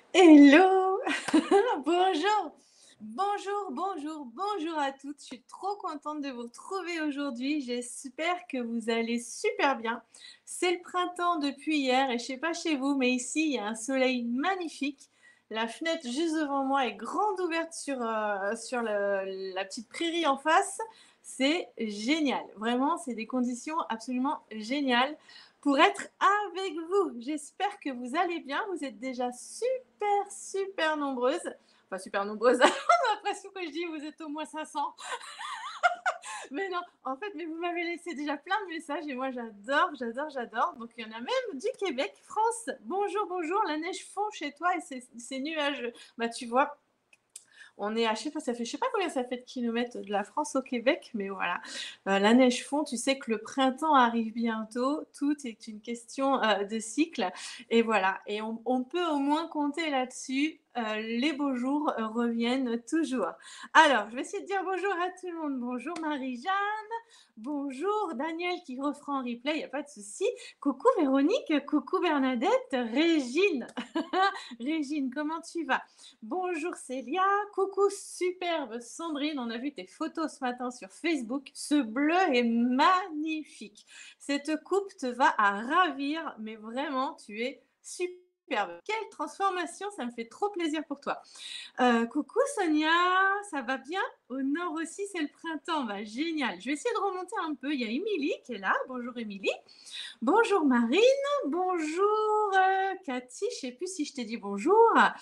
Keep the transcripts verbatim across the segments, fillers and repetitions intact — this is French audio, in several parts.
Hello! Bonjour! Bonjour, bonjour, bonjour à toutes. Je suis trop contente de vous retrouver aujourd'hui. J'espère que vous allez super bien. C'est le printemps depuis hier et je sais pas chez vous, mais ici, il y a un soleil magnifique. La fenêtre juste devant moi est grande ouverte sur, euh, sur le- la petite prairie en face. C'est génial. Vraiment, c'est des conditions absolument géniales pour être avec vous. J'espère que vous allez bien. Vous êtes déjà super, super nombreuses. Enfin, super nombreuses. J'ai l'impression que je dis vous êtes au moins cinq cents. Mais non, en fait, mais vous m'avez laissé déjà plein de messages et moi j'adore, j'adore, j'adore. Donc il y en a même du Québec, France. Bonjour, bonjour, la neige fond chez toi et c'est c'est nuageux. Bah tu vois, on est à, je sais pas, ça fait, je sais pas combien ça fait de kilomètres de la France au Québec, mais voilà. Euh, la neige fond, tu sais que le printemps arrive bientôt. Tout est une question euh, de cycle. Et voilà. Et on, on peut au moins compter là-dessus. Euh, les beaux jours euh, reviennent toujours. Alors, je vais essayer de dire bonjour à tout le monde. Bonjour Marie-Jeanne. Bonjour Daniel qui refera en replay, il n'y a pas de souci. Coucou Véronique. Coucou Bernadette. Régine. Régine, comment tu vas? Bonjour Célia, coucou superbe Sandrine, on a vu tes photos ce matin sur Facebook, ce bleu est magnifique. Cette coupe te va à ravir, mais vraiment tu es superbe. Quelle transformation, ça me fait trop plaisir pour toi. Euh, coucou Sonia, ça va bien? Au nord aussi, c'est le printemps, bah, génial. Je vais essayer de remonter un peu, il y a Émilie qui est là, bonjour Émilie. Bonjour Marine, bonjour euh, Cathy, je ne sais plus si je t'ai dit bonjour.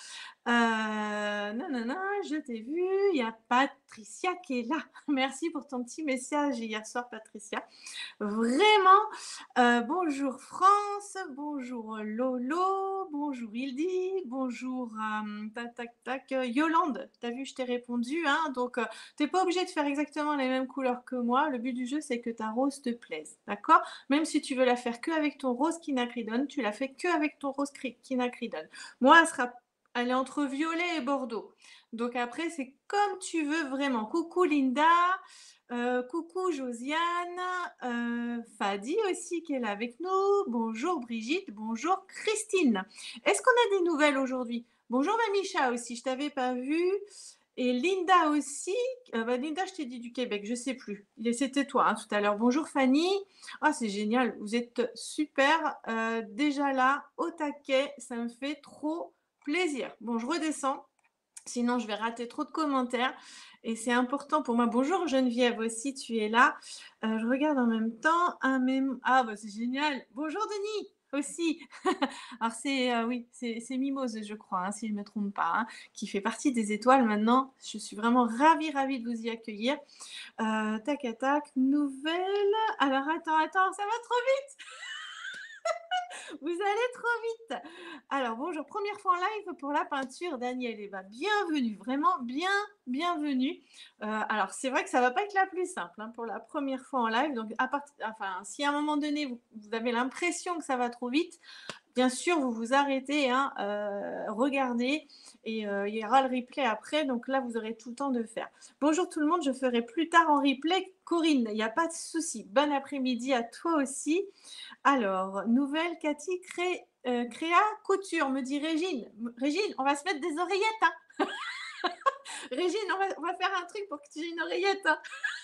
Euh, non, non, non, je t'ai vu. Il y a Patricia qui est là. Merci pour ton petit message hier soir, Patricia. Vraiment. Euh, bonjour France, bonjour Lolo, bonjour Hildy, bonjour euh, tac, tac, tac, euh, Yolande. T'as vu, je t'ai répondu. Hein, donc, euh, t'es pas obligé de faire exactement les mêmes couleurs que moi. Le but du jeu, c'est que ta rose te plaise. D'accord? Même si tu veux la faire que avec ton rose quinacridone, tu la fais que avec ton rose quinacridone. Moi, elle sera elle est entre violet et bordeaux. Donc après, c'est comme tu veux vraiment. Coucou Linda, euh, coucou Josiane, euh, Fadi aussi qui est là avec nous. Bonjour Brigitte, bonjour Christine. Est-ce qu'on a des nouvelles aujourd'hui? Bonjour Mamicha aussi, je t'avais pas vu. Et Linda aussi. Euh, bah, Linda, je t'ai dit du Québec, je sais plus. C'était toi hein, tout à l'heure. Bonjour Fanny. Ah, c'est génial, vous êtes super. Euh, déjà là, au taquet, ça me fait trop plaisir. Bon, je redescends. Sinon, je vais rater trop de commentaires. Et c'est important pour moi. Bonjour Geneviève aussi, tu es là. Euh, je regarde en même temps. Un même... Ah, bah c'est génial. Bonjour Denis aussi. Alors c'est euh, oui, c'est c'est Mimose, je crois, hein, si je ne me trompe pas, hein, qui fait partie des étoiles maintenant. Je suis vraiment ravie, ravie de vous y accueillir. Euh, tac, à tac, nouvelle. Alors attends, attends, ça va trop vite. Vous allez trop vite. Alors bonjour, première fois en live pour la peinture, Daniel. Et ben, bienvenue, vraiment bien, bienvenue. Euh, alors c'est vrai que ça va pas être la plus simple hein, pour la première fois en live. Donc à part... enfin, si à un moment donné vous, vous avez l'impression que ça va trop vite, bien sûr, vous vous arrêtez, hein, euh, regardez, et euh, il y aura le replay après, donc là, vous aurez tout le temps de faire. Bonjour tout le monde, je ferai plus tard en replay. Corinne, il n'y a pas de souci. Bon après-midi à toi aussi. Alors, nouvelle, Cathy, cré, euh, créa couture, me dit Régine. Régine, on va se mettre des oreillettes. Hein. Régine, on va, on va faire un truc pour que tu aies une oreillette. Hein.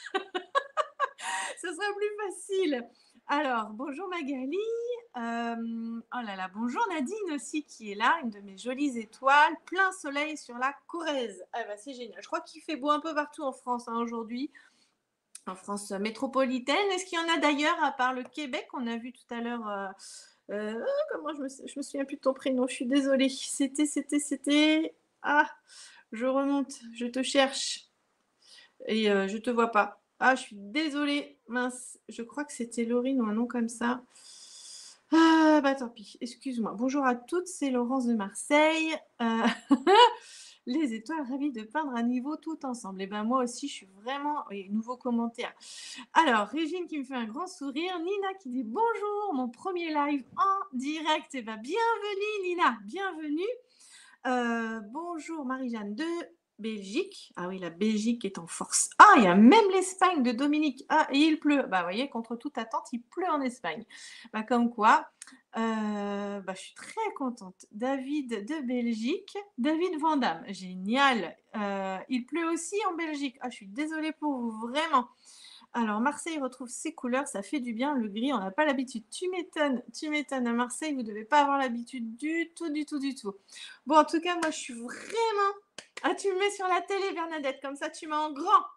Ce sera plus facile. Alors, bonjour Magali. Euh, oh là là, bonjour Nadine aussi qui est là, une de mes jolies étoiles. Plein soleil sur la Corrèze. Ah bah c'est génial. Je crois qu'il fait beau un peu partout en France hein, aujourd'hui. En France métropolitaine. Est-ce qu'il y en a d'ailleurs à part le Québec? On a vu tout à l'heure. Euh, euh, comment je me, je me souviens plus de ton prénom. Je suis désolée. C'était, c'était, c'était. Ah, je remonte. Je te cherche et euh, je te vois pas. Ah, je suis désolée. Mince. Je crois que c'était Laurine ou un nom comme ça. Ah, bah tant pis. Excuse-moi. Bonjour à toutes. C'est Laurence de Marseille. Euh... Les étoiles, ravies de peindre à niveau tout ensemble. Et ben moi aussi, je suis vraiment... Oui, nouveau commentaire. Alors, Régine qui me fait un grand sourire. Nina qui dit bonjour, mon premier live en direct. Et ben bienvenue Nina, bienvenue. Euh, bonjour Marie-Jeanne deux. Belgique. Ah oui, la Belgique est en force. Ah, il y a même l'Espagne de Dominique. Ah, et il pleut. Bah, vous voyez, contre toute attente, il pleut en Espagne. Bah, comme quoi, euh, bah, je suis très contente. David de Belgique, David Van Damme. Génial. Euh, il pleut aussi en Belgique. Ah, je suis désolée pour vous, vraiment. Alors, Marseille retrouve ses couleurs, ça fait du bien. Le gris, on n'a pas l'habitude. Tu m'étonnes, tu m'étonnes. À Marseille, vous ne devez pas avoir l'habitude du tout, du tout, du tout. Bon, en tout cas, moi, je suis vraiment... Ah, tu me mets sur la télé, Bernadette, comme ça, tu mets en grand.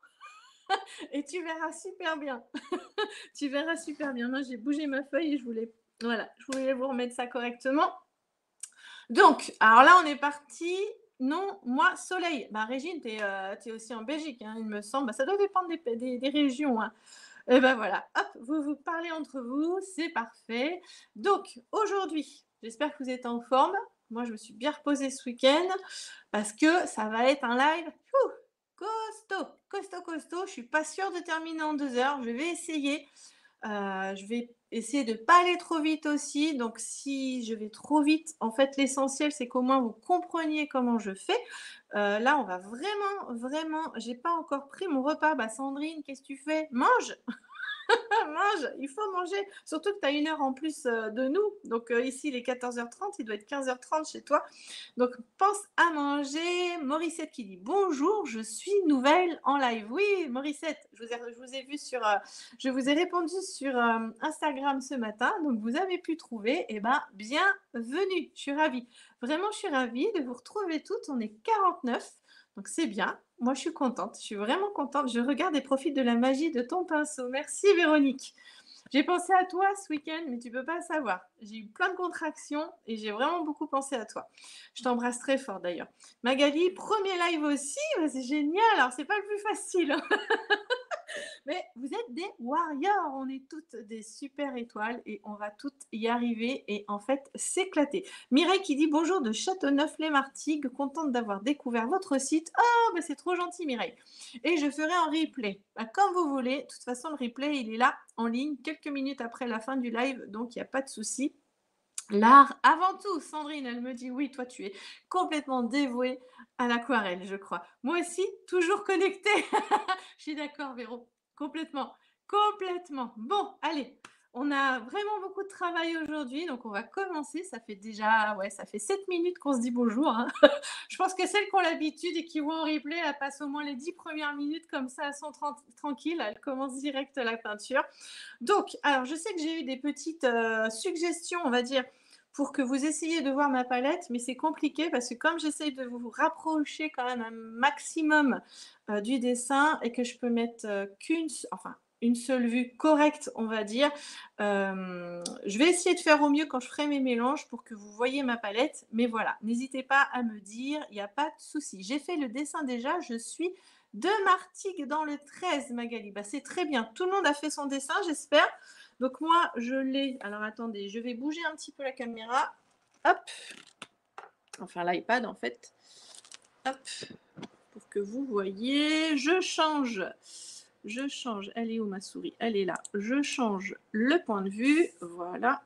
Et tu verras super bien. Tu verras super bien. Moi, j'ai bougé ma feuille et je voulais... Voilà, je voulais vous remettre ça correctement. Donc, alors là, on est parti. Non, moi, soleil. Bah, Régine, tu es, euh, aussi en Belgique, hein, il me semble. Bah, ça doit dépendre des, des, des régions. Hein. Et ben voilà, hop, vous vous parlez entre vous, c'est parfait. Donc, aujourd'hui, j'espère que vous êtes en forme. Moi, je me suis bien reposée ce week-end parce que ça va être un live ouh, costaud, costaud, costaud. Je ne suis pas sûre de terminer en deux heures. Je vais essayer. Euh, je vais essayer de ne pas aller trop vite aussi. Donc, si je vais trop vite, en fait, l'essentiel, c'est qu'au moins vous compreniez comment je fais. Euh, là, on va vraiment, vraiment... J'ai pas encore pris mon repas. Bah, Sandrine, qu'est-ce que tu fais? Mange! Mange, il faut manger. Surtout que tu as une heure en plus euh, de nous. Donc euh, ici, il est quatorze heures trente, il doit être quinze heures trente chez toi. Donc pense à manger. Morissette qui dit bonjour, je suis nouvelle en live. Oui, Morissette, je vous ai, je vous ai vu sur, euh, je vous ai répondu sur euh, Instagram ce matin. Donc vous avez pu trouver. Eh ben, bienvenue. Je suis ravie. Vraiment, je suis ravie de vous retrouver toutes. On est quarante-neuf. Donc c'est bien. Moi, je suis contente. Je suis vraiment contente. Je regarde et profite de la magie de ton pinceau. Merci, Véronique. J'ai pensé à toi ce week-end, mais tu ne peux pas savoir. J'ai eu plein de contractions et j'ai vraiment beaucoup pensé à toi. Je t'embrasse très fort d'ailleurs. Magali, premier live aussi. C'est génial. Alors, c'est pas le plus facile. Mais vous êtes des warriors, on est toutes des super étoiles et on va toutes y arriver et en fait s'éclater. Mireille qui dit bonjour de Châteauneuf-les-Martigues, contente d'avoir découvert votre site. Oh, bah c'est trop gentil Mireille. Et je ferai un replay, bah, comme vous voulez. De toute façon, le replay, il est là en ligne quelques minutes après la fin du live, donc il n'y a pas de souci. L'art avant tout, Sandrine, elle me dit oui, toi tu es complètement dévouée à l'aquarelle, je crois. Moi aussi, toujours connectée. Je suis d'accord, Véro. Complètement. Complètement. Bon, allez. On a vraiment beaucoup de travail aujourd'hui, donc on va commencer. Ça fait déjà, ouais, ça fait sept minutes qu'on se dit bonjour. Hein. Je pense que celles qui ont l'habitude et qui vont en replay, elles passent au moins les dix premières minutes comme ça, elles sont tranquilles. Elles commencent direct la peinture. Donc, alors, je sais que j'ai eu des petites euh, suggestions, on va dire, pour que vous essayiez de voir ma palette, mais c'est compliqué parce que comme j'essaye de vous rapprocher quand même un maximum euh, du dessin et que je peux mettre euh, qu'une, enfin, une seule vue correcte, on va dire, euh, je vais essayer de faire au mieux quand je ferai mes mélanges pour que vous voyez ma palette, mais voilà, n'hésitez pas à me dire, il n'y a pas de souci. J'ai fait le dessin déjà, je suis de Martigues dans le treize, Magali. Bah, c'est très bien, tout le monde a fait son dessin, j'espère. Donc moi, je l'ai... Alors attendez, je vais bouger un petit peu la caméra. Hop. Enfin, l'iPad, en fait. Hop. Pour que vous voyez. Je change. Je change. Elle est où ma souris? Elle est là. Je change le point de vue. Voilà.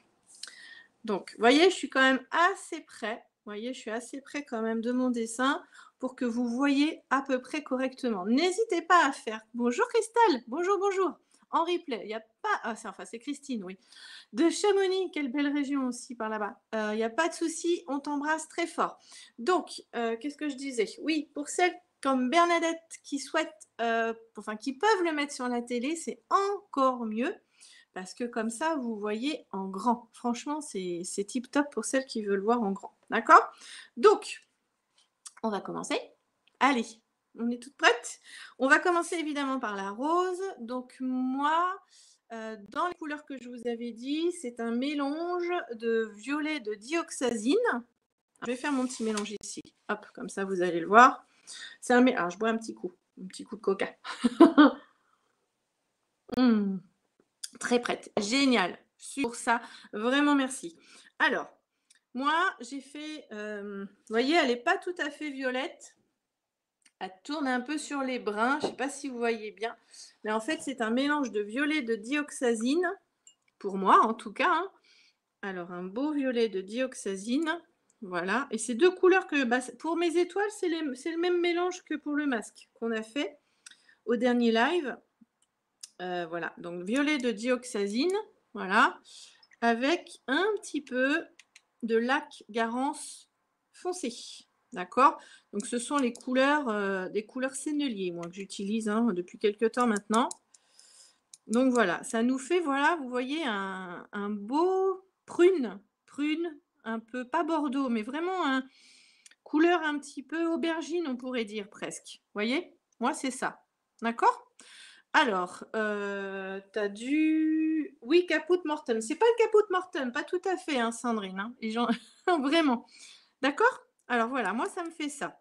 Donc, vous voyez, je suis quand même assez près. Vous voyez, je suis assez près quand même de mon dessin pour que vous voyez à peu près correctement. N'hésitez pas à faire. Bonjour Christelle. Bonjour, bonjour. En replay, il n'y a pas... Ah, c'est enfin, c'est Christine, oui. De Chamonix, quelle belle région aussi par là-bas. Il euh, n'y a pas de souci, on t'embrasse très fort. Donc, euh, qu'est-ce que je disais? Oui, pour celles comme Bernadette qui souhaitent, euh, enfin, qui peuvent le mettre sur la télé, c'est encore mieux. Parce que comme ça, vous voyez en grand. Franchement, c'est tip top pour celles qui veulent voir en grand. D'accord? Donc, on va commencer. Allez, on est toutes prêtes? On va commencer évidemment par la rose. Donc moi, euh, dans les couleurs que je vous avais dit, c'est un mélange de violet de dioxazine. Je vais faire mon petit mélange ici. Hop, comme ça vous allez le voir. C'est un mélange. Alors, je bois un petit coup. Un petit coup de coca. mmh. Très prête. Génial. Sur ça, vraiment merci. Alors, moi, j'ai fait... Euh, vous voyez, elle n'est pas tout à fait violette. Elle tourne un peu sur les bruns. Je ne sais pas si vous voyez bien. Mais en fait, c'est un mélange de violet de dioxazine. Pour moi, en tout cas. Hein. Alors, un beau violet de dioxazine. Voilà, et ces deux couleurs que bah, c'est pour mes étoiles, c'est les c'est le même mélange que pour le masque qu'on a fait au dernier live. Heu, voilà, donc violet de dioxazine, voilà, avec un petit peu de lac Garance foncé, d'accord? Donc ce sont les couleurs, heu, des couleurs sennelier, moi, que j'utilise, hein, depuis quelque temps maintenant. Donc voilà, ça nous fait, voilà, vous voyez un un beau prune, prune, un peu pas bordeaux, mais vraiment un couleur un petit peu aubergine, on pourrait dire presque. Vous voyez? Moi, c'est ça. D'accord? Alors, heu, tu as du oui, Caput Mortuum. C'est pas le Caput Mortuum, pas tout à fait, hein, Sandrine, hein, et j'en vraiment. D'accord? Alors voilà, moi, ça me fait ça.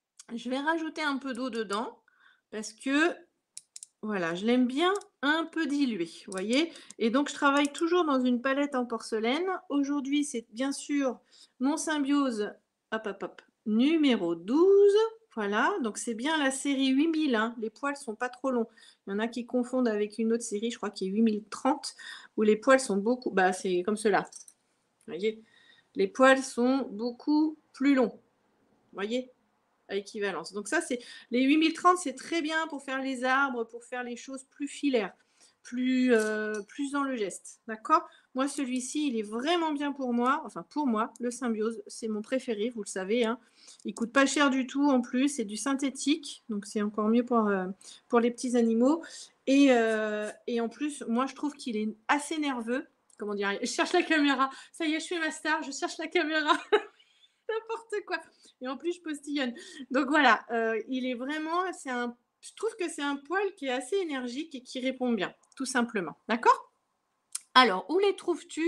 Je vais rajouter un peu d'eau dedans parce que, voilà, je l'aime bien un peu dilué, vous voyez? Et donc je travaille toujours dans une palette en porcelaine. Aujourd'hui, c'est bien sûr mon Symbiose, hop, hop, hop, numéro douze. Voilà, donc c'est bien la série huit mille, hein. Les poils sont pas trop longs. Il y en a qui confondent avec une autre série, je crois qui est huit mille trente, où les poils sont beaucoup bah, c'est comme cela. Vous voyez? Les poils sont beaucoup plus longs. Vous voyez? À équivalence. Donc ça, c'est les huit mille trente, c'est très bien pour faire les arbres, pour faire les choses plus filaires, plus, heu, plus dans le geste, d'accord? Moi, celui-ci, il est vraiment bien pour moi, enfin pour moi, le Symbiose, c'est mon préféré, vous le savez, hein. Il coûte pas cher du tout en plus, c'est du synthétique, donc c'est encore mieux pour, heu, pour les petits animaux et heu et en plus, moi, je trouve qu'il est assez nerveux. Comment dire? Je cherche la caméra. Ça y est, je fais ma star, je cherche la caméra. N'importe quoi. Et en plus, je postillonne. Donc voilà, heu, il est vraiment c'est un je trouve que c'est un poil qui est assez énergique et qui répond bien, tout simplement. D'accord? Alors, où les trouves-tu,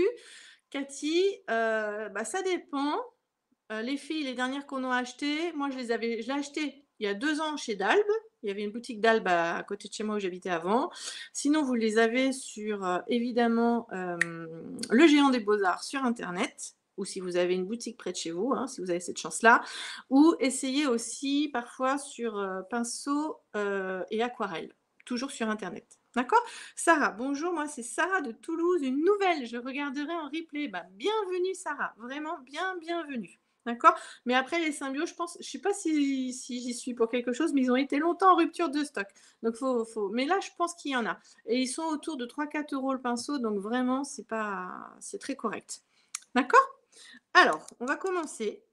Cathy? Heu, bah, ça dépend. Heu, les filles, les dernières qu'on a achetées, moi je les avais je l'ai acheté il y a deux ans chez Dalb. Il y avait une boutique Dalb à à côté de chez moi où j'habitais avant. Sinon, vous les avez sur, heu, évidemment, hem, le Géant des Beaux-Arts sur internet, ou si vous avez une boutique près de chez vous, hein, si vous avez cette chance-là, ou essayez aussi parfois sur, heu, pinceau, heu, et aquarelle, toujours sur internet. D'accord? Sarah, bonjour, moi c'est Sarah de Toulouse, une nouvelle, je regarderai en replay. Bah, bienvenue Sarah, vraiment bien bienvenue. D'accord? Mais après les Symbiose, je pense je sais pas si si j'y suis pour quelque chose, mais ils ont été longtemps en rupture de stock. Donc faut faut mais là, je pense qu'il y en a et ils sont autour de trois quatre euros le pinceau, donc vraiment c'est pas c'est très correct. D'accord? Alors, on va commencer.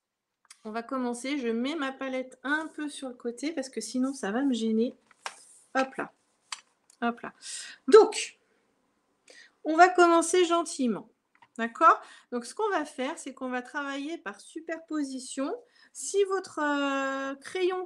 On va commencer, je mets ma palette un peu sur le côté parce que sinon ça va me gêner. Hop là, hop là. Donc, on va commencer gentiment. D'accord? Donc ce qu'on va faire, c'est qu'on va travailler par superposition. Si votre, heu, crayon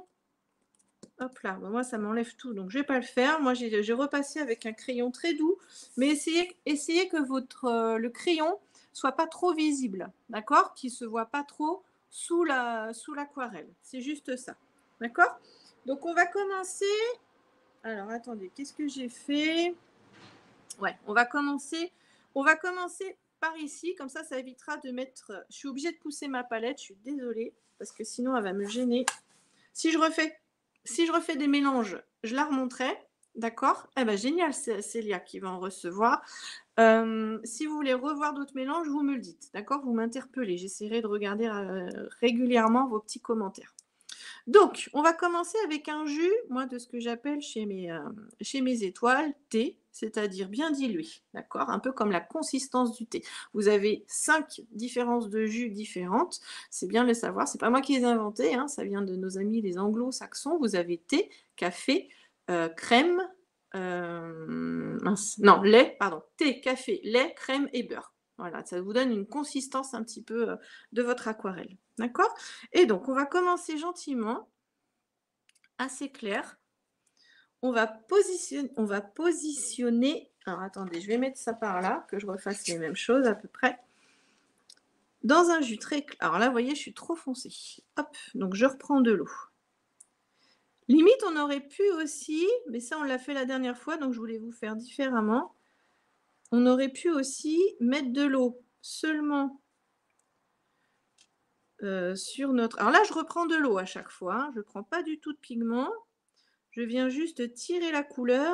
hop là, bah, moi ça m'enlève tout, donc je vais pas le faire. Moi j'ai j'ai repassé avec un crayon très doux, mais essayez essayez que votre, heu, le crayon soit pas trop visible, d'accord? Qu'il se voit pas trop sous la sous l'aquarelle. C'est juste ça. D'accord? Donc on va commencer alors attendez, qu'est-ce que j'ai fait? Ouais, on va commencer on va commencer par ici, comme ça, ça évitera de mettre je suis obligée de pousser ma palette, je suis désolée, parce que sinon elle va me gêner. Si je refais si je refais des mélanges, je la remonterai, d'accord? Eh ben génial, c'est Célia qui va en recevoir. Hem, si vous voulez revoir d'autres mélanges, vous me le dites, d'accord? Vous m'interpellez, j'essaierai de regarder, heu, régulièrement vos petits commentaires. Donc, on va commencer avec un jus, moi, de ce que j'appelle chez mes, euh, chez mes étoiles, thé, c'est-à-dire bien dilué, d'accord? Un peu comme la consistance du thé. Vous avez cinq différences de jus différentes, c'est bien de le savoir, c'est pas moi qui les ai inventées, hein, ça vient de nos amis les anglo-saxons. Vous avez thé, café, euh, crème, euh, mince, non, lait, pardon, thé, café, lait, crème et beurre. Voilà, ça vous donne une consistance un petit peu euh, de votre aquarelle, d'accord? Et donc, on va commencer gentiment, assez clair. On va positionner, on va positionner. Alors, attendez, je vais mettre ça par là, que je refasse les mêmes choses à peu près. Dans un jus très clair. Alors là, vous voyez, je suis trop foncée. Hop, donc je reprends de l'eau. Limite, on aurait pu aussi, mais ça, on l'a fait la dernière fois, donc je voulais vous faire différemment. On aurait pu aussi mettre de l'eau seulement euh, sur notre. Alors là, je reprends de l'eau à chaque fois. Hein. Je ne prends pas du tout de pigment. Je viens juste tirer la couleur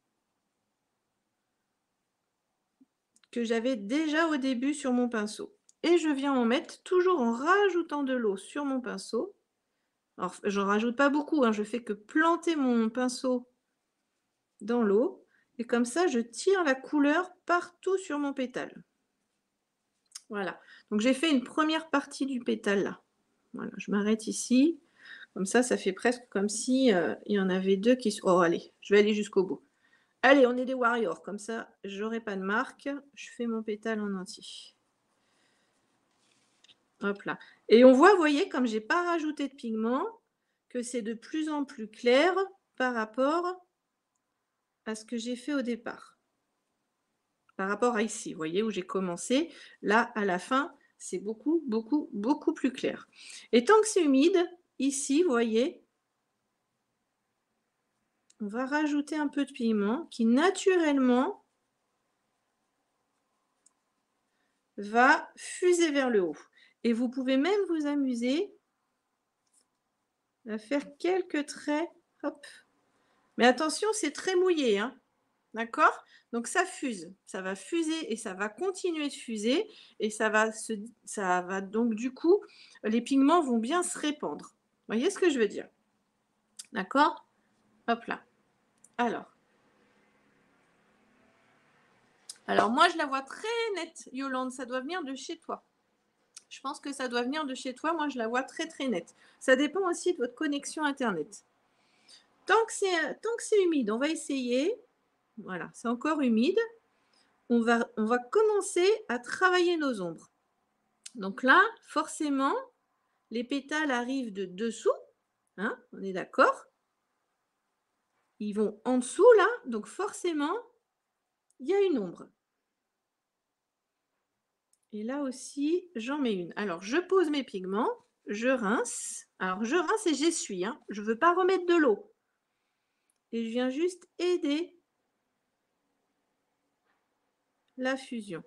que j'avais déjà au début sur mon pinceau. et je viens en mettre toujours en rajoutant de l'eau sur mon pinceau. Alors, j'en rajoute pas beaucoup, hein, je fais que planter mon pinceau dans l'eau et comme ça, je tire la couleur partout sur mon pétale. Voilà, donc j'ai fait une première partie du pétale là. Voilà, je m'arrête ici. Comme ça, ça fait presque comme si, heu, il y en avait deux qui se oh allez, je vais aller jusqu'au bout. Allez, on est des warriors, comme ça, j'aurai pas de marque. Je fais mon pétale en entier. Hop là. Et on voit, vous voyez, comme j'ai pas rajouté de pigment, que c'est de plus en plus clair par rapport à ce que j'ai fait au départ. Par rapport à ici, vous voyez, où j'ai commencé. Là, à la fin, c'est beaucoup, beaucoup, beaucoup plus clair. Et tant que c'est humide, ici, vous voyez, on va rajouter un peu de pigment qui, naturellement, va fuser vers le haut. Et vous pouvez même vous amuser à faire quelques traits. Hop. Mais attention, c'est très mouillé, hein. D'accord? Donc ça fuse, ça va fuser et ça va continuer de fuser et ça va se ça va donc du coup, les pigments vont bien se répandre. Vous voyez ce que je veux dire? D'accord? Hop là. Alors alors moi je la vois très nette, Yolande, ça doit venir de chez toi. Je pense que ça doit venir de chez toi, moi je la vois très, très nette. Ça dépend aussi de votre connexion internet. Tant que c'est, tant que c'est humide, on va essayer. Voilà, c'est encore humide. On va, on va commencer à travailler nos ombres. Donc là, forcément, les pétales arrivent de dessous. Hein, on est d'accord? Ils vont en dessous là, donc forcément, il y a une ombre. Et là aussi, j'en mets une. Alors, je pose mes pigments, je rince. Alors, je rince et j'essuie. Hein. Je ne veux pas remettre de l'eau. Et je viens juste aider la fusion.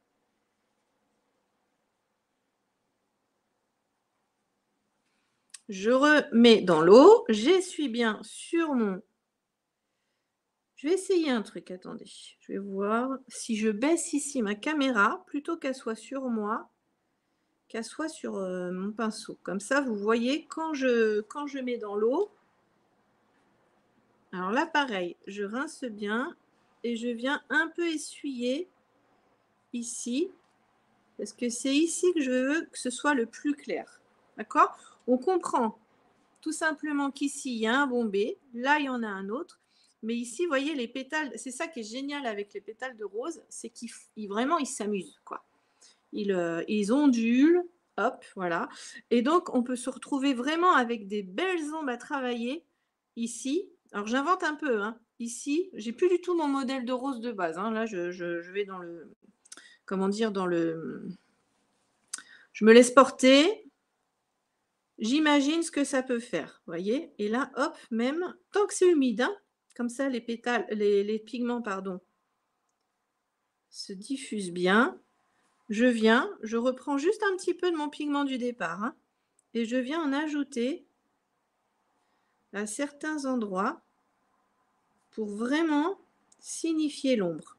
Je remets dans l'eau, j'essuie bien sur mon... Je vais essayer un truc, attendez. Je vais voir si je baisse ici ma caméra, plutôt qu'elle soit sur moi, qu'elle soit sur euh, mon pinceau. Comme ça, vous voyez, quand je, quand je mets dans l'eau, alors là, pareil, je rince bien et je viens un peu essuyer ici, parce que c'est ici que je veux que ce soit le plus clair. D'accord? On comprend tout simplement qu'ici, il y a un bombé, là, il y en a un autre. Mais ici, vous voyez, les pétales, c'est ça qui est génial avec les pétales de rose, c'est qu'ils vraiment, ils s'amusent, quoi. Ils, euh, ils ondulent, hop, voilà. Et donc, on peut se retrouver vraiment avec des belles ombres à travailler ici. Alors, j'invente un peu, hein. Ici, j'ai plus du tout mon modèle de rose de base. Hein. Là, je, je, je vais dans le, comment dire, dans le... Je me laisse porter. J'imagine ce que ça peut faire, vous voyez? Et là, hop, même, tant que c'est humide, hein, comme ça, les pétales, les, les pigments, pardon, se diffusent bien. Je viens, je reprends juste un petit peu de mon pigment du départ, hein, et je viens en ajouter à certains endroits pour vraiment signifier l'ombre.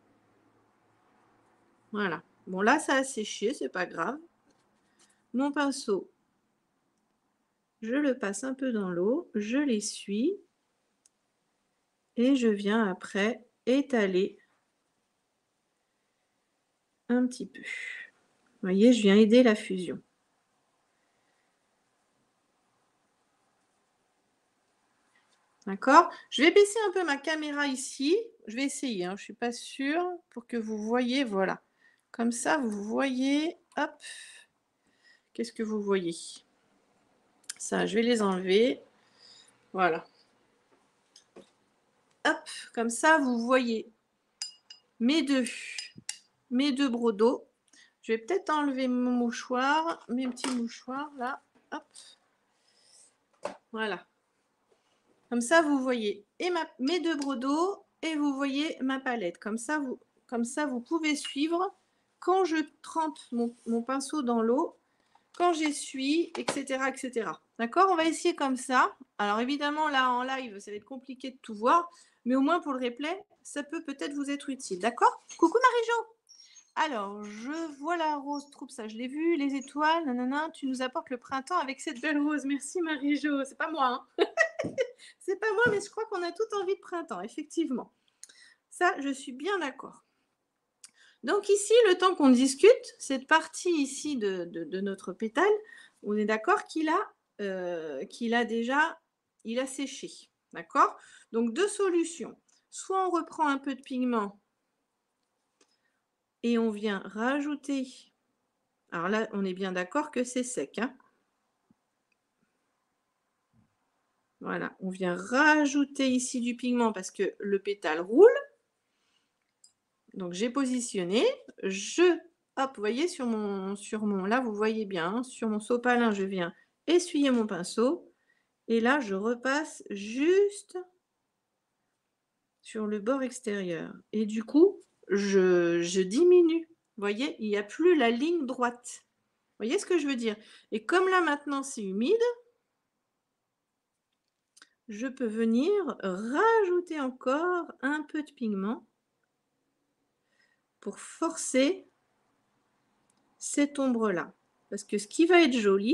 Voilà. Bon, là, ça a séché, c'est pas grave. Mon pinceau, je le passe un peu dans l'eau, je l'essuie et je viens après étaler un petit peu. Vous voyez, je viens aider la fusion. D'accord? Je vais baisser un peu ma caméra ici. Je vais essayer, hein, je ne suis pas sûre, pour que vous voyez, voilà. Comme ça, vous voyez, hop. Qu'est-ce que vous voyez? Ça, je vais les enlever. Voilà. Hop, comme ça, vous voyez mes deux, mes deux brodeaux. Je vais peut-être enlever mon mouchoir, mes petits mouchoirs, là. Hop. Voilà. Comme ça, vous voyez et ma, mes deux brodeaux et vous voyez ma palette. Comme ça, vous, comme ça, vous pouvez suivre quand je trempe mon, mon pinceau dans l'eau, quand j'essuie, et cetera, et cetera. D'accord? On va essayer comme ça. Alors évidemment, là, en live, ça va être compliqué de tout voir, mais au moins pour le replay, ça peut peut-être vous être utile. D'accord? Coucou Marie-Jo! Alors, je vois la rose troupe, ça je l'ai vu, les étoiles, nanana, tu nous apportes le printemps avec cette belle rose. Merci Marie-Jo, c'est pas moi, hein. C'est pas moi, mais je crois qu'on a toutes envie de printemps, effectivement. Ça, je suis bien d'accord. Donc ici, le temps qu'on discute, cette partie ici de, de- de notre pétale, on est d'accord qu'il a, euh, qu'il a déjà, il a séché, d'accord? Donc deux solutions. Soit on reprend un peu de pigment et on vient rajouter. Alors là, on est bien d'accord que c'est sec, hein? Voilà, on vient rajouter ici du pigment parce que le pétale roule. Donc j'ai positionné, je, hop, vous voyez sur mon, sur mon, là vous voyez bien, hein, sur mon sopalin, je viens essuyer mon pinceau et là je repasse juste sur le bord extérieur. Et du coup, je, je diminue. Vous voyez, il n'y a plus la ligne droite. Vous voyez ce que je veux dire? Et comme là maintenant c'est humide, je peux venir rajouter encore un peu de pigment pour forcer cette ombre-là. Parce que ce qui va être joli,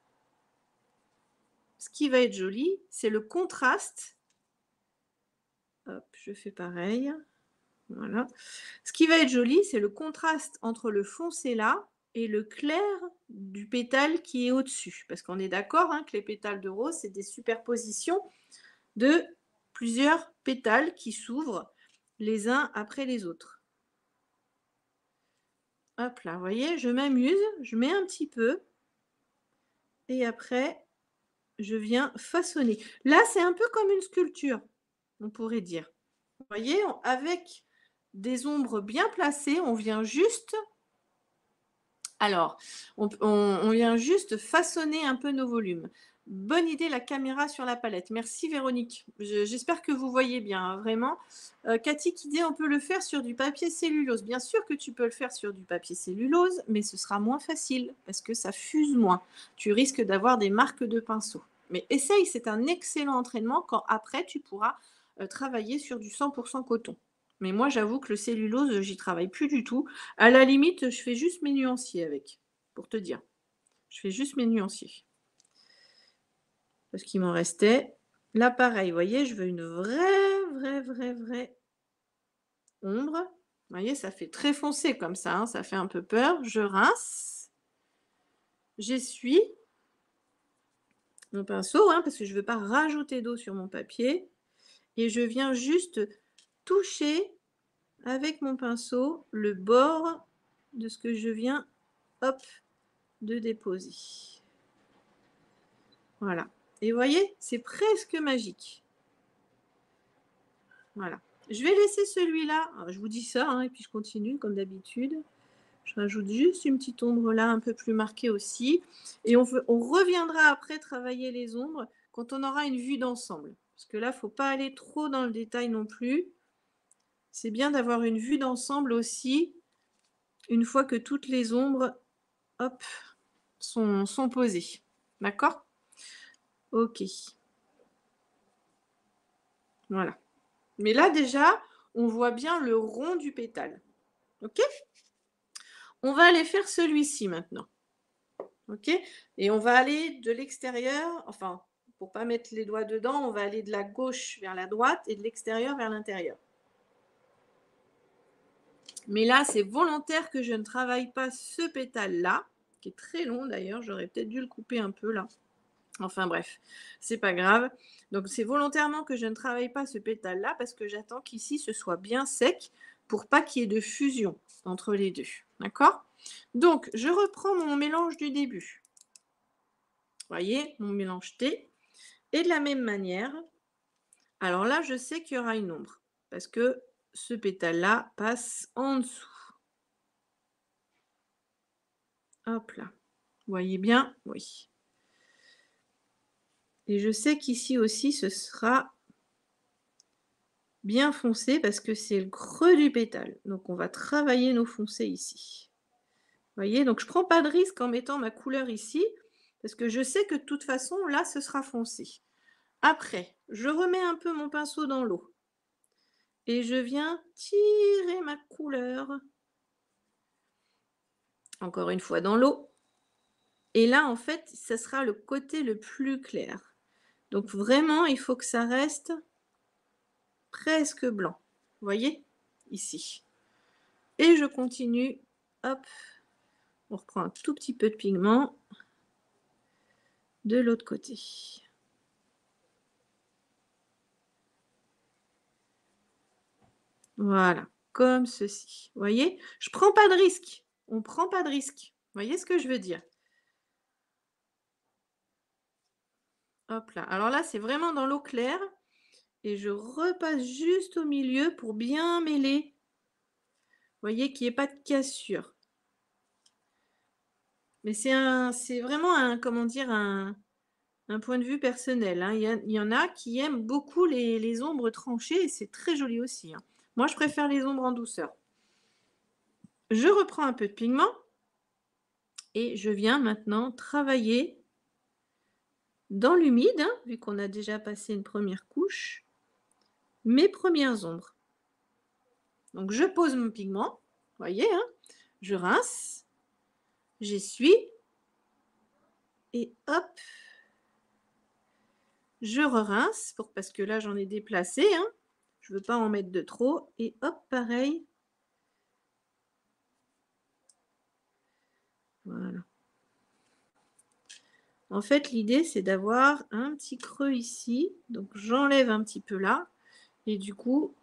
ce qui va être joli, c'est le contraste. Hop, je fais pareil. Voilà. Ce qui va être joli, c'est le contraste entre le foncé là et le clair du pétale qui est au-dessus. Parce qu'on est d'accord hein, que les pétales de rose, c'est des superpositions de plusieurs pétales qui s'ouvrent les uns après les autres. Hop là, vous voyez, je m'amuse, je mets un petit peu et après, je viens façonner. Là, c'est un peu comme une sculpture, on pourrait dire. Vous voyez, avec des ombres bien placées, on vient juste... Alors, on, on, on vient juste façonner un peu nos volumes. Bonne idée, la caméra sur la palette. Merci Véronique. J'espère que vous voyez bien, hein, vraiment. Euh, Cathy Kidé, on peut le faire sur du papier cellulose. Bien sûr que tu peux le faire sur du papier cellulose, mais ce sera moins facile parce que ça fuse moins. Tu risques d'avoir des marques de pinceau. Mais essaye, c'est un excellent entraînement quand après tu pourras euh, travailler sur du cent pour cent coton. Mais moi, j'avoue que le cellulose, j'y travaille plus du tout. À la limite, je fais juste mes nuanciers avec, pour te dire. Je fais juste mes nuanciers. Parce qu'il m'en restait. Là, pareil, vous voyez, je veux une vraie, vraie, vraie, vraie ombre. Vous voyez, ça fait très foncé comme ça, hein, ça fait un peu peur. Je rince. J'essuie mon pinceau, hein, parce que je ne veux pas rajouter d'eau sur mon papier. Et je viens juste toucher avec mon pinceau le bord de ce que je viens, hop, de déposer. Voilà. Et vous voyez, c'est presque magique. Voilà. Je vais laisser celui-là. Je vous dis ça, hein, et puis je continue comme d'habitude. Je rajoute juste une petite ombre là, un peu plus marquée aussi. Et on, on reviendra après travailler les ombres quand on aura une vue d'ensemble. Parce que là, il ne faut pas aller trop dans le détail non plus. C'est bien d'avoir une vue d'ensemble aussi, une fois que toutes les ombres, hop, sont, sont posées. D'accord? Ok. Voilà. Mais là, déjà, on voit bien le rond du pétale. Ok? On va aller faire celui-ci maintenant. Ok? Et on va aller de l'extérieur, enfin, pour ne pas mettre les doigts dedans, on va aller de la gauche vers la droite et de l'extérieur vers l'intérieur. Mais là, c'est volontaire que je ne travaille pas ce pétale-là, qui est très long d'ailleurs, j'aurais peut-être dû le couper un peu là. Enfin bref, c'est pas grave. Donc c'est volontairement que je ne travaille pas ce pétale-là parce que j'attends qu'ici ce soit bien sec pour pas qu'il y ait de fusion entre les deux. D'accord? Donc je reprends mon mélange du début. Vous voyez, mon mélange thé. Et de la même manière, alors là je sais qu'il y aura une ombre parce que ce pétale-là passe en dessous. Hop là. Vous voyez bien? Oui. Et je sais qu'ici aussi ce sera bien foncé parce que c'est le creux du pétale. Donc on va travailler nos foncés ici. Vous voyez, donc je ne prends pas de risque en mettant ma couleur ici parce que je sais que de toute façon là ce sera foncé. Après, je remets un peu mon pinceau dans l'eau et je viens tirer ma couleur Encore une fois dans l'eau. Et là, en fait, ça sera le côté le plus clair. Donc vraiment, il faut que ça reste presque blanc. Vous voyez? Ici. Et je continue. Hop. On reprend un tout petit peu de pigment. De l'autre côté. Voilà. Comme ceci. Vous voyez? Je ne prends pas de risque. On ne prend pas de risque. Vous voyez ce que je veux dire? Hop là. Alors là, c'est vraiment dans l'eau claire. Et je repasse juste au milieu pour bien mêler. Vous voyez qu'il n'y ait pas de cassure. Mais c'est un, c'est vraiment un, comment dire, un, un point de vue personnel. Hein. Il, y a, il y en a qui aiment beaucoup les, les ombres tranchées et c'est très joli aussi. Hein. Moi, je préfère les ombres en douceur. Je reprends un peu de pigment et je viens maintenant travailler dans l'humide, hein, vu qu'on a déjà passé une première couche, mes premières ombres. Donc, je pose mon pigment, vous voyez, hein, je rince, j'essuie et hop, je re-rince pour, parce que là, j'en ai déplacé, hein, je ne veux pas en mettre de trop et hop, pareil. Voilà. En fait, l'idée, c'est d'avoir un petit creux ici. Donc, j'enlève un petit peu là. Et du coup,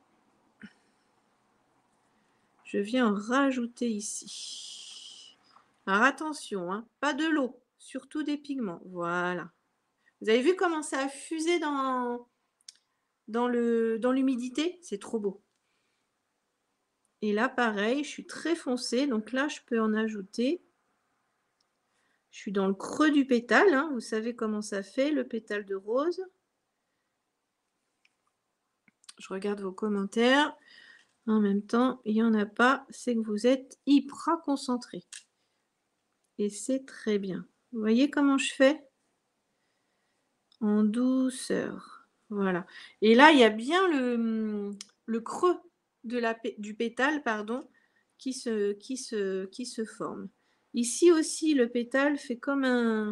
je viens en rajouter ici. Alors, attention, hein, pas de l'eau, surtout des pigments. Voilà. Vous avez vu comment ça a fusé dans, dans le, dans l'humidité? C'est trop beau. Et là, pareil, je suis très foncée. Donc là, je peux en ajouter. Je suis dans le creux du pétale. Hein. Vous savez comment ça fait, le pétale de rose. Je regarde vos commentaires. En même temps, il n'y en a pas. C'est que vous êtes hyper concentré. Et c'est très bien. Vous voyez comment je fais? En douceur. Voilà. Et là, il y a bien le, le creux de la, du pétale, pardon, qui se, qui, se, qui se forme. Ici aussi, le pétale fait comme un,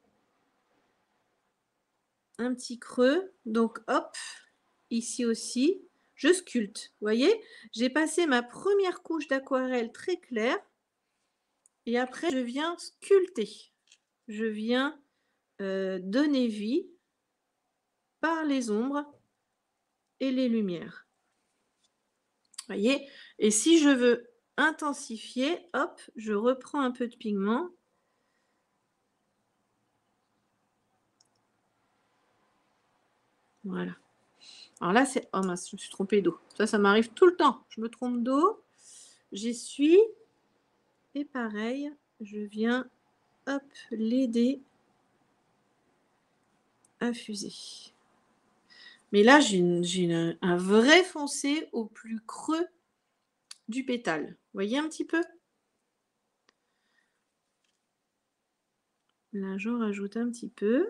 un petit creux. Donc, hop, ici aussi, je sculpte. Vous voyez, j'ai passé ma première couche d'aquarelle très claire. Et après, je viens sculpter. Je viens euh, donner vie par les ombres et les lumières. Vous voyez? Et si je veux intensifier, hop, je reprends un peu de pigment. Voilà. Alors là, c'est... Oh mince, je me suis trompée d'eau. Ça, ça m'arrive tout le temps. Je me trompe d'eau. J'essuie. Et pareil, je viens, hop, l'aider à fuser. Mais là, j'ai un vrai foncé au plus creux du pétale. Vous voyez un petit peu? Là, j'en rajoute un petit peu.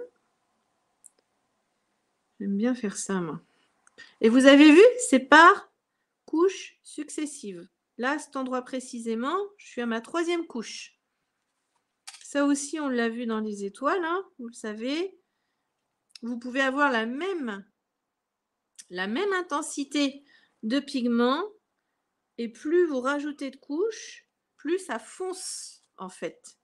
J'aime bien faire ça, moi. Et vous avez vu, c'est par couches successives. Là, à cet endroit précisément, je suis à ma troisième couche. Ça aussi, on l'a vu dans les étoiles, hein, vous le savez. Vous pouvez avoir la même, la même intensité de pigment et plus vous rajoutez de couches, plus ça fonce, en fait.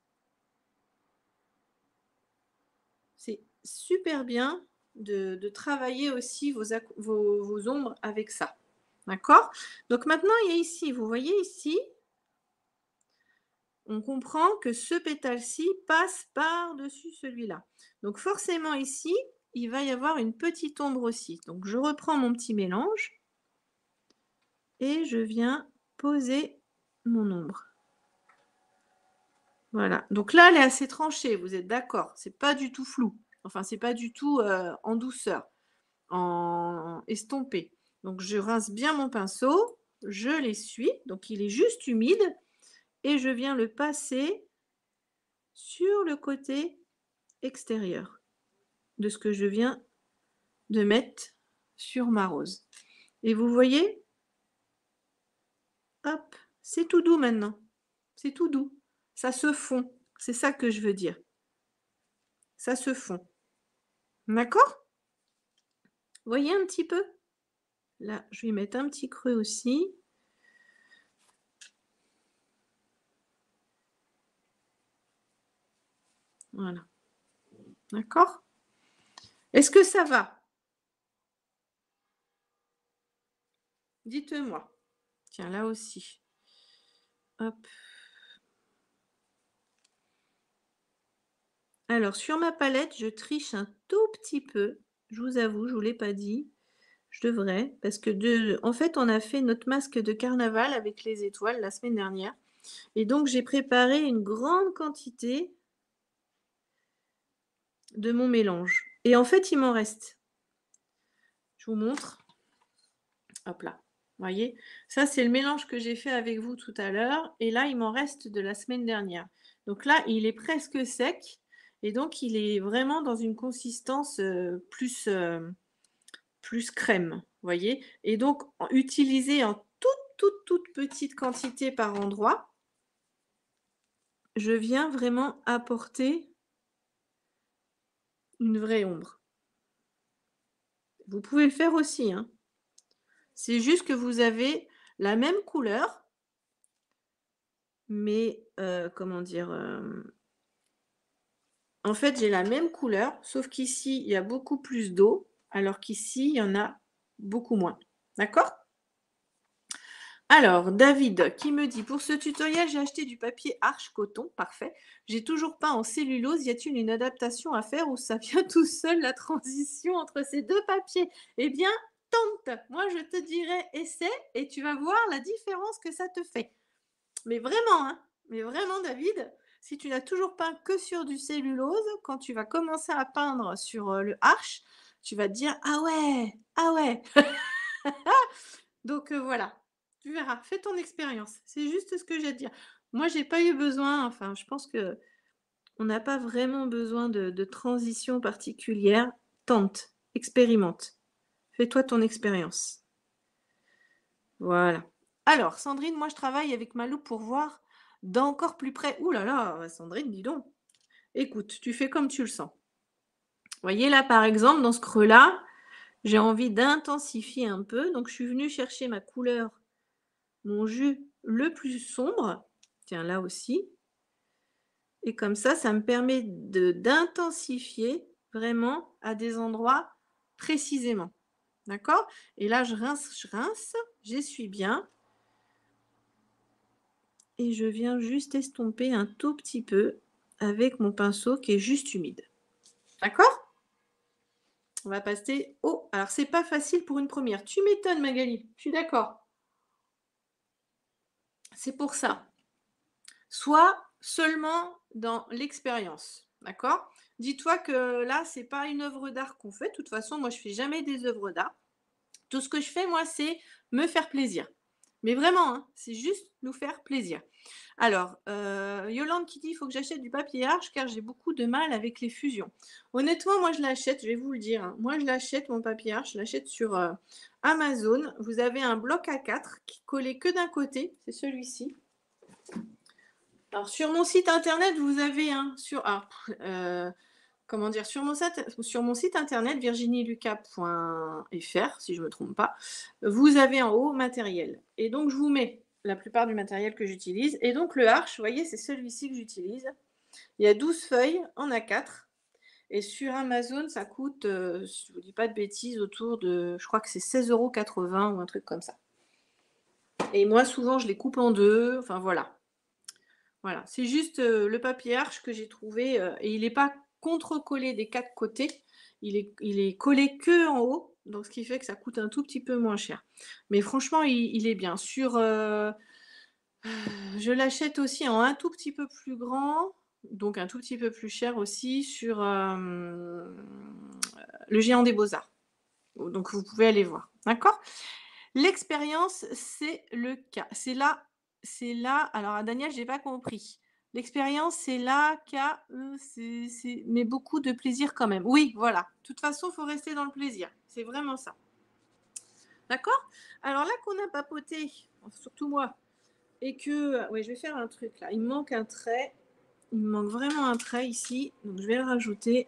C'est super bien de, de travailler aussi vos, vos, vos ombres avec ça. D'accord? Donc maintenant, il y a ici, vous voyez ici, on comprend que ce pétale-ci passe par-dessus celui-là. Donc forcément ici, il va y avoir une petite ombre aussi. Donc je reprends mon petit mélange et je viens poser mon ombre. Voilà. Donc là, elle est assez tranchée, vous êtes d'accord? C'est pas du tout flou. Enfin, c'est pas du tout euh, en douceur, en estompé. Donc je rince bien mon pinceau, je l'essuie, donc il est juste humide, et je viens le passer sur le côté extérieur de ce que je viens de mettre sur ma rose. Et vous voyez, hop, c'est tout doux maintenant. C'est tout doux. Ça se fond. C'est ça que je veux dire. Ça se fond. D'accord? Vous voyez un petit peu? Là, je vais mettre un petit creux aussi. Voilà. D'accord? Est-ce que ça va? Dites-moi. Tiens, là aussi. Hop. Alors, sur ma palette, je triche un tout petit peu. Je vous avoue, je vous l'ai pas dit. Je devrais, parce que de en fait, on a fait notre masque de carnaval avec les étoiles la semaine dernière et donc j'ai préparé une grande quantité de mon mélange et en fait, il m'en reste. Je vous montre. Hop là, voyez? Ça, c'est le mélange que j'ai fait avec vous tout à l'heure et là, il m'en reste de la semaine dernière. Donc là, il est presque sec et donc il est vraiment dans une consistance, heu, plus, heu, plus crème, voyez? Et donc en utilisé en toute, toute, toute petite quantité par endroit je viens vraiment apporter une vraie ombre. Vous pouvez le faire aussi, hein. C'est juste que vous avez la même couleur mais heu, comment dire? Hem en fait, j'ai la même couleur, sauf qu'ici, il y a beaucoup plus d'eau, alors qu'ici, il y en a beaucoup moins. D'accord? Alors, David qui me dit: «Pour ce tutoriel, j'ai acheté du papier Arches coton». Parfait. «J'ai toujours pas en cellulose. Y a-t-il une adaptation à faire ou ça vient tout seul la transition entre ces deux papiers?» Eh bien, tente! Moi, je te dirais: «Essaie» et tu vas voir la différence que ça te fait. Mais vraiment, hein, mais vraiment David, si tu n'as toujours peint que sur du cellulose, quand tu vas commencer à peindre sur, heu, le Arches, tu vas te dire: «Ah ouais! Ah ouais!» Donc heu, voilà, tu verras, fais ton expérience. C'est juste ce que j'ai à te dire. Moi, j'ai pas eu besoin, enfin, je pense qu'on n'a pas vraiment besoin de de transition particulière. Tente, expérimente. Fais-toi ton expérience. Voilà. Alors Sandrine, moi je travaille avec ma loupe pour voir d'encore plus près. Ouh là là, Sandrine, dis donc. Écoute, tu fais comme tu le sens. Vous voyez là, par exemple, dans ce creux-là, j'ai envie d'intensifier un peu, donc je suis venue chercher ma couleur, mon jus le plus sombre. Tiens, là aussi. Et comme ça, ça me permet de d'intensifier vraiment à des endroits précisément. D'accord? Et là, je rince, je rince, j'essuie bien. Et je viens juste estomper un tout petit peu avec mon pinceau qui est juste humide. D'accord? On va passer au alors c'est pas facile pour une première. Tu m'étonnes Magali, je suis d'accord. C'est pour ça. Sois seulement dans l'expérience, d'accord? Dis-toi que là, c'est pas une œuvre d'art qu'on fait. De toute façon, moi, je fais jamais des œuvres d'art. Tout ce que je fais, moi, c'est me faire plaisir. Mais vraiment, hein, c'est juste nous faire plaisir. Alors, heu, Yolande qui dit: «Il faut que j'achète du papier Arches car j'ai beaucoup de mal avec les fusions». Honnêtement, moi, je l'achète, je vais vous le dire, hein. Moi, je l'achète mon papier Arches, je l'achète sur, heu, Amazon. Vous avez un bloc A quatre qui collé que d'un côté, c'est celui-ci. Alors sur mon site internet, vous avez, hein, sur ah, heu, comment dire? Sur mon site sur mon site internet virginielucas point F R, si je me trompe pas, vous avez en haut matériel et donc je vous mets la plupart du matériel que j'utilise et donc le Arches, vous voyez, c'est celui-ci que j'utilise. Il y a douze feuilles en A quatre et sur Amazon, ça coûte, heu, si je vous dis pas de bêtises, autour de je crois que c'est seize euros quatre-vingts ou un truc comme ça. Et moi, souvent, je les coupe en deux, enfin voilà. Voilà, c'est juste, heu, le papier Arches que j'ai trouvé, heu et il est pas contre-collé des quatre côtés. Il est il est collé qu'en haut, donc ce qui fait que ça coûte un tout petit peu moins cher. Mais franchement, il il est bien. Sur, heu, je l'achète aussi en un tout petit peu plus grand, donc un tout petit peu plus cher aussi sur, hem, le Géant des Beaux-Arts. Donc vous pouvez aller voir, d'accord? L'expérience, c'est le cas. C'est là c'est là alors à Daniel, j'ai pas compris. L'expérience, c'est là qu'a heu, c'est c'est mais beaucoup de plaisir quand même. Oui, voilà. De toute façon, il faut rester dans le plaisir. C'est vraiment ça. D'accord? Alors là qu'on a papoté, surtout moi, et que ouais, je vais faire un truc là. Il me manque un trait. Il me manque vraiment un trait ici, donc je vais le rajouter.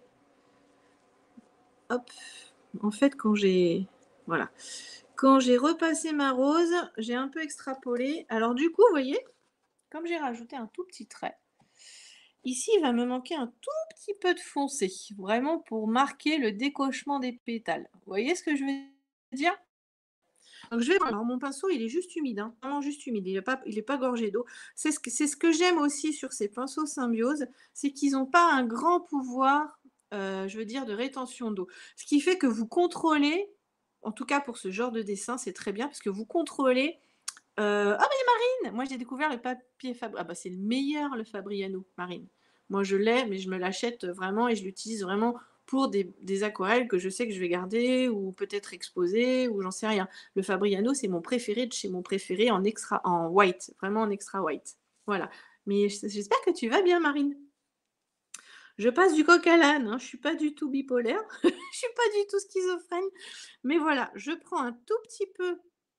Hop. En fait, quand j'ai voilà, quand j'ai repassé ma rose, j'ai un peu extrapolé. Alors du coup, vous voyez, comme j'ai rajouté un tout petit trait, ici, il va me manquer un tout petit peu de foncé, vraiment pour marquer le décochement des pétales. Vous voyez ce que je veux dire? Donc je vais alors mon pinceau, il est juste humide, hein, vraiment juste humide, il est pas il est pas gorgé d'eau. C'est ce que c'est ce que j'aime aussi sur ces pinceaux Symbiose, c'est qu'ils ont pas un grand pouvoir, heu, je veux dire de rétention d'eau. Ce qui fait que vous contrôlez, en tout cas pour ce genre de dessin, c'est très bien parce que vous contrôlez, heu ah mais Marine! Moi j'ai découvert le papier Fab ah bah c'est le meilleur le Fabriano, Marine. Moi je l'ai, mais je me l'achète vraiment et je l'utilise vraiment pour des des aquarelles que je sais que je vais garder ou peut-être exposer ou j'en sais rien. Le Fabriano, c'est mon préféré de chez mon préféré en extra en white, vraiment en extra white. Voilà. Mais j j'espère que tu vas bien, Marine. Je passe du coq à l'âne, hein, je suis pas du tout bipolaire, je suis pas du tout schizophrène, mais voilà, je prends un tout petit peu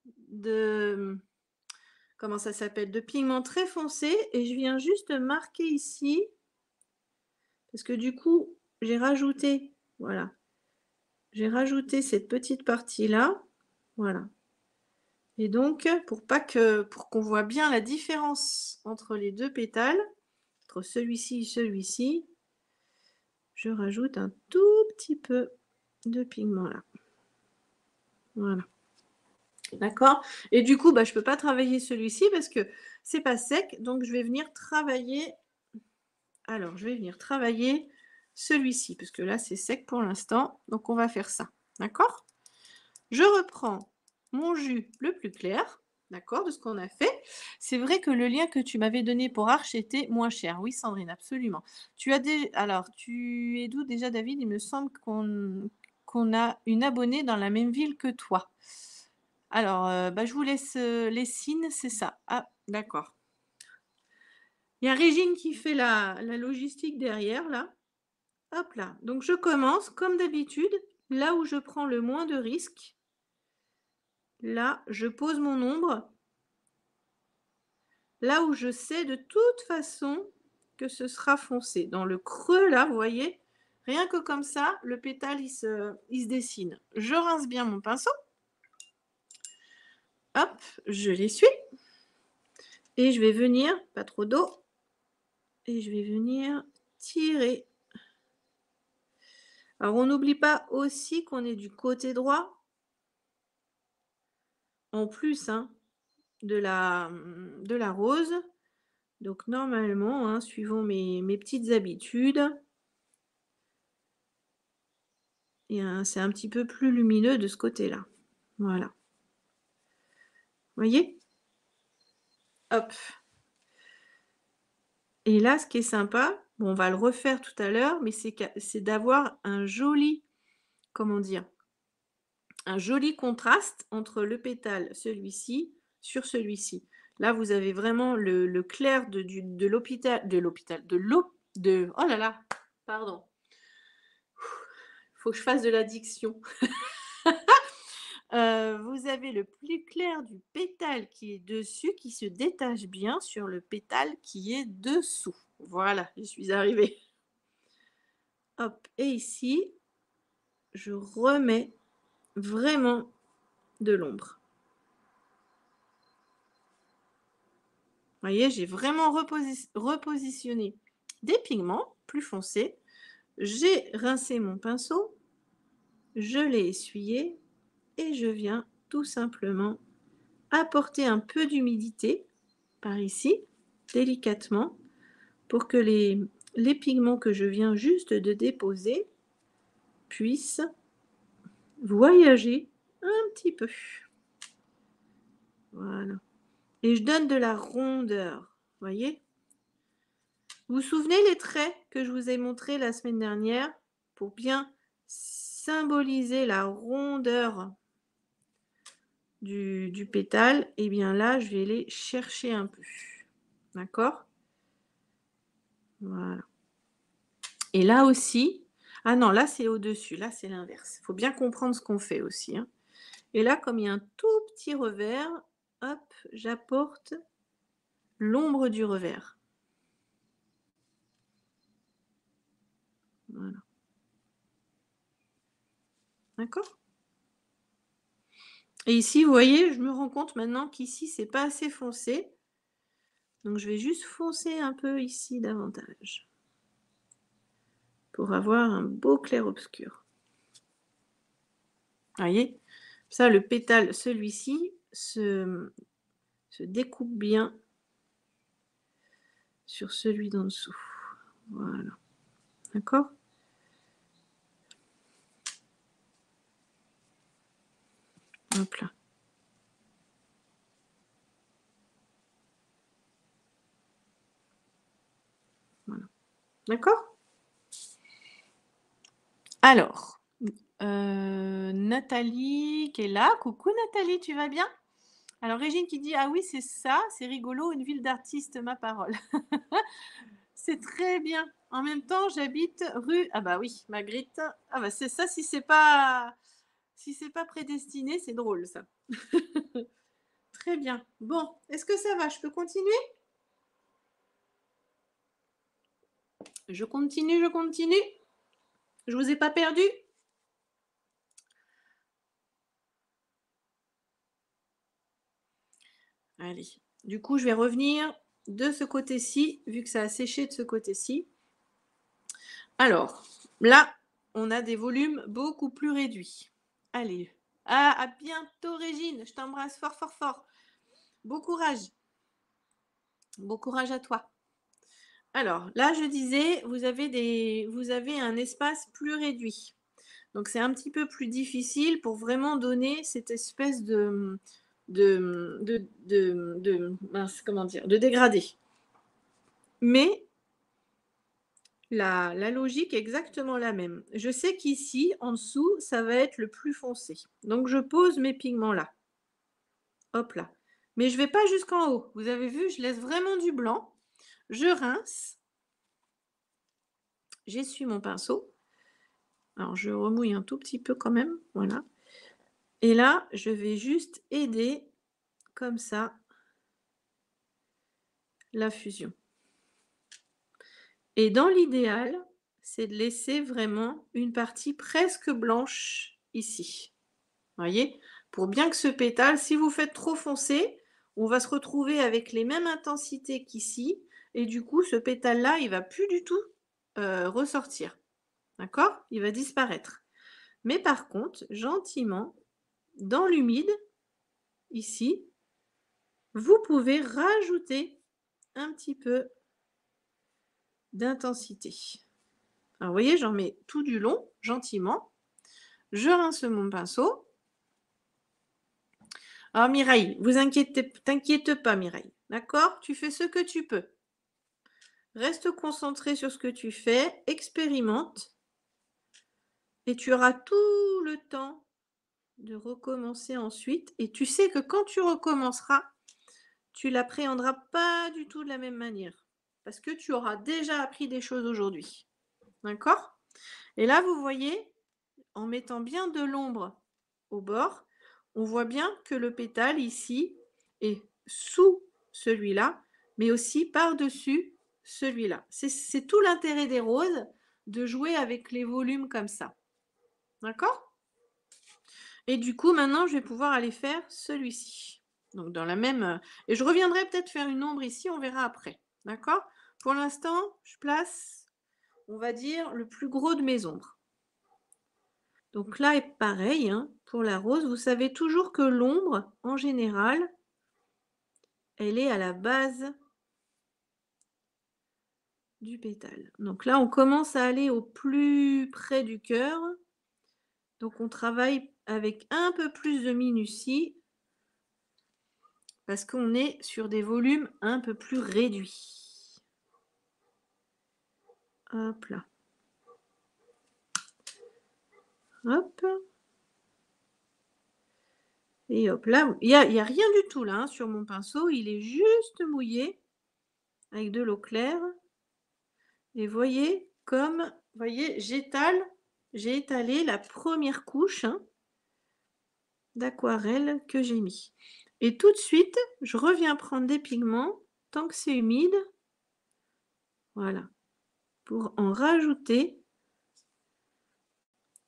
de comment ça s'appelle? De pigment très foncé et je viens juste marquer ici parce que du coup, j'ai rajouté voilà, j'ai rajouté cette petite partie-là, voilà et donc pour pas que pour qu'on voit bien la différence entre les deux pétales, entre celui-ci et celui-ci, je rajoute un tout petit peu de pigment là. Voilà. D'accord? Et du coup, bah, je peux pas travailler celui-ci parce que c'est pas sec, donc je vais venir travailler alors je vais venir travailler celui-ci, parce que là, c'est sec pour l'instant, donc on va faire ça. D'accord? Je reprends mon jus le plus clair, d'accord, de ce qu'on a fait. C'est vrai que le lien que tu m'avais donné pour Arches était moins cher. Oui, Sandrine, absolument. Tu as des alors, tu es d'où déjà, David? Il me semble qu'on qu'on a une abonnée dans la même ville que toi. Alors, heu, bah, je vous laisse, heu, les signes, c'est ça. Ah, d'accord. Il y a Régine qui fait la la logistique derrière là. Hop là, donc je commence comme d'habitude, là où je prends le moins de risques. Là, je pose mon ombre. Là où je sais de toute façon que ce sera foncé. Dans le creux là, vous voyez? Rien que comme ça, le pétale il se il se dessine. Je rince bien mon pinceau. Hop, je l'essuie et je vais venir pas trop d'eau et je vais venir tirer. Alors on n'oublie pas aussi qu'on est du côté droit. En plus, hein, de la, mmh, de la rose. Donc normalement, hein, suivant mes mes petites habitudes et hein, c'est un petit peu plus lumineux de ce côté-là. Voilà. Voyez? Hop. Et là, ce qui est sympa, bon, on va le refaire tout à l'heure, mais c'est qu'a c'est d'avoir un joli, comment dire? Un joli contraste entre le pétale, celui-ci, sur celui-ci. Là, vous avez vraiment le le clair de du de l'hôpital de l'hôpital, de l'eau de oh là là, pardon. Faut que je fasse de la diction. Heu, vous avez le plus clair du pétale qui est dessus, qui se détache bien sur le pétale qui est dessous. Voilà, j'y suis arrivée. Hop et ici, je remets vraiment de l'ombre. Vous voyez, j'ai vraiment reposi repositionné des pigments plus foncés. J'ai rincé mon pinceau, je l'ai essuyé et je viens tout simplement apporter un peu d'humidité par ici, délicatement, pour que les les pigments que je viens juste de déposer puissent voyager un petit peu. Voilà et je donne de la rondeur, voyez? Vous vous souvenez les traits que je vous ai montrés la semaine dernière pour bien symboliser la rondeur du du pétale? Et bien là, je vais les chercher un peu. D'accord? Voilà. Et là aussi ah non, là, c'est au-dessus, là, c'est l'inverse. Il faut bien comprendre ce qu'on fait aussi, hein. Et là, comme il y a un tout petit revers, hop, j'apporte l'ombre du revers. Voilà. D'accord? Et ici, vous voyez, je me rends compte maintenant qu'ici, c'est pas assez foncé. Donc je vais juste foncer un peu ici davantage. Pour avoir un beau clair-obscur. Vous voyez? Ça, le pétale, celui-ci, se, se découpe bien sur celui d'en dessous. Voilà. D'accord? Hop là. Voilà. D'accord? Alors, euh, Nathalie qui est là. Coucou Nathalie, tu vas bien? Alors Régine qui dit: «Ah oui, c'est ça, c'est rigolo, une ville d'artistes, ma parole». C'est très bien. En même temps, j'habite rue ah bah oui, Magritte. Ah bah c'est ça, si c'est pas si c'est pas prédestiné, c'est drôle ça. Très bien. Bon, est-ce que ça va? Je peux continuer? Je continue, je continue? Je vous ai pas perdu? Allez. Du coup, je vais revenir de ce côté-ci, vu que ça a séché de ce côté-ci. Alors, là, on a des volumes beaucoup plus réduits. Allez. Ah, à bientôt Régine, je t'embrasse fort, fort, fort. Bon courage. Bon courage à toi. Alors, là, je disais, vous avez, des, vous avez un espace plus réduit. Donc, c'est un petit peu plus difficile pour vraiment donner cette espèce de, de, de, de, de mince, comment dire, de dégradé. Mais la, la logique est exactement la même. Je sais qu'ici, en dessous, ça va être le plus foncé. Donc, je pose mes pigments là. Hop là. Mais je ne vais pas jusqu'en haut. Vous avez vu, je laisse vraiment du blanc. Je rince. J'essuie mon pinceau. Alors, je remouille un tout petit peu quand même. Voilà. Et là, je vais juste aider comme ça la fusion. Et dans l'idéal, c'est de laisser vraiment une partie presque blanche ici. Vous voyez? Pour bien que ce pétale, si vous faites trop foncé, on va se retrouver avec les mêmes intensités qu'ici. Et du coup, ce pétale-là, il ne va plus du tout euh, ressortir. D'accord? Il va disparaître. Mais par contre, gentiment, dans l'humide, ici, vous pouvez rajouter un petit peu d'intensité. Alors, vous voyez, j'en mets tout du long, gentiment. Je rince mon pinceau. Alors, Mireille, vous inquiétez, t'inquiète pas, Mireille. D'accord? Tu fais ce que tu peux. Reste concentré sur ce que tu fais, expérimente. Et tu auras tout le temps de recommencer ensuite. Et tu sais que quand tu recommenceras, tu l'appréhenderas pas du tout de la même manière. Parce que tu auras déjà appris des choses aujourd'hui. D'accord? Et là, vous voyez, en mettant bien de l'ombre au bord, on voit bien que le pétale ici est sous celui-là, mais aussi par-dessus celui-là. C'est tout l'intérêt des roses de jouer avec les volumes comme ça. D'accord? Et du coup, maintenant, je vais pouvoir aller faire celui-ci. Donc, dans la même... Et je reviendrai peut-être faire une ombre ici, on verra après. D'accord? Pour l'instant, je place, on va dire, le plus gros de mes ombres. Donc là, est pareil, hein, pour la rose, vous savez toujours que l'ombre, en général, elle est à la base du pétale. Donc là, on commence à aller au plus près du cœur. Donc on travaille avec un peu plus de minutie parce qu'on est sur des volumes un peu plus réduits. Hop là. Hop. Et hop là, il n'y a, a rien du tout là hein, sur mon pinceau, il est juste mouillé avec de l'eau claire. Et voyez comme, voyez, j'étale, j'ai étalé la première couche hein, d'aquarelle que j'ai mis. Et tout de suite, je reviens prendre des pigments tant que c'est humide. Voilà. Pour en rajouter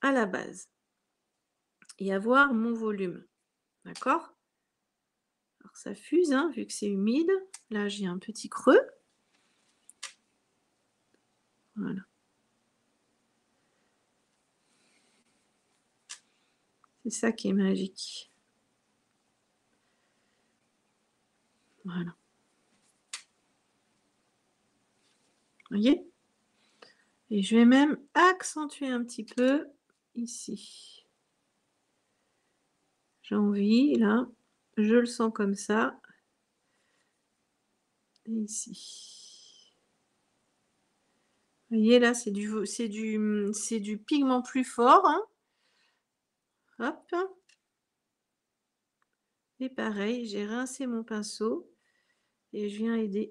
à la base et avoir mon volume. D'accord? Alors ça fuse, hein, vu que c'est humide. Là, j'ai un petit creux. Voilà. C'est ça qui est magique. Voilà. Voyez? Et je vais même accentuer un petit peu ici. J'ai envie, là, je le sens comme ça. Et ici. Vous voyez là, c'est du vo c'est du, mmh, c'est du pigment plus fort, hein. Hop. Et pareil, j'ai rincé mon pinceau et je viens aider.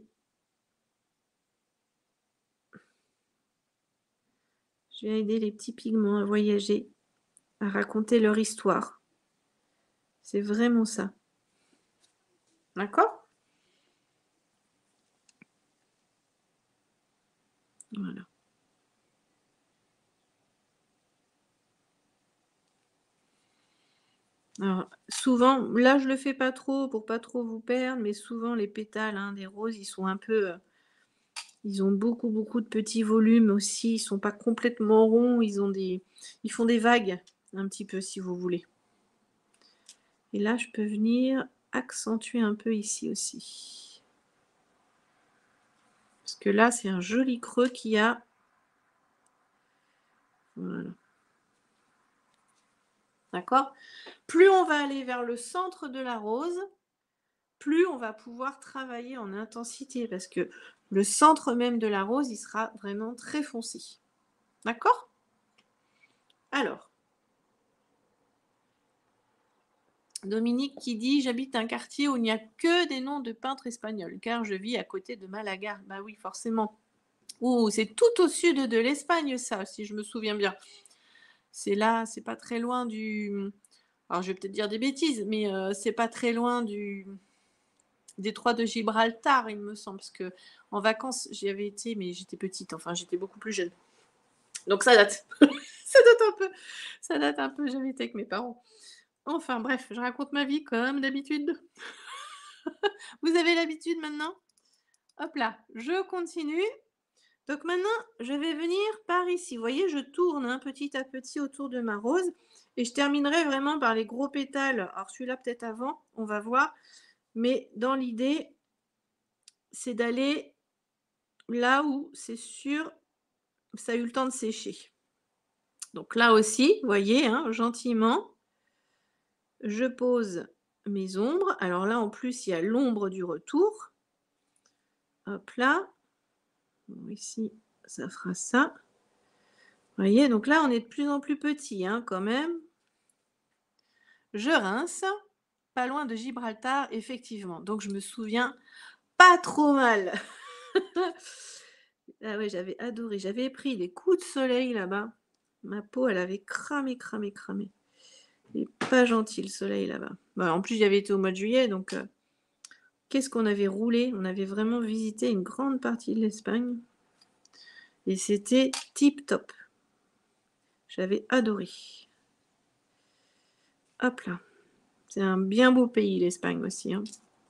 Je viens aider les petits pigments à voyager, à raconter leur histoire. C'est vraiment ça. D'accord? Voilà. Alors souvent, là je le fais pas trop pour pas trop vous perdre, mais souvent les pétales, hein, des roses, ils sont un peu, heu, ils ont beaucoup, beaucoup de petits volumes aussi, ils sont pas complètement ronds, ils ont des ils font des vagues un petit peu si vous voulez. Et là, je peux venir accentuer un peu ici aussi. Parce que là, c'est un joli creux qu'il y a. Voilà. D'accord? Plus on va aller vers le centre de la rose, plus on va pouvoir travailler en intensité parce que le centre même de la rose, il sera vraiment très foncé. D'accord? Alors, Dominique qui dit: «J'habite un quartier où il n'y a que des noms de peintres espagnols, car je vis à côté de Malaga». Bah oui, forcément. Ouh, c'est tout au sud de l'Espagne ça, si je me souviens bien. C'est là, c'est pas très loin du, mmh, alors je vais peut-être dire des bêtises, mais heu, c'est pas très loin du détroit de Gibraltar, il me semble, parce qu'en vacances, j'y avais été, mais j'étais petite, enfin j'étais beaucoup plus jeune. Donc ça date. Ça date un peu. Ça date un peu, j'avais été avec mes parents. Enfin bref, je raconte ma vie comme d'habitude. Vous avez l'habitude maintenant? Hop là, je continue. Donc maintenant, je vais venir par ici. Vous voyez, je tourne, hein, petit à petit autour de ma rose et je terminerai vraiment par les gros pétales. Alors celui-là peut-être avant, on va voir. Mais dans l'idée, c'est d'aller là où c'est sûr, ça a eu le temps de sécher. Donc là aussi, vous voyez, hein, gentiment, je pose mes ombres. Alors là, en plus, il y a l'ombre du retour. Hop là. Bon, ici, ça fera ça. Vous voyez, donc là, on est de plus en plus petit, hein, quand même. Je rince, pas loin de Gibraltar, effectivement. Donc je me souviens pas trop mal. Ah ouais, j'avais adoré. J'avais pris des coups de soleil là-bas. Ma peau, elle avait cramé, cramé, cramé. Il est pas gentil le soleil là-bas. Bah, en plus, j'y avais été au mois de juillet, donc heu, qu'est-ce qu'on avait roulé? On avait vraiment visité une grande partie de l'Espagne et c'était tip top. J'avais adoré. Hop là. C'est un bien beau pays l'Espagne aussi, hein.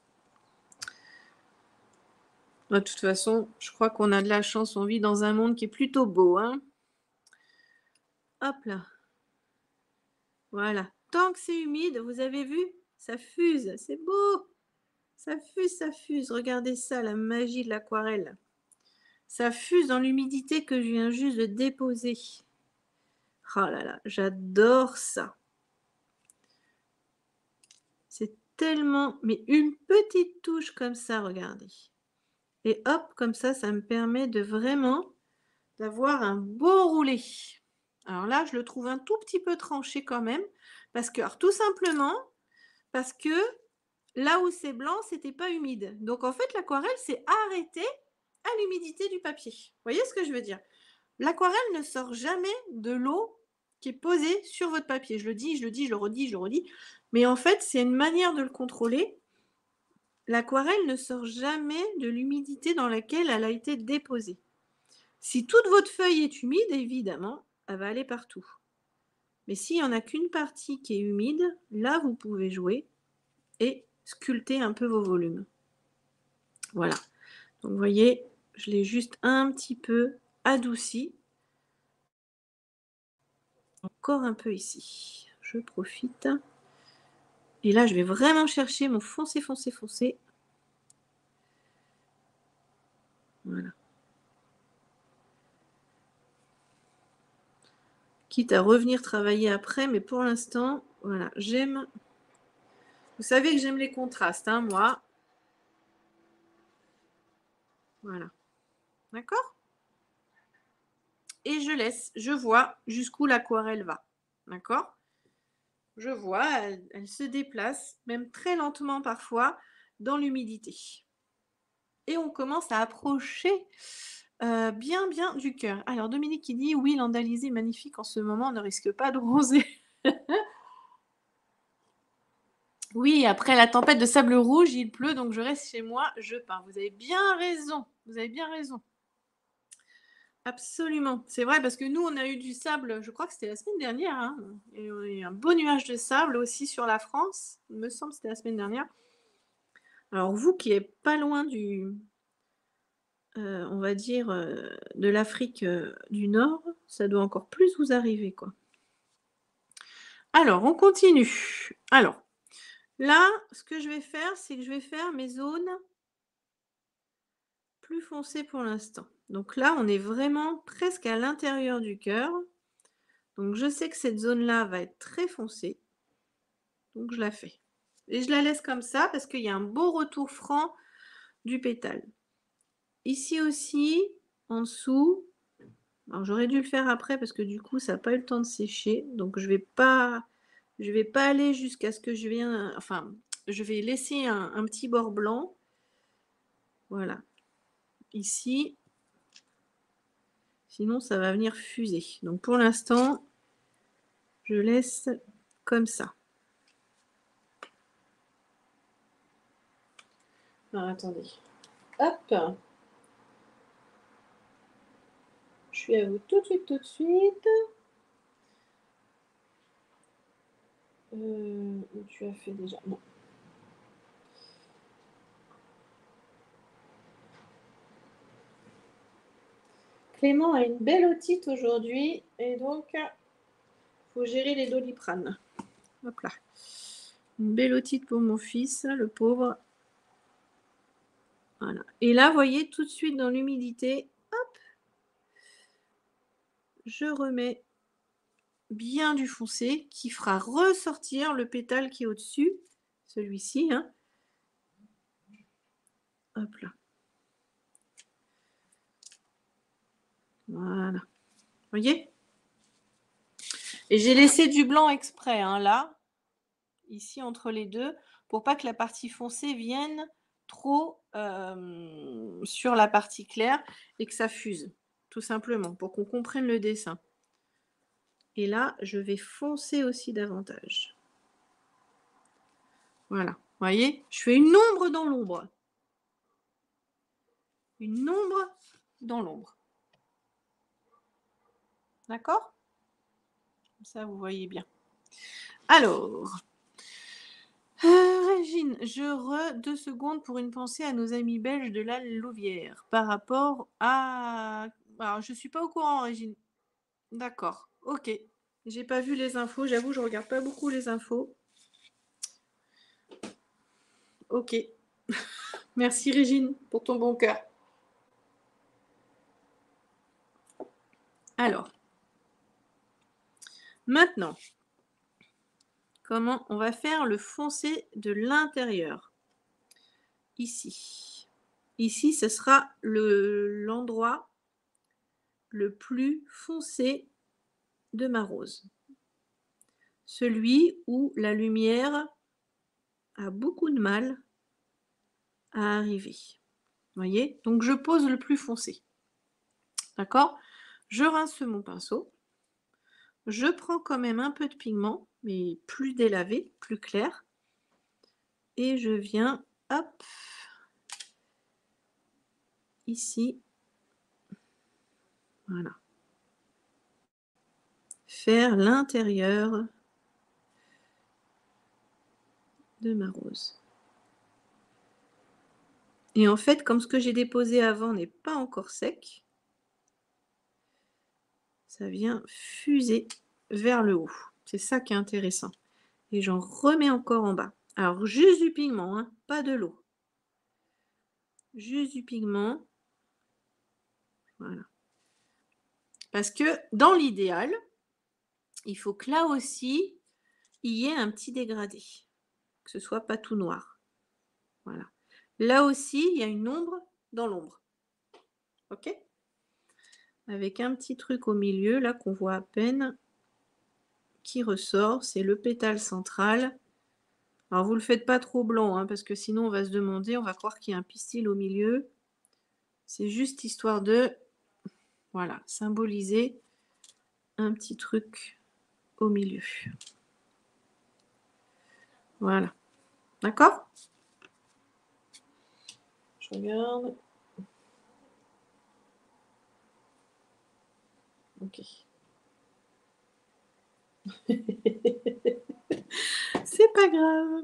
Bah, de toute façon, je crois qu'on a de la chance, on vit dans un monde qui est plutôt beau, hein. Hop là. Voilà. Tant que c'est humide, vous avez vu? Ça fuse, c'est beau! Ça fuse, ça fuse. Regardez ça, la magie de l'aquarelle. Ça fuse dans l'humidité que je viens juste de déposer. Oh là là, j'adore ça. C'est tellement, mais une petite touche comme ça, regardez. Et hop, comme ça, ça me permet de vraiment d'avoir un beau roulé. Alors là, je le trouve un tout petit peu tranché quand même, parce que, alors tout simplement, parce que là où c'est blanc, c'était pas humide. Donc en fait, l'aquarelle s'est arrêtée à l'humidité du papier. Vous voyez ce que je veux dire? L'aquarelle ne sort jamais de l'eau qui est posée sur votre papier. Je le dis, je le dis, je le redis, je le redis. Mais en fait, c'est une manière de le contrôler. L'aquarelle ne sort jamais de l'humidité dans laquelle elle a été déposée. Si toute votre feuille est humide, évidemment, elle va aller partout. Mais s'il n'y en a qu'une partie qui est humide, là, vous pouvez jouer et sculpter un peu vos volumes. Voilà. Donc, vous voyez, je l'ai juste un petit peu adouci. Encore un peu ici. Je profite. Et là, je vais vraiment chercher mon foncé, foncé, foncé. Voilà. Quitte à revenir travailler après, mais pour l'instant, voilà, j'aime. Vous savez que j'aime les contrastes, hein, moi. Voilà. D'accord? Et je laisse, je vois jusqu'où l'aquarelle va. D'accord? Je vois, elle, elle se déplace, même très lentement parfois, dans l'humidité. Et on commence à approcher euh, bien, bien du cœur. Alors, Dominique qui dit, oui, l'andalisé est magnifique en ce moment, on ne risque pas de bronzer. Oui, après la tempête de sable rouge, il pleut, donc je reste chez moi, je peins. Vous avez bien raison, vous avez bien raison. Absolument, c'est vrai parce que nous, on a eu du sable, je crois que c'était la semaine dernière, hein, et on a eu un beau nuage de sable aussi sur la France, il me semble que c'était la semaine dernière. Alors vous qui êtes pas loin du, euh, on va dire, euh, de l'Afrique euh, du Nord, ça doit encore plus vous arriver, quoi. Alors, on continue. Alors, là, ce que je vais faire, c'est que je vais faire mes zones plus foncées pour l'instant. Donc là, on est vraiment presque à l'intérieur du cœur. Donc je sais que cette zone-là va être très foncée. Donc je la fais. Et je la laisse comme ça parce qu'il y a un beau retour franc du pétale. Ici aussi, en dessous, alors j'aurais dû le faire après parce que du coup, ça n'a pas eu le temps de sécher. Donc je vais pas, je vais pas aller jusqu'à ce que je viens, enfin, je vais laisser un, un petit bord blanc. Voilà. Ici. Sinon, ça va venir fuser. Donc pour l'instant, je laisse comme ça. Alors attendez. Hop. Je suis à vous tout de suite, tout de suite. Euh, tu as fait déjà. Non. Clément a une belle otite aujourd'hui et donc il faut gérer les doliprane. Hop là. Une belle otite pour mon fils, le pauvre. Voilà. Et là, vous voyez, tout de suite dans l'humidité, hop, je remets bien du foncé qui fera ressortir le pétale qui est au-dessus, celui-ci, hein. Hop là. Voilà. Vous voyez? Et j'ai laissé du blanc exprès, hein, là, ici entre les deux, pour pas que la partie foncée vienne trop euh, sur la partie claire et que ça fuse, tout simplement, pour qu'on comprenne le dessin. Et là, je vais foncer aussi davantage. Voilà. Vous voyez? Je fais une ombre dans l'ombre. Une ombre dans l'ombre. D'accord? Comme ça, vous voyez bien. Alors, euh, Régine, je re deux secondes pour une pensée à nos amis belges de la Louvière par rapport à... Alors, je ne suis pas au courant, Régine. D'accord, ok. J'ai pas vu les infos, j'avoue, je regarde pas beaucoup les infos. Ok. Merci, Régine, pour ton bon cœur. Alors, maintenant, comment on va faire le foncé de l'intérieur? Ici. Ici, ce sera le, l'endroit le plus foncé de ma rose. Celui où la lumière a beaucoup de mal à arriver. Vous voyez? Donc, je pose le plus foncé. D'accord? Je rince mon pinceau. Je prends quand même un peu de pigment, mais plus délavé, plus clair. Et je viens, hop, ici. Voilà. faire l'intérieur de ma rose. Et en fait, comme ce que j'ai déposé avant n'est pas encore sec, ça vient fuser vers le haut. C'est ça qui est intéressant. Et j'en remets encore en bas. Alors, juste du pigment, hein, pas de l'eau. Juste du pigment. Voilà. Parce que dans l'idéal, il faut que là aussi, il y ait un petit dégradé. Que ce soit pas tout noir. Voilà. Là aussi, il y a une ombre dans l'ombre. OK? Avec un petit truc au milieu, là, qu'on voit à peine, qui ressort. C'est le pétale central. Alors, vous le faites pas trop blanc, hein, parce que sinon, on va se demander, on va croire qu'il y a un pistil au milieu. C'est juste histoire de, voilà, symboliser un petit truc au milieu. Voilà. D'accord? Je regarde. OK. C'est pas grave.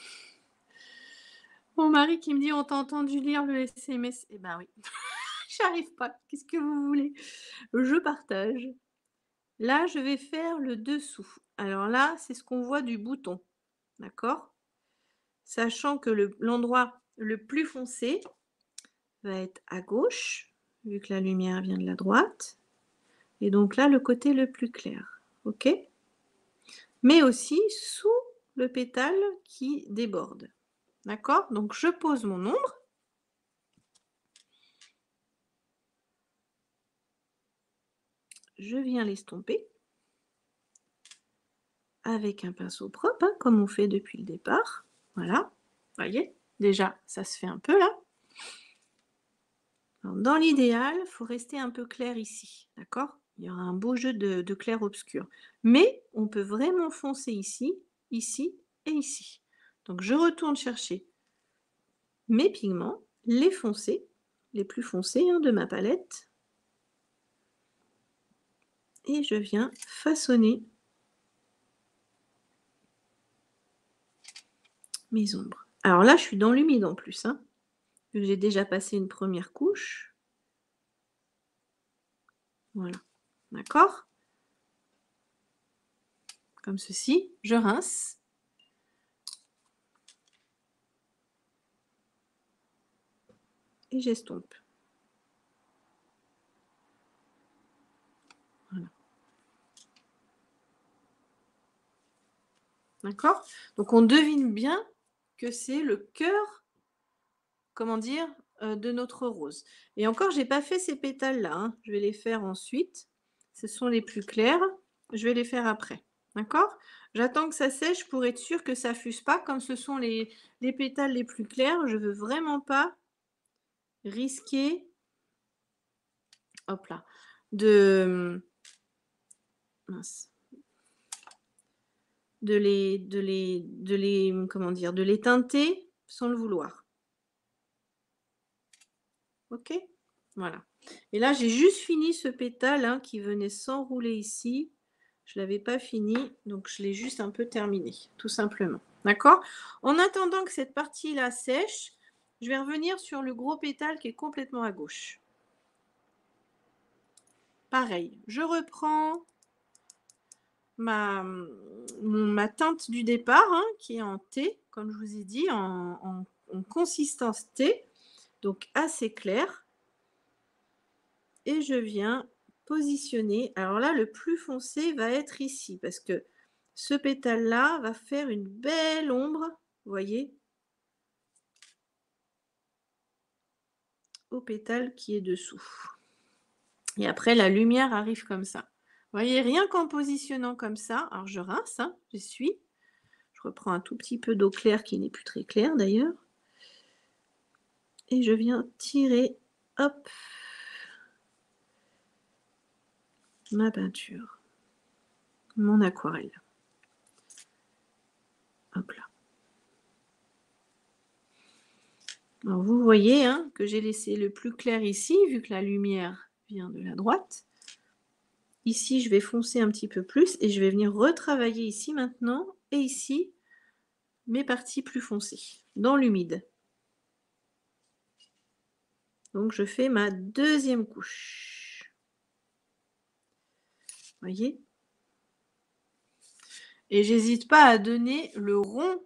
Mon mari qui me dit: «On t'a entendu lire le S M S». Eh ben oui, j'arrive pas. Qu'est-ce que vous voulez? Je partage. Là, je vais faire le dessous. Alors là, c'est ce qu'on voit du bouton. D'accord? Sachant que le l'endroit le plus foncé va être à gauche, vu que la lumière vient de la droite. Et donc là, le côté le plus clair. OK? Mais aussi sous le pétale qui déborde. D'accord? Donc je pose mon ombre. Je viens l'estomper. Avec un pinceau propre, hein, comme on fait depuis le départ. Voilà. Voyez? Déjà, ça se fait un peu là. Alors, dans l'idéal, il faut rester un peu clair ici. D'accord? Il y aura un beau jeu de, de clair-obscur. Mais on peut vraiment foncer ici, ici et ici. Donc je retourne chercher mes pigments, les foncés, les plus foncés hein, de ma palette. Et je viens façonner mes ombres. Alors là, je suis dans l'humide en plus. Hein. J'ai déjà passé une première couche. Voilà. D'accord? Comme ceci. Je rince. Et j'estompe. Voilà. D'accord? Donc on devine bien que c'est le cœur, comment dire, euh, de notre rose. Et encore, j'ai pas fait ces pétales-là. Hein. Je vais les faire ensuite. Ce sont les plus clairs. Je vais les faire après. D'accord? J'attends que ça sèche pour être sûr que ça fuse pas. Comme ce sont les, les pétales les plus clairs, je veux vraiment pas risquer, hop là, de, mince, de les, de les, de les, comment dire, de les teinter sans le vouloir. OK? Voilà. Et là, j'ai juste fini ce pétale hein, qui venait s'enrouler ici. Je ne l'avais pas fini, donc je l'ai juste un peu terminé, tout simplement. D'accord? En attendant que cette partie-là sèche, je vais revenir sur le gros pétale qui est complètement à gauche. Pareil, je reprends ma, ma teinte du départ, hein, qui est en thé, comme je vous ai dit, en, en, en consistance thé, donc assez clair. Et je viens positionner. Alors là, le plus foncé va être ici, parce que ce pétale-là va faire une belle ombre, vous voyez, au pétale qui est dessous. Et après, la lumière arrive comme ça. Vous voyez, rien qu'en positionnant comme ça, alors je rince, hein, j'essuie. Je reprends un tout petit peu d'eau claire qui n'est plus très claire d'ailleurs. Et je viens tirer, hop, ma peinture, mon aquarelle. Hop là. Alors vous voyez hein, que j'ai laissé le plus clair ici, vu que la lumière vient de la droite. Ici, je vais foncer un petit peu plus et je vais venir retravailler ici maintenant et ici, mes parties plus foncées, dans l'humide. Donc je fais ma deuxième couche. Voyez? Et j'hésite pas à donner le rond.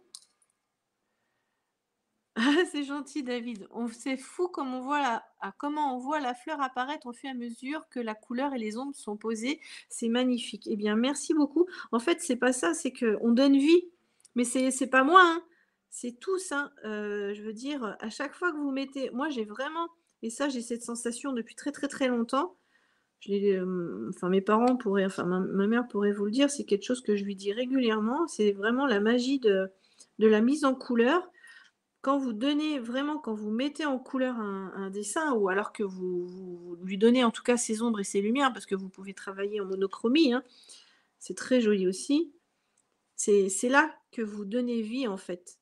Ah, c'est gentil David. On c'est fou comme on voit la ah, comment on voit la fleur apparaître au fur et à mesure que la couleur et les ombres sont posées. C'est magnifique. Eh bien, merci beaucoup. En fait, c'est pas ça, c'est qu'on donne vie. Mais c'est c'est pas moi, hein. C'est tous, hein. Heu, je veux dire, à chaque fois que vous mettez moi, j'ai vraiment et ça, j'ai cette sensation depuis très, très, très longtemps. Je l'ai, hem, enfin mes parents pourraient enfin ma ma mère pourrait vous le dire, c'est quelque chose que je lui dis régulièrement. C'est vraiment la magie de de la mise en couleur. Quand vous donnez vraiment, quand vous mettez en couleur un un dessin ou alors que vous vous vous lui donnez en tout cas ses ombres et ses lumières, parce que vous pouvez travailler en monochromie, hein, c'est très joli aussi. C'est c'est là que vous donnez vie en fait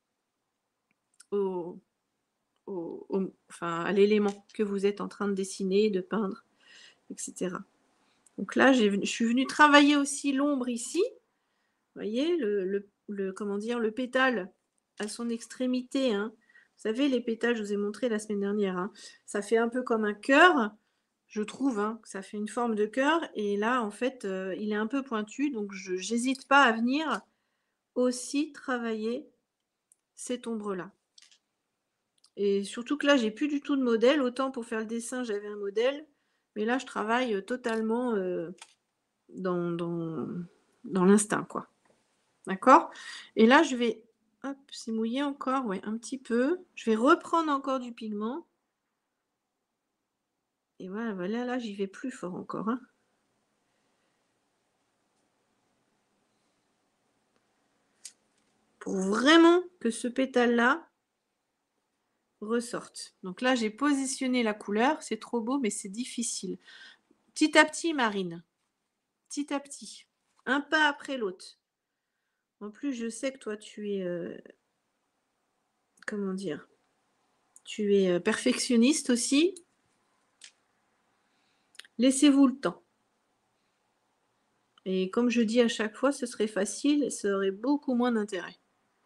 au au au enfin à l'élément que vous êtes en train de dessiner, de peindre et cetera. Donc là, j'ai je suis venue travailler aussi l'ombre ici. Vous voyez le le le comment dire? Le pétale à son extrémité, hein. Vous savez les pétales, je vous ai montré la semaine dernière, hein. Ça fait un peu comme un cœur, je trouve, hein, que ça fait une forme de cœur et là en fait, heu, il est un peu pointu donc je j'hésite pas à venir aussi travailler cette ombre-là. Et surtout que là, j'ai plus du tout de modèle. Autant pour faire le dessin, j'avais un modèle, mais là je travaille, heu, totalement, heu, dans dans dans l'instinct, quoi. D'accord? Et là, je vais hop, c'est mouillé encore, ouais, un petit peu. Je vais reprendre encore du pigment et voilà, voilà, là, j'y vais plus fort encore, hein. Pour vraiment que ce pétale-là ressorte. Donc là, j'ai positionné la couleur, c'est trop beau, mais c'est difficile. Petit à petit, Marine, petit à petit, un pas après l'autre. En plus, je sais que toi, tu es, heu, comment dire? Tu es, heu, perfectionniste aussi. Laissez-vous le temps. Et comme je dis à chaque fois, ce serait facile, ça aurait beaucoup moins d'intérêt.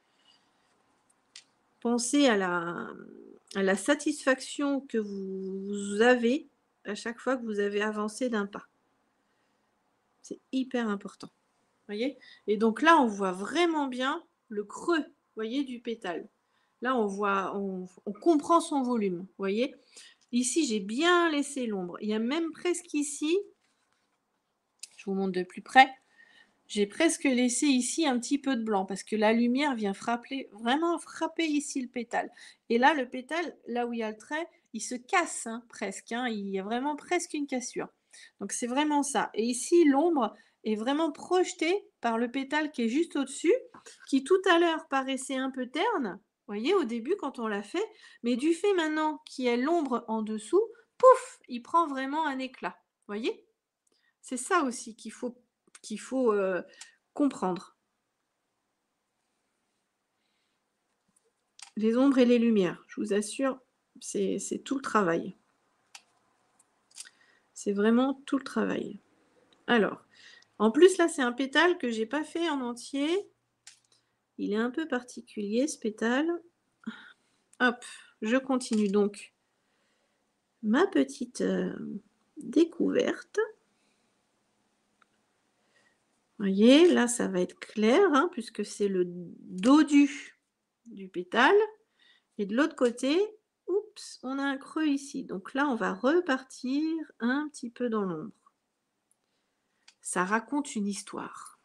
Pensez à la à la satisfaction que vous avez à chaque fois que vous avez avancé d'un pas. C'est hyper important. Voyez? Et donc là, on voit vraiment bien le creux, voyez, du pétale. Là, on voit, on, on comprend son volume, voyez? Ici, j'ai bien laissé l'ombre. Il y a même presque ici, je vous montre de plus près, j'ai presque laissé ici un petit peu de blanc parce que la lumière vient frapper, vraiment frapper ici le pétale. Et là, le pétale, là où il y a le trait, il se casse hein, presque. Hein, il y a vraiment presque une cassure. Donc c'est vraiment ça. Et ici, l'ombre est vraiment projetée par le pétale qui est juste au-dessus, qui tout à l'heure paraissait un peu terne, vous voyez, au début quand on l'a fait, mais du fait maintenant qu'il y a l'ombre en dessous, pouf, il prend vraiment un éclat. Vous voyez? C'est ça aussi qu'il faut qu'il faut, heu, comprendre. Les ombres et les lumières, je vous assure, c'est c'est tout le travail. C'est vraiment tout le travail. Alors, en plus là, c'est un pétale que j'ai pas fait en entier. Il est un peu particulier ce pétale. Hop, je continue donc ma petite, heu, découverte. Voyez, là, ça va être clair, hein, puisque c'est le dodu du pétale. Et de l'autre côté, oups, on a un creux ici. Donc là, on va repartir un petit peu dans l'ombre. Ça raconte une histoire.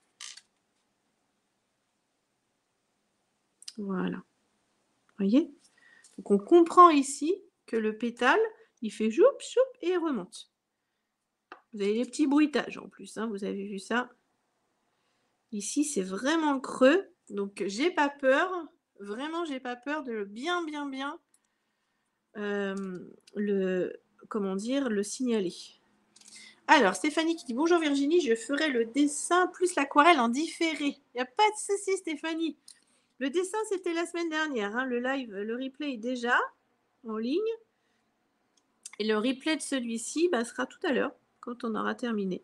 Voilà. Voyez? Donc on comprend ici que le pétale, il fait joup, choup et il remonte. Vous avez les petits bruitages en plus, hein, vous avez vu ça? Ici, c'est vraiment le creux. Donc j'ai pas peur. Vraiment, j'ai pas peur de bien, bien, bien euh, le comment dire le signaler. Alors, Stéphanie qui dit: «Bonjour Virginie, je ferai le dessin plus l'aquarelle en différé». Il y a pas de souci Stéphanie. Le dessin, c'était la semaine dernière, hein, le live, le replay est déjà en ligne et le replay de celui-ci, bah, sera tout à l'heure. quand on aura terminé.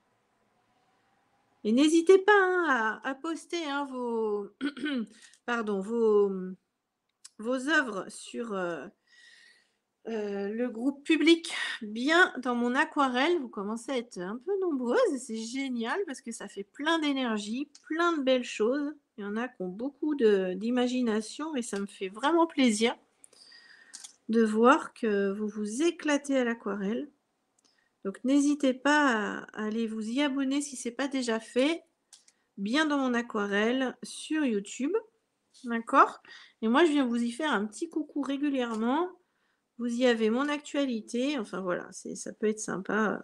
Et n'hésitez pas, hein, à à poster, hein, vos pardon, vos, mmh, vos œuvres sur, heu heu, le groupe public Bien dans mon aquarelle. Vous commencez à être un peu nombreuses et c'est génial parce que ça fait plein d'énergie, plein de belles choses. Il y en a qui ont beaucoup de d'imagination et ça me fait vraiment plaisir de voir que vous vous éclatez à l'aquarelle. Donc n'hésitez pas à à aller vous y abonner si c'est pas déjà fait. Bien dans mon aquarelle sur YouTube, d'accord? Et moi, je viens vous y faire un petit coucou régulièrement. Vous y avez mon actualité, enfin voilà, c'est ça peut être sympa,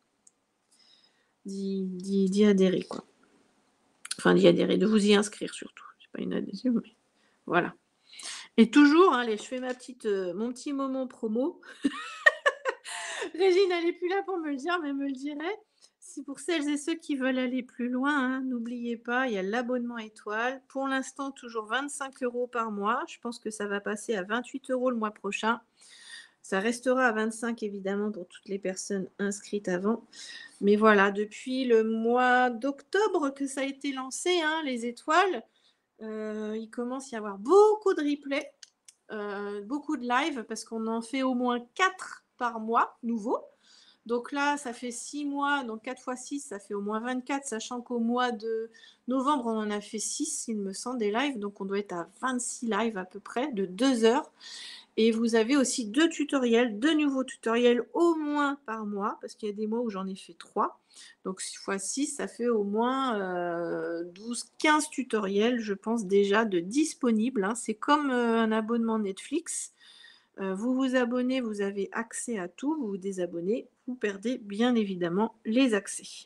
d'y d'y d'y adhérer, quoi. Enfin d'y adhérer, de vous y inscrire surtout. C'est pas une adhésion, mais voilà. Et toujours, hein, allez, je fais ma petite, heu, mon petit moment promo. Régine, elle est plus là pour me le dire, mais elle me le dirait. C'est pour celles et ceux qui veulent aller plus loin, hein, n'oubliez pas, il y a l'abonnement étoile. Pour l'instant, toujours vingt-cinq euros par mois. Je pense que ça va passer à vingt-huit euros le mois prochain. Ça restera à vingt-cinq évidemment pour toutes les personnes inscrites avant. Mais voilà, depuis le mois d'octobre que ça a été lancé, hein, les étoiles, heu, il commence à y avoir beaucoup de replays, heu, beaucoup de live parce qu'on en fait au moins quatre par mois nouveaux. Donc là, ça fait six mois, donc quatre fois six, ça fait au moins vingt-quatre, sachant qu'au mois de novembre, on en a fait six, il me semble, des lives. Donc on doit être à vingt-six lives à peu près, de deux heures. Et vous avez aussi deux tutoriels, deux nouveaux tutoriels au moins par mois, parce qu'il y a des mois où j'en ai fait trois. Donc six fois six, ça fait au moins euh, douze quinze tutoriels, je pense déjà, de disponibles, hein. C'est comme euh, un abonnement Netflix. Euh, vous vous abonnez, vous avez accès à tout. Vous vous désabonnez, vous perdez bien évidemment les accès.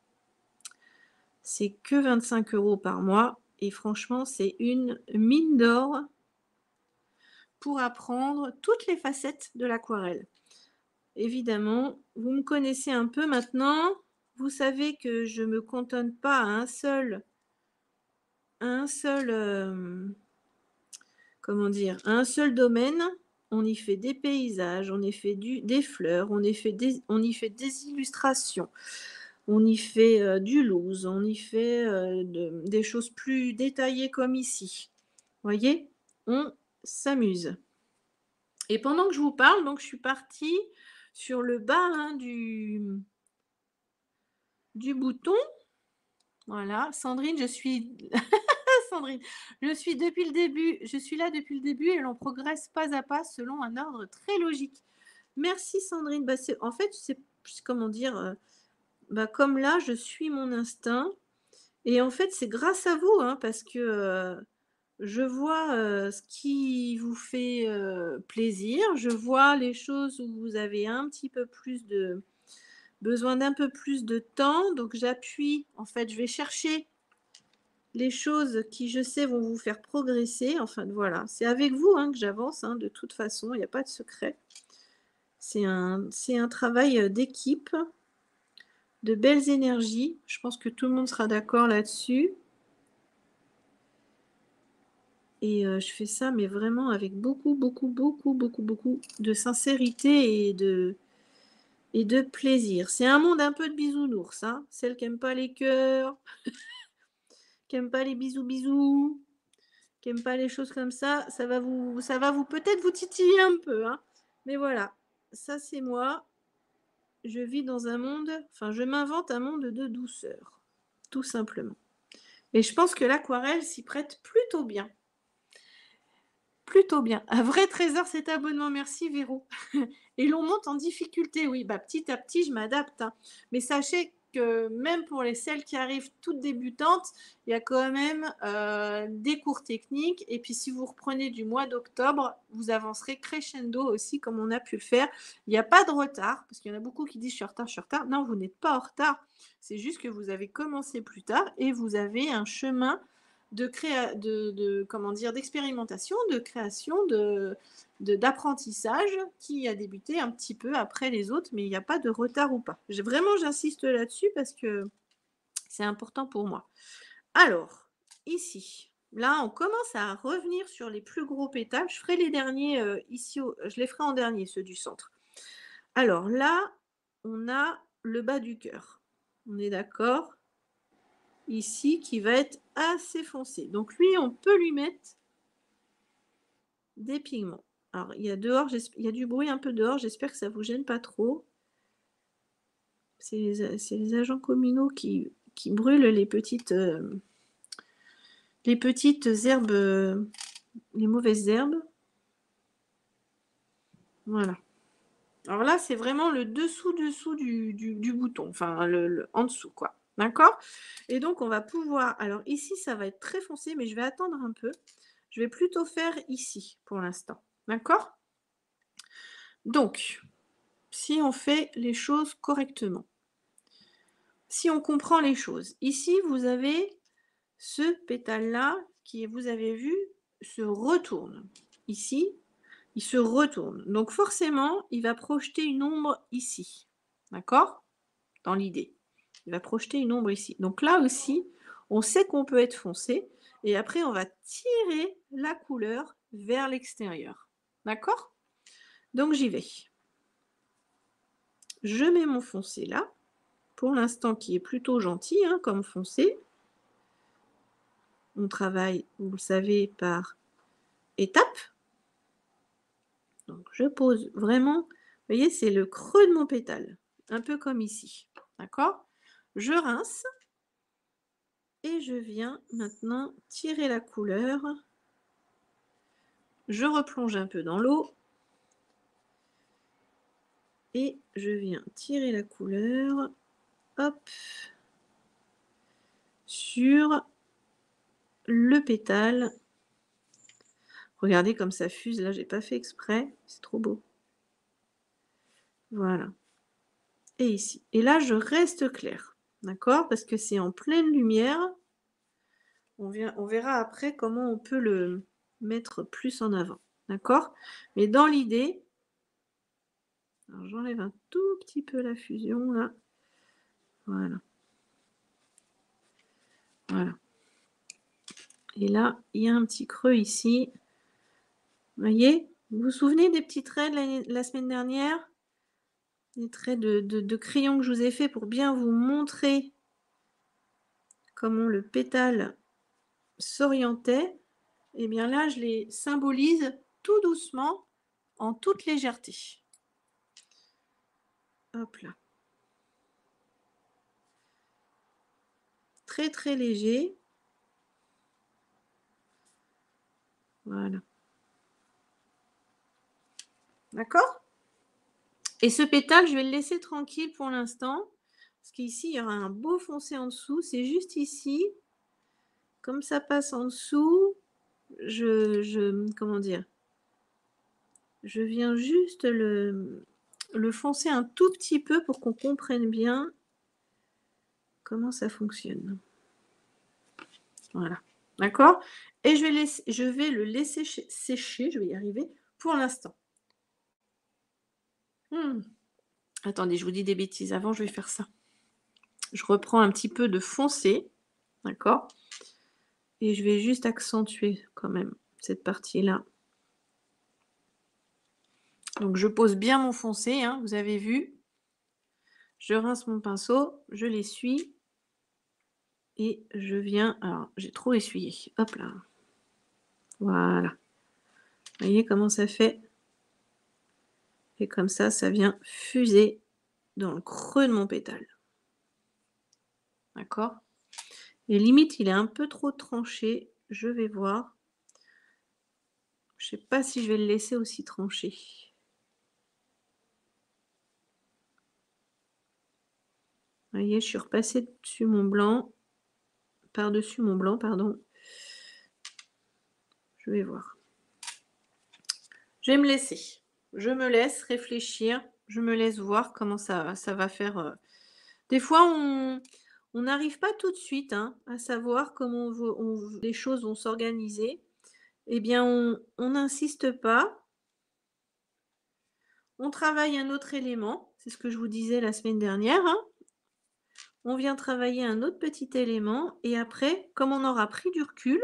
C'est que vingt-cinq euros par mois et franchement, c'est une mine d'or pour apprendre toutes les facettes de l'aquarelle. Évidemment, vous me connaissez un peu maintenant. Vous savez que je ne me cantonne pas à un seul, à un seul, euh, comment dire, à un seul domaine. On y fait des paysages, on y fait du, des fleurs, on y fait des, on y fait des illustrations, on y fait euh, du loose, on y fait euh, de- des choses plus détaillées comme ici. Voyez, on s'amuse. Et pendant que je vous parle, donc je suis partie sur le bas, hein, du, du bouton. Voilà, Sandrine, je suis Sandrine, je suis depuis le début, je suis là depuis le début et l'on progresse pas à pas selon un ordre très logique. Merci Sandrine. Bah, c'est, en fait, c'est comment dire, euh, bah, comme là, je suis mon instinct. Et en fait, c'est grâce à vous, hein, parce que euh, je vois euh, ce qui vous fait euh, plaisir. Je vois les choses où vous avez un petit peu plus de besoin d'un peu plus de temps. Donc, j'appuie. En fait, je vais chercher les choses qui, je sais, vont vous faire progresser. Enfin, voilà. C'est avec vous, hein, que j'avance, hein, de toute façon. Il n'y a pas de secret. C'est un, c'est un travail euh, d'équipe, de belles énergies. Je pense que tout le monde sera d'accord là-dessus. Et euh, je fais ça, mais vraiment avec beaucoup, beaucoup, beaucoup, beaucoup, beaucoup de sincérité et de, et de plaisir. C'est un monde un peu de bisounours, hein. Celles qui n'aiment pas les cœurs, qui n'aiment pas les bisous bisous, qui n'aiment pas les choses comme ça, ça va vous, ça va vous peut-être vous titiller un peu, hein. Mais voilà, ça c'est moi. Je vis dans un monde, enfin je m'invente un monde de douceur, tout simplement. Et je pense que l'aquarelle s'y prête plutôt bien. Plutôt bien. Un vrai trésor cet abonnement, merci Véro. Et l'on monte en difficulté, oui, bah, petit à petit, je m'adapte, hein. Mais sachez que même pour les celles qui arrivent toutes débutantes, il y a quand même euh, des cours techniques. Et puis si vous reprenez du mois d'octobre, vous avancerez crescendo aussi, comme on a pu le faire. Il n'y a pas de retard, parce qu'il y en a beaucoup qui disent je suis en retard, je suis en retard. Non, vous n'êtes pas en retard. C'est juste que vous avez commencé plus tard et vous avez un chemin de créa de, de comment dire d'expérimentation, de création, de d'apprentissage qui a débuté un petit peu après les autres, mais il n'y a pas de retard ou pas. J'ai, vraiment, j'insiste là-dessus parce que c'est important pour moi. Alors, ici, là, on commence à revenir sur les plus gros pétales. Je ferai les derniers euh, ici, au, je les ferai en dernier, ceux du centre. Alors là, on a le bas du cœur. On est d'accord? Ici, qui va être assez foncé. Donc lui, on peut lui mettre des pigments. Alors, il y a dehors, j'esp il y a du bruit un peu dehors, j'espère que ça vous gêne pas trop. C'est les a c'est les agents communaux qui qui brûlent les petites, heu, les petites herbes, heu, les mauvaises herbes. Voilà. Alors là, c'est vraiment le dessous-dessous du du du bouton, enfin le le en dessous quoi, d'accord? Et donc on va pouvoir alors ici, ça va être très foncé, mais je vais attendre un peu. Je vais plutôt faire ici, pour l'instant, d'accord? Donc, si on fait les choses correctement, si on comprend les choses, ici vous avez ce pétale-là qui, vous avez vu, se retourne. Ici, il se retourne. Donc forcément, il va projeter une ombre ici. D'accord? Dans l'idée. Il va projeter une ombre ici. Donc là aussi, on sait qu'on peut être foncé et après on va tirer la couleur vers l'extérieur. D'accord? Donc j'y vais. Je mets mon foncé là, pour l'instant qui est plutôt gentil hein, comme foncé. On travaille, vous le savez, par étapes. Donc je pose vraiment, vous voyez, c'est le creux de mon pétale, un peu comme ici, d'accord? Je rince et je viens maintenant tirer la couleur. Je replonge un peu dans l'eau et je viens tirer la couleur, hop, sur le pétale. Regardez comme ça fuse, là j'ai pas fait exprès, c'est trop beau. Voilà. Et ici. Et là je reste clair, d'accord? Parce que c'est en pleine lumière. On vient on verra après comment on peut le mettre plus en avant, d'accord? Mais dans l'idée alors j'enlève un tout petit peu la fusion là. Voilà. Voilà. Et là, il y a un petit creux ici. Vous voyez? Vous vous souvenez des petits traits de l'année la semaine dernière? Les traits de de de crayon que je vous ai fait pour bien vous montrer comment le pétale s'orientait. Et bien là, je les symbolise tout doucement, en toute légèreté. Hop là. Très, très léger. Voilà. D'accord? Et ce pétale, je vais le laisser tranquille pour l'instant, parce qu'ici, il y aura un beau foncé en dessous. C'est juste ici, comme ça passe en dessous, je je comment dire? Je viens juste le le foncer un tout petit peu pour qu'on comprenne bien comment ça fonctionne. Voilà, d'accord? Et je vais laisser je vais le laisser ché sécher, je vais y arriver, pour l'instant. Mmh. Attendez, je vous dis des bêtises, avant je vais faire ça. Je reprends un petit peu de foncé, d'accord? Et je vais juste accentuer quand même cette partie-là. Donc je pose bien mon foncé, hein, vous avez vu. Je rince mon pinceau, je l'essuie et je viens alors j'ai trop essuyé, hop là. Voilà. Vous voyez comment ça fait? Et comme ça, ça vient fuser dans le creux de mon pétale. D'accord? Et limite, il est un peu trop tranché, je vais voir. Je sais pas si je vais le laisser aussi tranché. Vous voyez, je suis repassée dessus mon blanc, par-dessus mon blanc, pardon. Je vais voir. Je vais me laisser. Je me laisse réfléchir, je me laisse voir comment ça ça va faire, heu des fois on on n'arrive pas tout de suite, hein, à savoir comment on veut on v les choses vont s'organiser. Eh bien, on on n'insiste pas. On travaille un autre élément, c'est ce que je vous disais la semaine dernière, hein. On vient travailler un autre petit élément et après, comme on aura pris du recul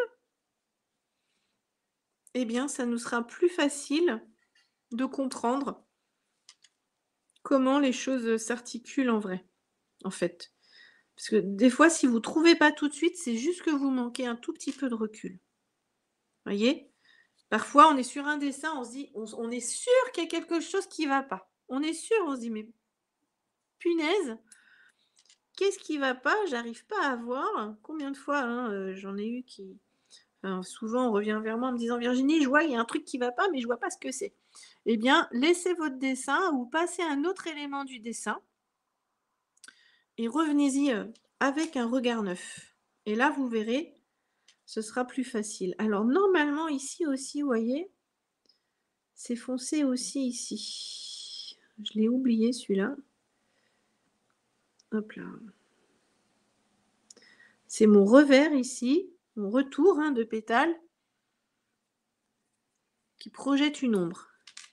eh bien, ça nous sera plus facile de comprendre comment les choses, heu, s'articulent en vrai. en fait. Parce que des fois, si vous ne trouvez pas tout de suite, c'est juste que vous manquez un tout petit peu de recul. Voyez? Parfois, on est sur un dessin, on se dit on on est sûr qu'il y a quelque chose qui ne va pas. On est sûr, on se dit: «Mais punaise, qu'est-ce qui va pas? J'arrive pas à voir». Combien de fois, hein, heu, j'en ai eu qui enfin, souvent on revient vers moi en me disant: «Virginie, je vois, il y a un truc qui va pas, mais je vois pas ce que c'est». Eh bien, laissez votre dessin ou passez à un autre élément du dessin et revenez-y, heu, avec un regard neuf. Et là, vous verrez, ce sera plus facile. Alors normalement ici aussi, vous voyez, c'est foncé aussi ici. Je l'ai oublié celui-là. Hop là. C'est mon revers ici, mon retour, hein, de pétale qui projette une ombre.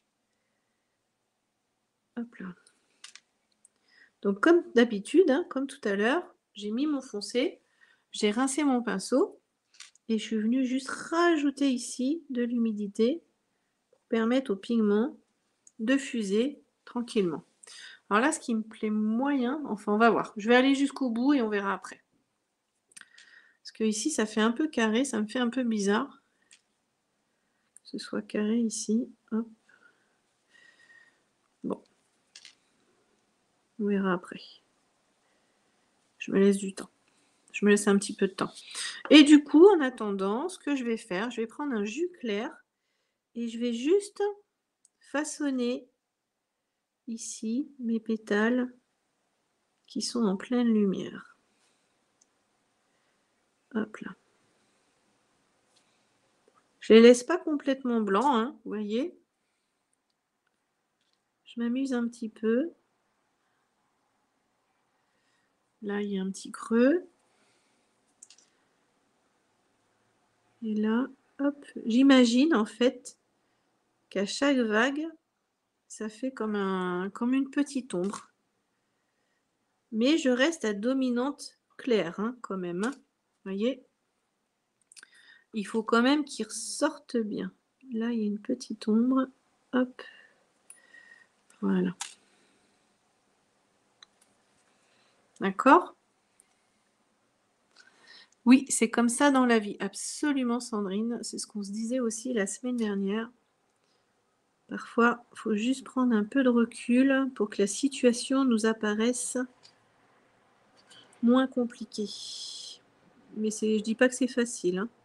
Hop là. Donc comme d'habitude, hein, comme tout à l'heure, j'ai mis mon foncé, j'ai rincé mon pinceau et je suis venue juste rajouter ici de l'humidité pour permettre au pigment de fuser tranquillement. Alors là, ce qui me plaît moyen, enfin on va voir. Je vais aller jusqu'au bout et on verra après. Parce que ici, ça fait un peu carré, ça me fait un peu bizarre. Que ce soit carré ici. Hop. Bon. On verra après. Je me laisse du temps. Je me laisse un petit peu de temps. Et du coup, en attendant, ce que je vais faire, je vais prendre un jus clair et je vais juste façonner ici mes pétales qui sont en pleine lumière. Hop là. Je les laisse pas complètement blancs, hein, vous voyez. Je m'amuse un petit peu. Là, il y a un petit creux. Et là, hop, j'imagine en fait qu'à chaque vague, ça fait comme un comme une petite ombre. Mais je reste à dominante claire, hein, quand même, hein. Voyez? Il faut quand même qu'il ressorte bien. Là, il y a une petite ombre. Hop. Voilà. D'accord? Oui, c'est comme ça dans la vie. Absolument, Sandrine. C'est ce qu'on se disait aussi la semaine dernière. Parfois, il faut juste prendre un peu de recul pour que la situation nous apparaisse moins compliquée. Mais c'est, je dis pas que c'est facile, hein.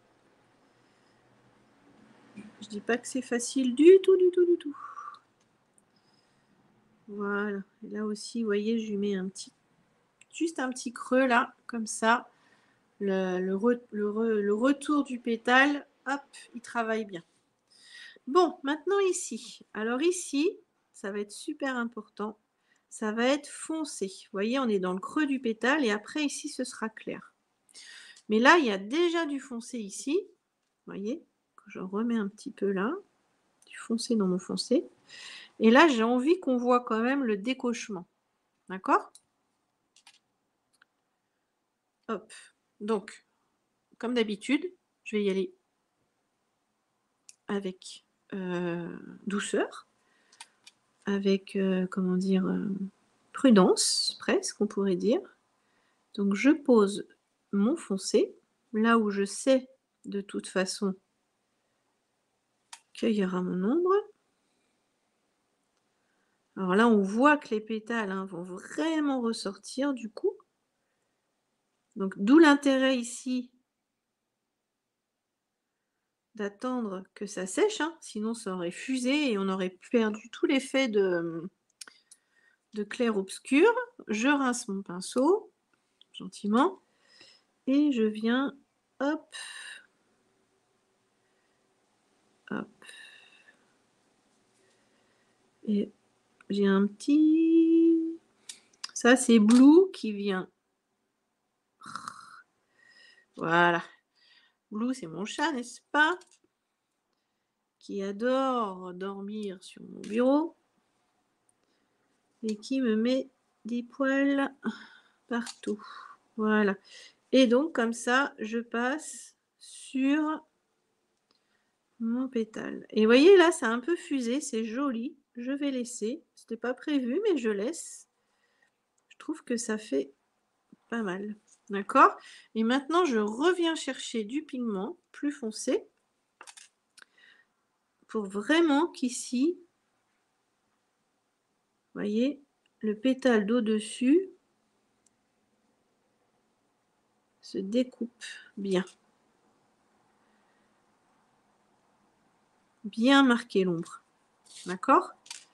Je dis pas que c'est facile du tout, du tout, du tout. Voilà. Et là aussi, vous voyez, je lui mets un petit, juste un petit creux là, comme ça. Le, le, re, le, re, le retour du pétale, hop, il travaille bien. Bon, maintenant ici. Alors ici, ça va être super important. Ça va être foncé. Vous voyez, on est dans le creux du pétale et après ici, ce sera clair. Mais là, il y a déjà du foncé ici. Vous voyez, je remets un petit peu là, du foncé dans mon foncé. Et là, j'ai envie qu'on voit quand même le décochement. D'accord? Hop. Donc, comme d'habitude, je vais y aller avec euh, douceur, avec, euh, comment dire, euh, prudence, presque, on pourrait dire. Donc, je pose mon foncé, là où je sais de toute façon qu'il y aura mon ombre. Alors là, on voit que les pétales, hein, vont vraiment ressortir du coup. Donc, d'où l'intérêt ici d'attendre que ça sèche, hein, sinon ça aurait fusé et on aurait perdu tout l'effet de, de clair-obscur. Je rince mon pinceau, gentiment, et je viens, hop, hop. Et j'ai un petit... Ça, c'est Blue qui vient. Voilà. Blue, c'est mon chat, n'est-ce pas? Qui adore dormir sur mon bureau et qui me met des poils partout. Voilà. Et donc, comme ça, je passe sur mon pétale. Et vous voyez, là, ça a un peu fusé, c'est joli. Je vais laisser. C'était pas prévu, mais je laisse. Je trouve que ça fait pas mal. D'accord? Et maintenant, je reviens chercher du pigment plus foncé pour vraiment qu'ici, voyez, le pétale d'au-dessus se découpe bien. Bien marquer l'ombre. D'accord?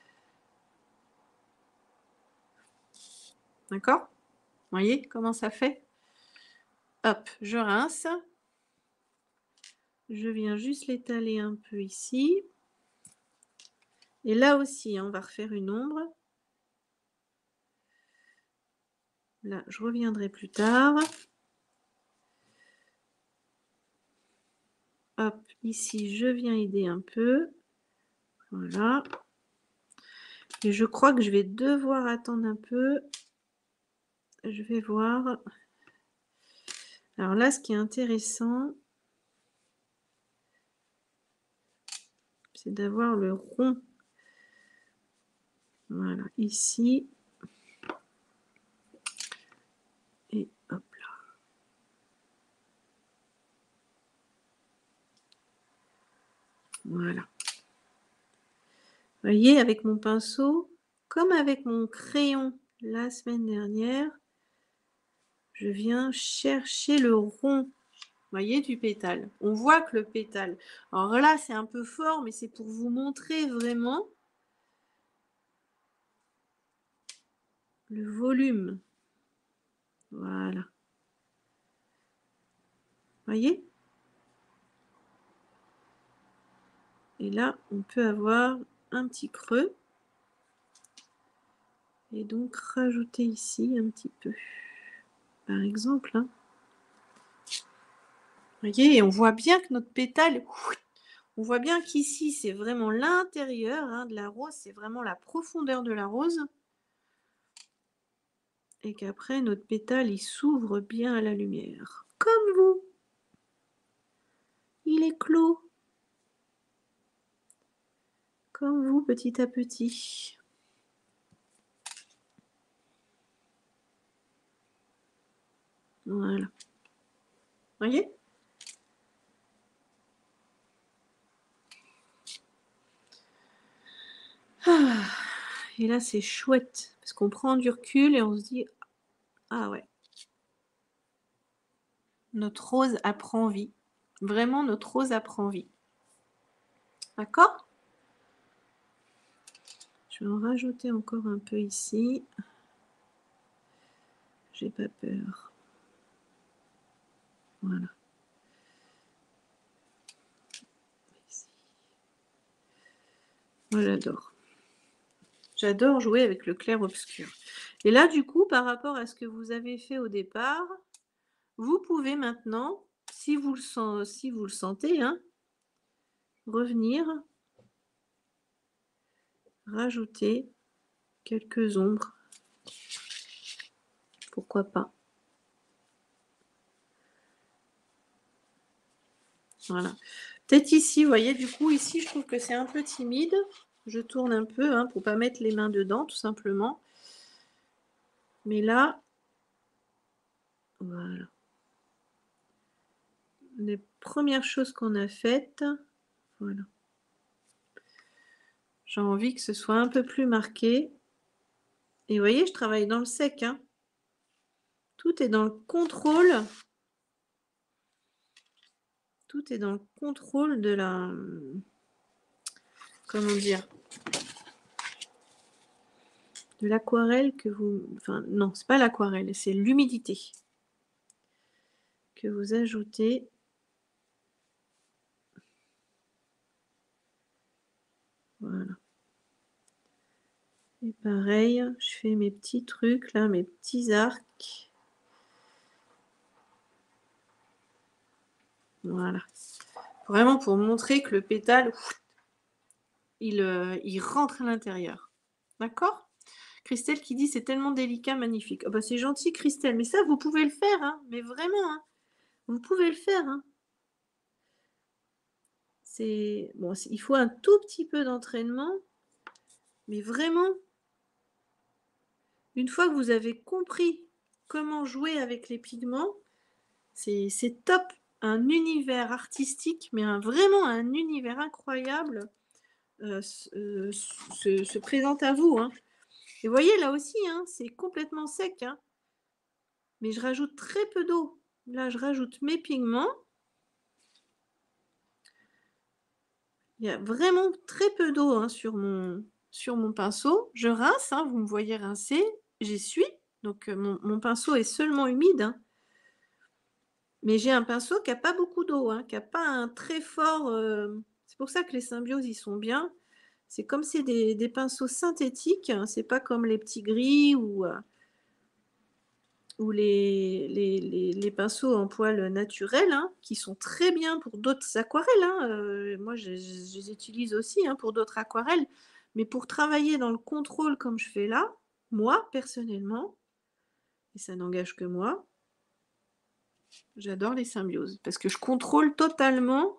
D'accord? Voyez comment ça fait? Hop, je rince. Je viens juste l'étaler un peu ici. Et là aussi, hein, on va refaire une ombre. Là, je reviendrai plus tard. Hop, ici, je viens aider un peu. Voilà. Et je crois que je vais devoir attendre un peu. Je vais voir. Alors là, ce qui est intéressant, c'est d'avoir le rond. Voilà, ici. Et hop là. Voilà. Vous voyez, avec mon pinceau, comme avec mon crayon la semaine dernière, je viens chercher le rond, vous voyez, du pétale. On voit que le pétale, alors là, c'est un peu fort, mais c'est pour vous montrer vraiment le volume. Voilà. Voyez? Et là, on peut avoir un petit creux. Et donc, rajouter ici un petit peu. Par exemple, hein. Voyez, et on voit bien que notre pétale, on voit bien qu'ici, c'est vraiment l'intérieur hein, de la rose, c'est vraiment la profondeur de la rose. Et qu'après, notre pétale, il s'ouvre bien à la lumière. Comme vous. Il est clos. Comme vous, petit à petit. Voilà. Voyez? Ah, et là, c'est chouette. Parce qu'on prend du recul et on se dit, ah ouais. Notre rose apprend vie. Vraiment, notre rose apprend vie. D'accord? Je vais en rajouter encore un peu ici. J'ai pas peur. Voilà. Ici. Moi, j'adore. J'adore jouer avec le clair-obscur. Et là, du coup, par rapport à ce que vous avez fait au départ, vous pouvez maintenant, si vous le, sent, si vous le sentez, hein, revenir, rajouter quelques ombres. Pourquoi pas? Voilà. Peut-être ici, vous voyez, du coup, ici, je trouve que c'est un peu timide. Je tourne un peu hein, pour ne pas mettre les mains dedans, tout simplement. Mais là, voilà. Les premières choses qu'on a faites, voilà. J'ai envie que ce soit un peu plus marqué. Et vous voyez, je travaille dans le sec. Hein. Tout est dans le contrôle. Tout est dans le contrôle de la... Comment dire? De l'aquarelle que vous... Enfin, non, c'est pas l'aquarelle, c'est l'humidité que vous ajoutez. Voilà. Et pareil, je fais mes petits trucs là, mes petits arcs. Voilà. Vraiment pour montrer que le pétale, il, euh, il rentre à l'intérieur. D'accord? Christelle qui dit c'est tellement délicat, magnifique. Oh bah c'est gentil Christelle, mais ça vous pouvez le faire, hein, mais vraiment, hein, vous pouvez le faire. Hein. C'est bon, il faut un tout petit peu d'entraînement, mais vraiment Une fois que vous avez compris comment jouer avec les pigments, c'est c'est top. Un univers artistique, mais un vraiment un univers incroyable, heu, s heu, se se présente à vous, hein. Et vous voyez là aussi, hein, c'est complètement sec, hein, mais je rajoute très peu d'eau. Là, je rajoute mes pigments. Il y a vraiment très peu d'eau, hein, sur mon sur mon pinceau. Je rince, hein, vous me voyez rincer, j'essuie, donc heu, mon mon pinceau est seulement humide, hein. Mais j'ai un pinceau qui a pas beaucoup d'eau, hein, qui a pas un très fort, hem c'est pour ça que les Symbiose, ils sont bien. C'est comme c'est des des pinceaux synthétiques, hein, c'est pas comme les petits gris ou heu ou les les les les pinceaux en poils naturels, hein, qui sont très bien pour d'autres aquarelles, hein, heu, moi je je je les utilise aussi, hein, pour d'autres aquarelles. Mais pour travailler dans le contrôle comme je fais là, moi personnellement, et ça n'engage que moi, j'adore les Symbiose parce que je contrôle totalement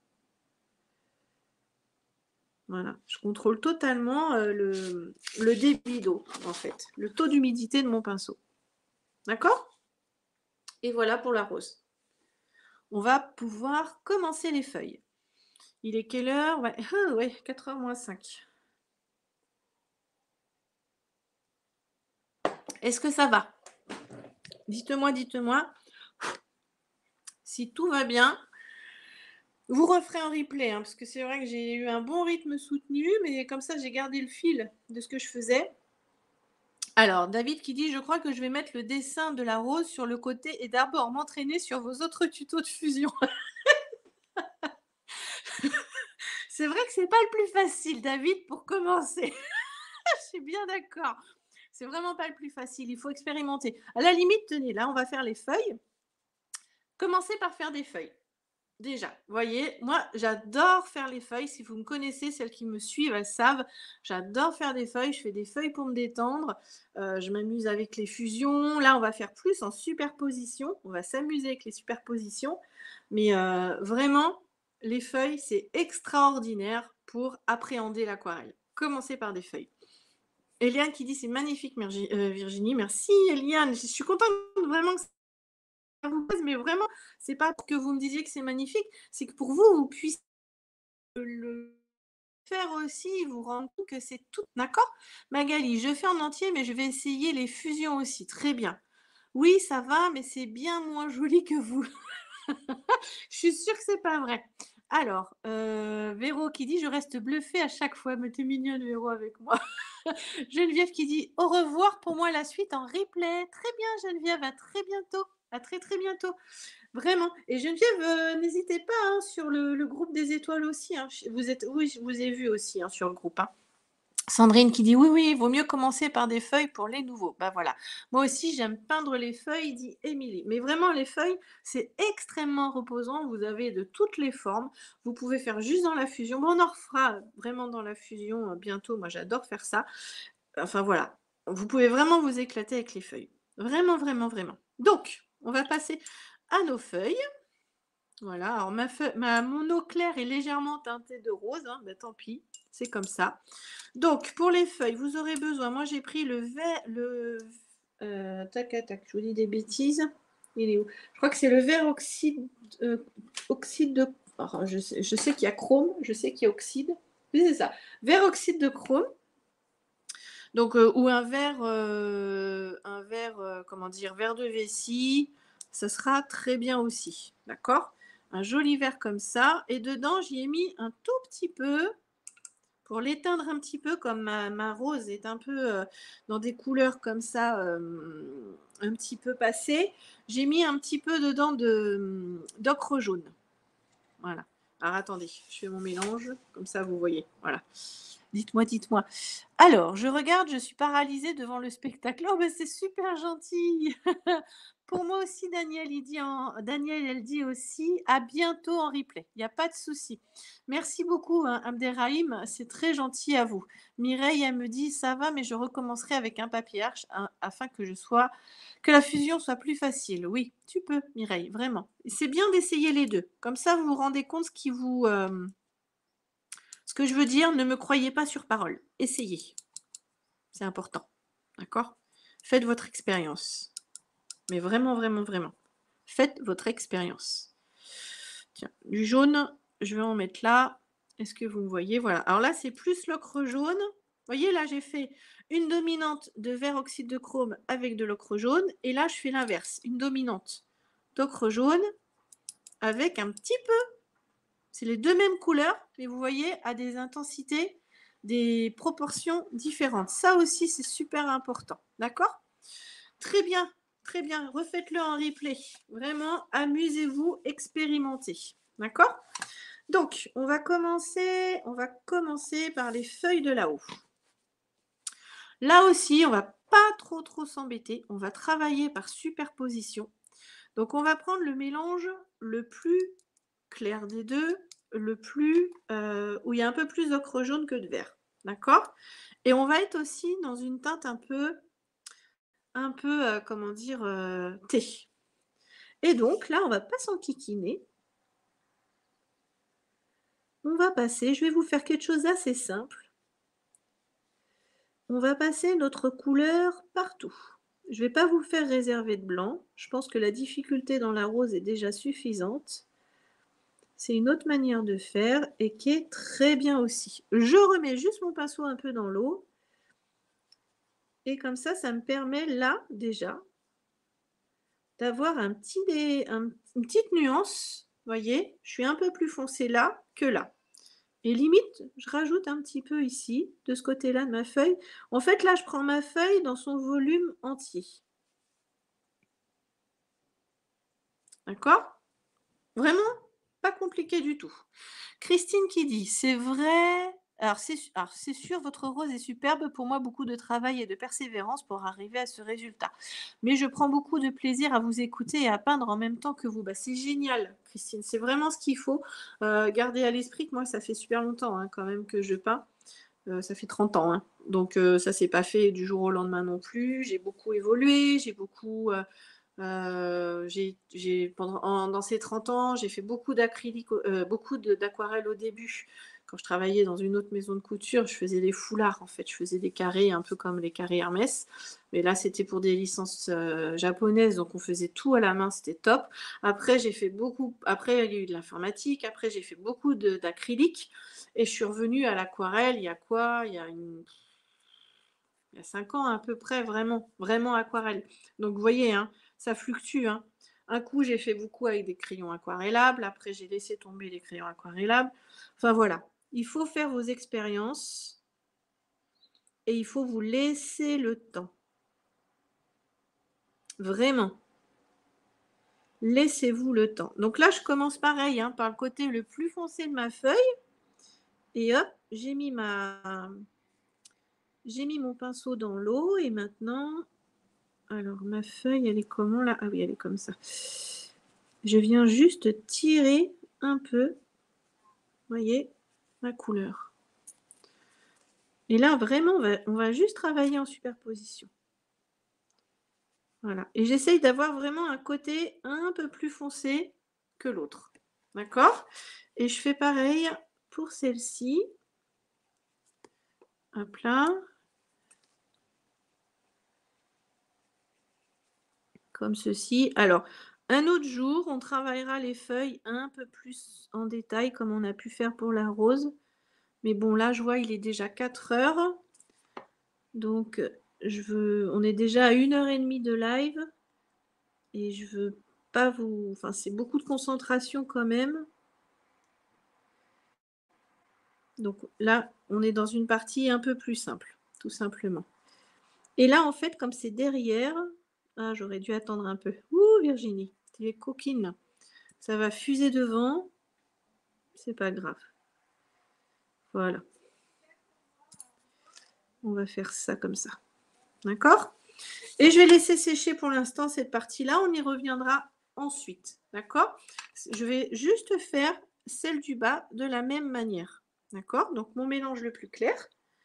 voilà, je contrôle totalement, heu, le le débit d'eau, en fait, le taux d'humidité de mon pinceau. D'accord? Et voilà pour la rose. On va pouvoir commencer les feuilles. Il est quelle heure? Ouais, ah ouais, quatre heures moins cinq. Est-ce que ça va? Dites-moi, dites-moi si tout va bien. Vous referez un replay, hein, parce que c'est vrai que j'ai eu un bon rythme soutenu, mais comme ça, j'ai gardé le fil de ce que je faisais. Alors, David qui dit: «Je crois que je vais mettre le dessin de la rose sur le côté et d'abord m'entraîner sur vos autres tutos de fusion». C'est vrai que c'est pas le plus facile, David, pour commencer. Je suis bien d'accord. C'est vraiment pas le plus facile, il faut expérimenter. À la limite, tenez, là, on va faire les feuilles. Commencez par faire des feuilles. Déjà, vous voyez, moi, j'adore faire les feuilles. Si vous me connaissez, celles qui me suivent, elles savent. J'adore faire des feuilles. Je fais des feuilles pour me détendre. Heu, je m'amuse avec les fusions. Là, on va faire plus en superposition. On va s'amuser avec les superpositions. Mais heu, vraiment, les feuilles, c'est extraordinaire pour appréhender l'aquarelle. Commencez par des feuilles. Eliane qui dit: «C'est magnifique Mergi heu, Virginie». Merci Eliane, je suis contente vraiment que ça vous plaise, mais vraiment, c'est pas pour que vous me disiez que c'est magnifique, c'est que pour vous, vous puissiez le faire aussi, vous rendre compte que c'est tout d'accord? Magali: «Je fais en entier, mais je vais essayer les fusions aussi». Très bien. Oui, ça va, mais c'est bien moins joli que vous. Je suis sûre que c'est pas vrai. Alors, heu, Véro qui dit: «Je reste bluffée à chaque fois». Mais tu mignonne Véro avec moi. Geneviève qui dit: «Au revoir, pour moi la suite en replay». Très bien Geneviève, à très bientôt, à très, très bientôt. Vraiment. Et Geneviève, heu, n'hésitez pas, hein, sur le le groupe des étoiles aussi, hein. Ch vous êtes oui, je vous ai vu aussi, hein, sur le groupe, hein. Sandrine qui dit: «Oui, oui, il vaut mieux commencer par des feuilles pour les nouveaux». Bah, voilà. Moi aussi, j'aime peindre les feuilles, dit Émilie. Mais vraiment, les feuilles, c'est extrêmement reposant. Vous avez de toutes les formes. Vous pouvez faire juste dans la fusion. Bon, on en refera vraiment dans la fusion, heu, bientôt. Moi, j'adore faire ça. Enfin, voilà. Vous pouvez vraiment vous éclater avec les feuilles. Vraiment, vraiment, vraiment. Donc, on va passer à nos feuilles. Voilà, alors ma feu ma mon eau claire est légèrement teintée de rose, hein, bah, tant pis, c'est comme ça. Donc pour les feuilles, vous aurez besoin moi j'ai pris le vert le heu, tac, tac, tac, je vous dis des bêtises. Il est où? Je crois que c'est le vert oxyde, heu, oxyde de alors je sais je sais qu'il y a chrome, je sais qu'il y a oxyde. Oui, c'est ça, vert oxyde de chrome. Donc heu, ou un vert, heu, un vert, heu, comment dire? Vert de vessie, ça sera très bien aussi, d'accord? Un joli vert comme ça et dedans j'y ai mis un tout petit peu, pour l'éteindre un petit peu comme ma ma rose est un peu, heu, dans des couleurs comme ça, hem, un petit peu passées, j'ai mis un petit peu dedans de, mmh, d'ocre jaune. Voilà. Alors attendez, je fais mon mélange, comme ça vous voyez, voilà. Dites-moi, dites-moi. Alors, je regarde, je suis paralysée devant le spectacle. Oh, bah, c'est super gentil. Pour moi aussi, Daniel, il dit en Daniel, elle dit aussi: «À bientôt en replay». Il y a pas de souci. Merci beaucoup, hein, Abderrahim, c'est très gentil à vous. Mireille, elle me dit: «Ça va, mais je recommencerai avec un papier Arches a afin que je sois que la fusion soit plus facile». Oui, tu peux, Mireille, vraiment. C'est bien d'essayer les deux. Comme ça, vous vous rendez compte ce qui vous, hem ce que je veux dire, ne me croyez pas sur parole. Essayez. C'est important. D'accord? Faites votre expérience. Mais vraiment, vraiment, vraiment. Faites votre expérience. Tiens, du jaune, je vais en mettre là. Est-ce que vous me voyez? Voilà. Alors là, c'est plus l'ocre jaune. Vous voyez, là, j'ai fait une dominante de vert oxyde de chrome avec de l'ocre jaune. Et là, je fais l'inverse. Une dominante d'ocre jaune avec un petit peu. C'est les deux mêmes couleurs, mais vous voyez, à des intensités, des proportions différentes. Ça aussi, c'est super important. D'accord? Très bien, très bien. Refaites-le en replay. Vraiment, amusez-vous, expérimentez. D'accord? Donc, on va commencer, on va commencer par les feuilles de là-haut. Là aussi, on va pas trop trop s'embêter. On va travailler par superposition. Donc, on va prendre le mélange le plus clair des deux, le plus euh, où il y a un peu plus d'ocre jaune que de vert. D'accord? Et on va être aussi dans une teinte un peu, un peu, euh, comment dire, euh, thé. Et donc, là, on va pas s'enquiquiner. On va passer, je vais vous faire quelque chose d'assez simple. On va passer notre couleur partout. Je ne vais pas vous faire réserver de blanc. Je pense que la difficulté dans la rose est déjà suffisante. C'est une autre manière de faire et qui est très bien aussi. Je remets juste mon pinceau un peu dans l'eau. Et comme ça, ça me permet là, déjà, d'avoir un petit dé, un, une petite nuance. Vous voyez, je suis un peu plus foncée là que là. Et limite, je rajoute un petit peu ici, de ce côté-là de ma feuille. En fait, là, je prends ma feuille dans son volume entier. D'accord? Vraiment pas compliqué du tout. Christine qui dit, c'est vrai, alors c'est, alors c'est sûr, votre rose est superbe, pour moi beaucoup de travail et de persévérance pour arriver à ce résultat. Mais je prends beaucoup de plaisir à vous écouter et à peindre en même temps que vous. Bah, c'est génial, Christine, c'est vraiment ce qu'il faut. Euh, garder à l'esprit que moi, ça fait super longtemps hein, quand même que je peins. Euh, ça fait trente ans, hein. Donc euh, ça s'est pas fait du jour au lendemain non plus. J'ai beaucoup évolué, j'ai beaucoup... Euh, euh, j'ai, j'ai, pendant, en, dans ces trente ans, j'ai fait beaucoup d'acrylique, euh, beaucoup de, d'aquarelle au début. Quand je travaillais dans une autre maison de couture, je faisais des foulards en fait. Je faisais des carrés un peu comme les carrés Hermès. Mais là, c'était pour des licences euh, japonaises, donc on faisait tout à la main, c'était top. Après, j'ai fait beaucoup. Après, il y a eu de l'informatique. Après, j'ai fait beaucoup de, d'acrylique. Et je suis revenue à l'aquarelle. Il y a quoi? Il y a une il y a cinq ans à peu près, vraiment, vraiment aquarelle. Donc vous voyez, hein, ça fluctue. Hein. Un coup, j'ai fait beaucoup avec des crayons aquarellables. Après, j'ai laissé tomber les crayons aquarellables. Enfin voilà, il faut faire vos expériences et il faut vous laisser le temps. Vraiment. Laissez-vous le temps. Donc là, je commence pareil, hein, par le côté le plus foncé de ma feuille. Et hop, j'ai mis ma... J'ai mis mon pinceau dans l'eau et maintenant... Alors, ma feuille, elle est comment là? Ah oui, elle est comme ça. Je viens juste tirer un peu, vous voyez, ma couleur. Et là, vraiment, on va, on va juste travailler en superposition. Voilà. Et j'essaye d'avoir vraiment un côté un peu plus foncé que l'autre. D'accord? Et je fais pareil pour celle-ci. Hop là. Comme ceci. Alors, un autre jour, on travaillera les feuilles un peu plus en détail, comme on a pu faire pour la rose. Mais bon, là, je vois, il est déjà quatre heures. Donc, je veux, on est déjà à une heure et demie de live. Et je veux pas vous... Enfin, c'est beaucoup de concentration quand même. Donc là, on est dans une partie un peu plus simple, tout simplement. Et là, en fait, comme c'est derrière... Ah, j'aurais dû attendre un peu. Ouh, Virginie, tu es coquine. Ça va fuser devant. C'est pas grave. Voilà. On va faire ça comme ça. D'accord? Et je vais laisser sécher pour l'instant cette partie-là. On y reviendra ensuite. D'accord? Je vais juste faire celle du bas de la même manière. D'accord? Donc, mon mélange le plus clair.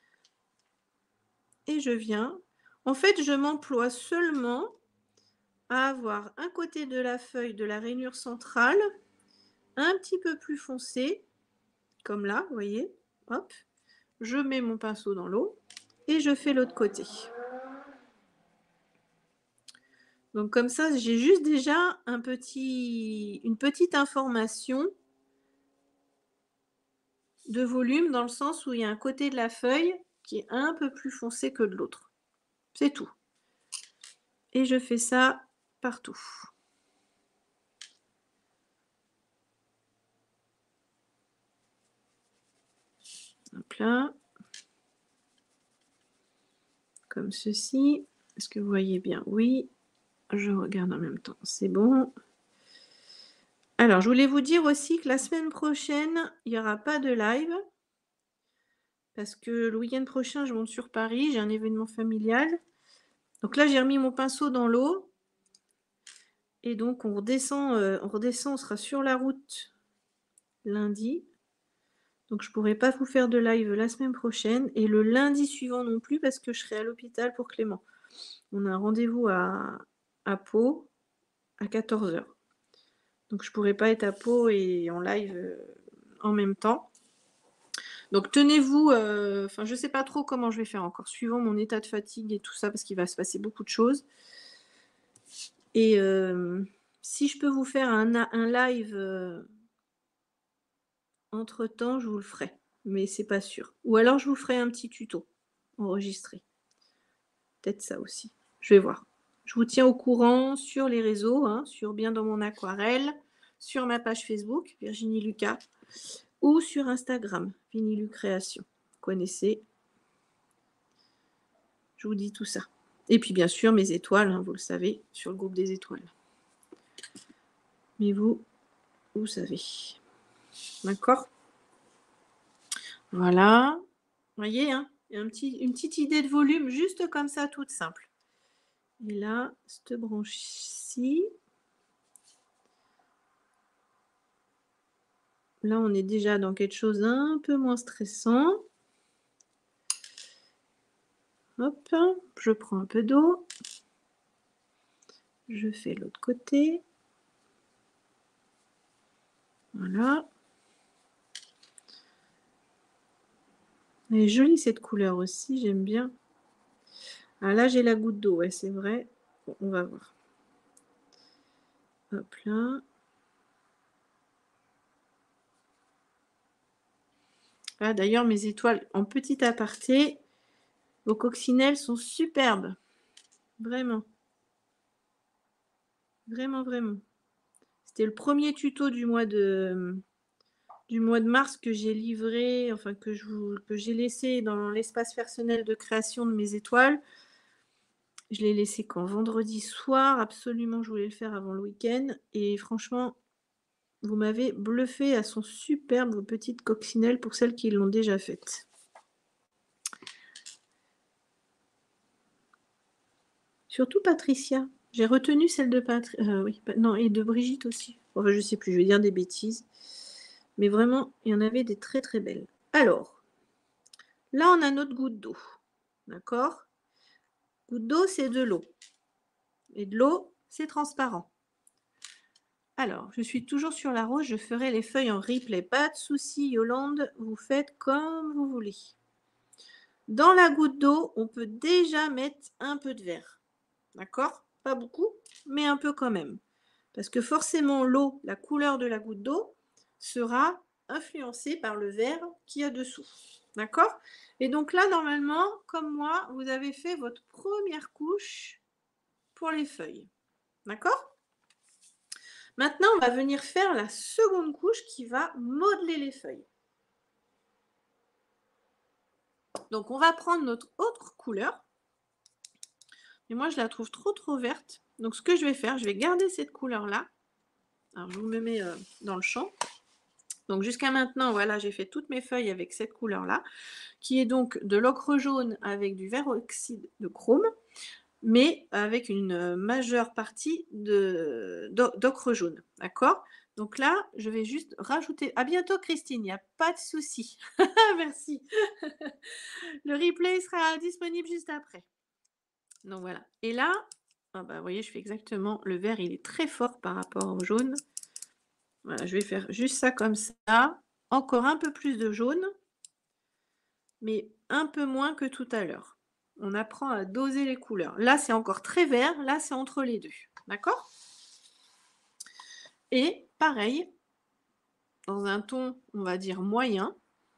Et je viens... En fait, je m'emploie seulement à avoir un côté de la feuille de la rainure centrale un petit peu plus foncé, comme là, vous voyez. Hop. Je mets mon pinceau dans l'eau et je fais l'autre côté. Donc comme ça, j'ai juste déjà un petit une petite information de volume dans le sens où il y a un côté de la feuille qui est un peu plus foncé que de l'autre. C'est tout. Et je fais ça partout. Hop là. Comme ceci. Est-ce que vous voyez bien? Oui. Je regarde en même temps. C'est bon. Alors, je voulais vous dire aussi que la semaine prochaine, il y aura pas de live. Parce que le week-end prochain, je monte sur Paris, j'ai un événement familial. Donc là, j'ai remis mon pinceau dans l'eau. Et donc on redescend, heu, on redescend, on sera sur la route lundi. Donc je pourrai pas vous faire de live la semaine prochaine et le lundi suivant non plus parce que je serai à l'hôpital pour Clément. On a un rendez-vous à à Pau à quatorze heures. Donc je pourrai pas être à Pau et en live, heu, en même temps. Donc tenez-vous, heu, enfin je sais pas trop comment je vais faire encore, suivant mon état de fatigue et tout ça, parce qu'il va se passer beaucoup de choses. Et hem, si je peux vous faire un a un live, heu entre-temps, je vous le ferai, mais c'est pas sûr. Ou alors je vous ferai un petit tuto enregistré. Peut-être ça aussi. Je vais voir. Je vous tiens au courant sur les réseaux, hein, sur Bien dans mon aquarelle, sur ma page Facebook, Virginie Lucas, ou sur Instagram, Vinilu Création. Vous connaissez. Je vous dis tout ça. Et puis bien sûr, mes étoiles, hein, vous le savez, sur le groupe des étoiles. Mais vous, vous savez. D'accord? Voilà. Vous voyez, hein, il y a un petit, une petite idée de volume, juste comme ça, toute simple. Et là, cette branche-ci. Là, on est déjà dans quelque chose un peu moins stressant. Hop, je prends un peu d'eau. Je fais l'autre côté. Voilà. Elle est jolie cette couleur aussi, j'aime bien. Ah là, j'ai la goutte d'eau, ouais, c'est vrai. Bon, on va voir. Hop là. Ah, d'ailleurs, mes étoiles, en petit aparté, vos coccinelles sont superbes. Vraiment. Vraiment, vraiment. C'était le premier tuto du mois de, du mois de mars que j'ai livré, enfin que je vous, que j'ai laissé dans l'espace personnel de création de mes étoiles. Je l'ai laissé quand? Vendredi soir, absolument, je voulais le faire avant le week-end. Et franchement, vous m'avez bluffé, elles sont superbes, vos petites coccinelles, pour celles qui l'ont déjà faites. Surtout Patricia. J'ai retenu celle de Patricia. Euh, oui, non, et de Brigitte aussi. Enfin, je sais plus, je vais dire des bêtises. Mais vraiment, il y en avait des très très belles. Alors, là, on a notre goutte d'eau. D'accord? Goutte d'eau, c'est de l'eau. Et de l'eau, c'est transparent. Alors, je suis toujours sur la rose, je ferai les feuilles en replay. Pas de souci, Yolande, vous faites comme vous voulez. Dans la goutte d'eau, on peut déjà mettre un peu de vert. D'accord? Pas beaucoup, mais un peu quand même. Parce que forcément, l'eau, la couleur de la goutte d'eau, sera influencée par le vert qu'il y a dessous. D'accord? Et donc là, normalement, comme moi, vous avez fait votre première couche pour les feuilles. D'accord? Maintenant, on va venir faire la seconde couche qui va modeler les feuilles. Donc, on va prendre notre autre couleur. Mais moi, je la trouve trop, trop verte. Donc, ce que je vais faire, je vais garder cette couleur-là. Alors, je vous me mets euh, dans le champ. Donc, jusqu'à maintenant, voilà, j'ai fait toutes mes feuilles avec cette couleur-là, qui est donc de l'ocre jaune avec du vert oxyde de chrome, mais avec une majeure partie d'ocre jaune. D'accord? Donc là, je vais juste rajouter. À bientôt, Christine, il n'y a pas de souci. Merci. Le replay sera disponible juste après. Donc voilà. Et là, ah bah, vous voyez, je fais exactement. Le vert, il est très fort par rapport au jaune. Voilà, je vais faire juste ça comme ça. Encore un peu plus de jaune, mais un peu moins que tout à l'heure. On apprend à doser les couleurs. Là, c'est encore très vert, là, c'est entre les deux. D'accord? Et pareil, dans un ton, on va dire moyen,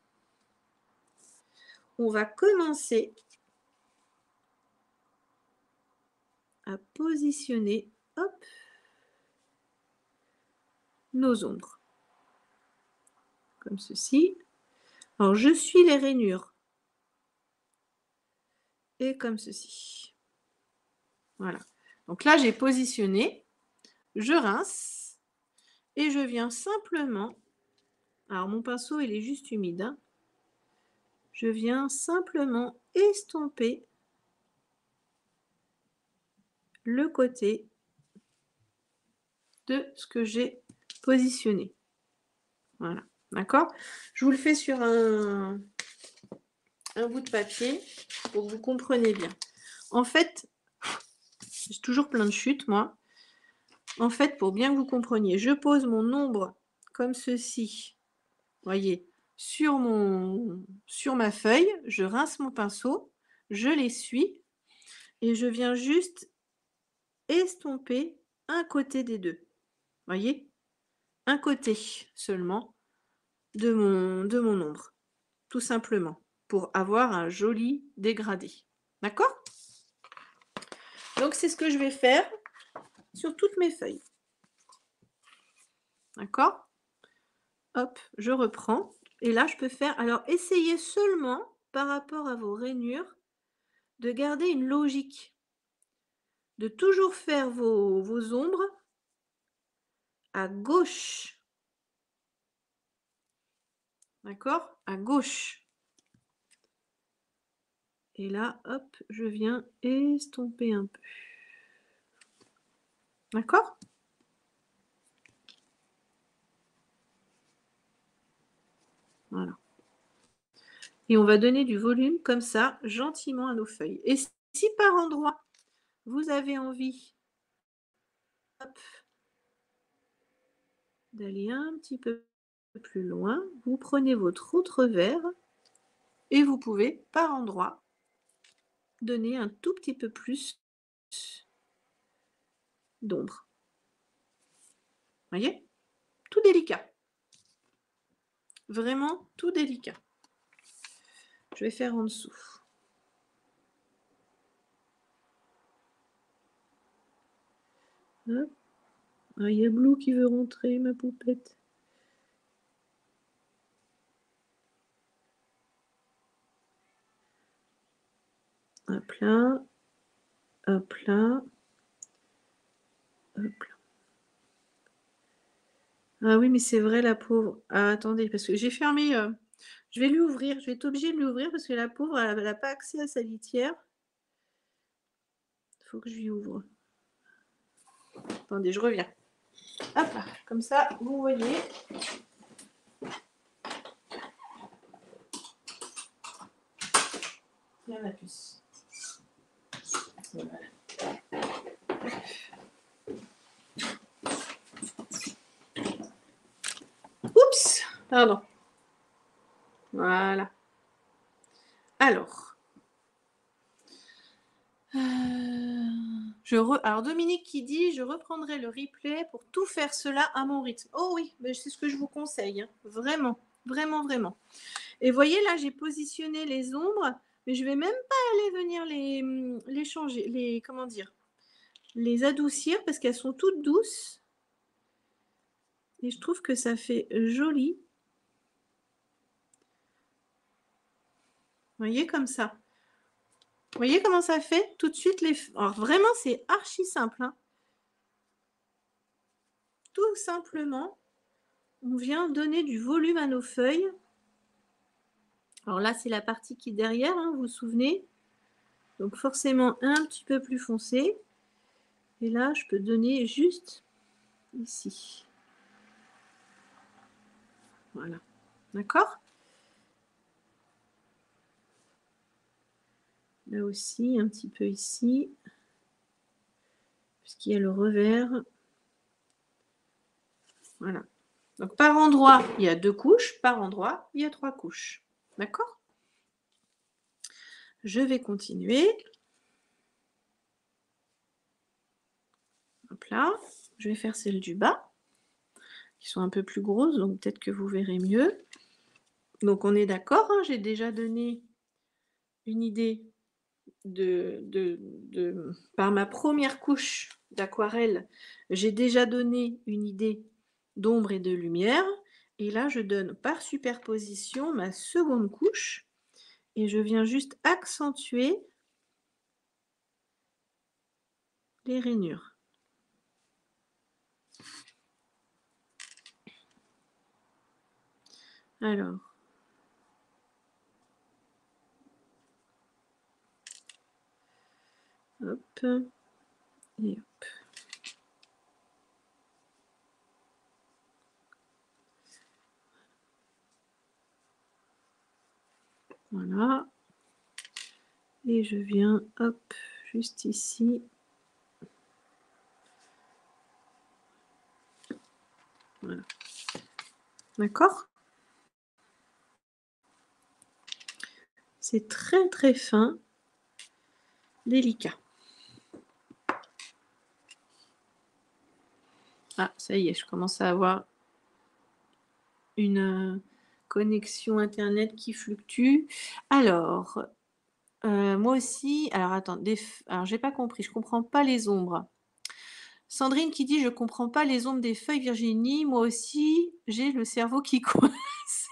on va commencer à positionner, hop, nos ombres. Comme ceci. Alors, je suis les rainures. Et comme ceci. Voilà. Donc là, j'ai positionné, je rince et je viens simplement, alors mon pinceau, il est juste humide, hein, je viens simplement estomper le côté de ce que j'ai positionné. Voilà, d'accord? Je vous le fais sur un, un bout de papier pour que vous compreniez bien. En fait, j'ai toujours plein de chutes, moi. En fait, pour bien que vous compreniez, je pose mon ombre comme ceci, voyez, sur, mon, sur ma feuille, je rince mon pinceau, je l'essuie et je viens juste estomper un côté des deux. Voyez? Un côté seulement de mon, de mon ombre, tout simplement, pour avoir un joli dégradé. D'accord? Donc, c'est ce que je vais faire sur toutes mes feuilles. D'accord? Hop, je reprends. Et là, je peux faire... Alors, essayez seulement, par rapport à vos rainures, de garder une logique. De toujours faire vos, vos ombres à gauche. D'accord? À gauche. Et là, hop, je viens estomper un peu. D'accord? Voilà. Et on va donner du volume comme ça, gentiment à nos feuilles. Et si par endroit, vous avez envie d'aller un petit peu plus loin, vous prenez votre autre verre et vous pouvez, par endroit, donner un tout petit peu plus d'ombre. Voyez? Tout délicat. Vraiment tout délicat. Je vais faire en dessous. Hop. Ah, il y a Blue qui veut rentrer, ma poupette. Hop là. Hop là. Hop là. Ah oui, mais c'est vrai, la pauvre. Ah, attendez, parce que j'ai fermé... Euh... Je vais lui ouvrir. Je vais être obligée de lui ouvrir parce que la pauvre, elle n'a pas accès à sa litière. Il faut que je lui ouvre. Attendez, je reviens. Hop là, comme ça, vous voyez. Il y a ma puce. Voilà. Oups, pardon. Voilà. Alors. Euh, je re... Alors Dominique qui dit, je reprendrai le replay pour tout faire cela à mon rythme. Oh oui, mais c'est ce que je vous conseille. Hein. Vraiment, vraiment, vraiment. Et voyez là, j'ai positionné les ombres, mais je vais même pas aller venir les, les changer, les, comment dire, les adoucir parce qu'elles sont toutes douces. Et je trouve que ça fait joli. Vous voyez comme ça. Vous voyez comment ça fait tout de suite les... Alors vraiment, c'est archi simple. Hein. Tout simplement, on vient donner du volume à nos feuilles. Alors là, c'est la partie qui est derrière, hein, vous vous souvenez. Donc forcément un petit peu plus foncé. Et là, je peux donner juste ici. Voilà. D'accord? Là aussi, un petit peu ici. Puisqu'il y a le revers. Voilà. Donc par endroit, il y a deux couches. Par endroit, il y a trois couches. D'accord? Je vais continuer. Hop là. Je vais faire celles du bas, qui sont un peu plus grosses, donc peut-être que vous verrez mieux. Donc on est d'accord, hein, j'ai déjà donné une idée de, de, de par ma première couche d'aquarelle, j'ai déjà donné une idée d'ombre et de lumière. Et là, je donne par superposition ma seconde couche et je viens juste accentuer les rainures. Alors, hop, et hop. Voilà. Et je viens, hop, juste ici. Voilà. D'accord? C'est très très fin, délicat. Ah, ça y est, je commence à avoir une euh, connexion internet qui fluctue. Alors, euh, moi aussi, alors attends, des, alors j'ai pas compris, je comprends pas les ombres. Sandrine qui dit je comprends pas les ombres des feuilles, Virginie, moi aussi j'ai le cerveau qui coince.